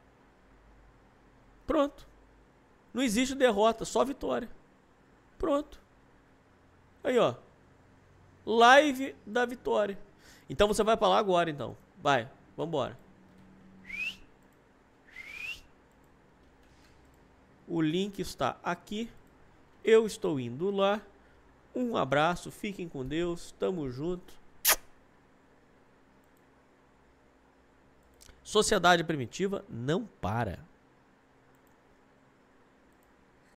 Pronto. Não existe derrota, só vitória. Pronto. Aí, ó. Live da vitória. Então você vai pra lá agora, então. Vai, vambora. O link está aqui. Eu estou indo lá. Um abraço, fiquem com Deus. Tamo junto. Sociedade primitiva não para.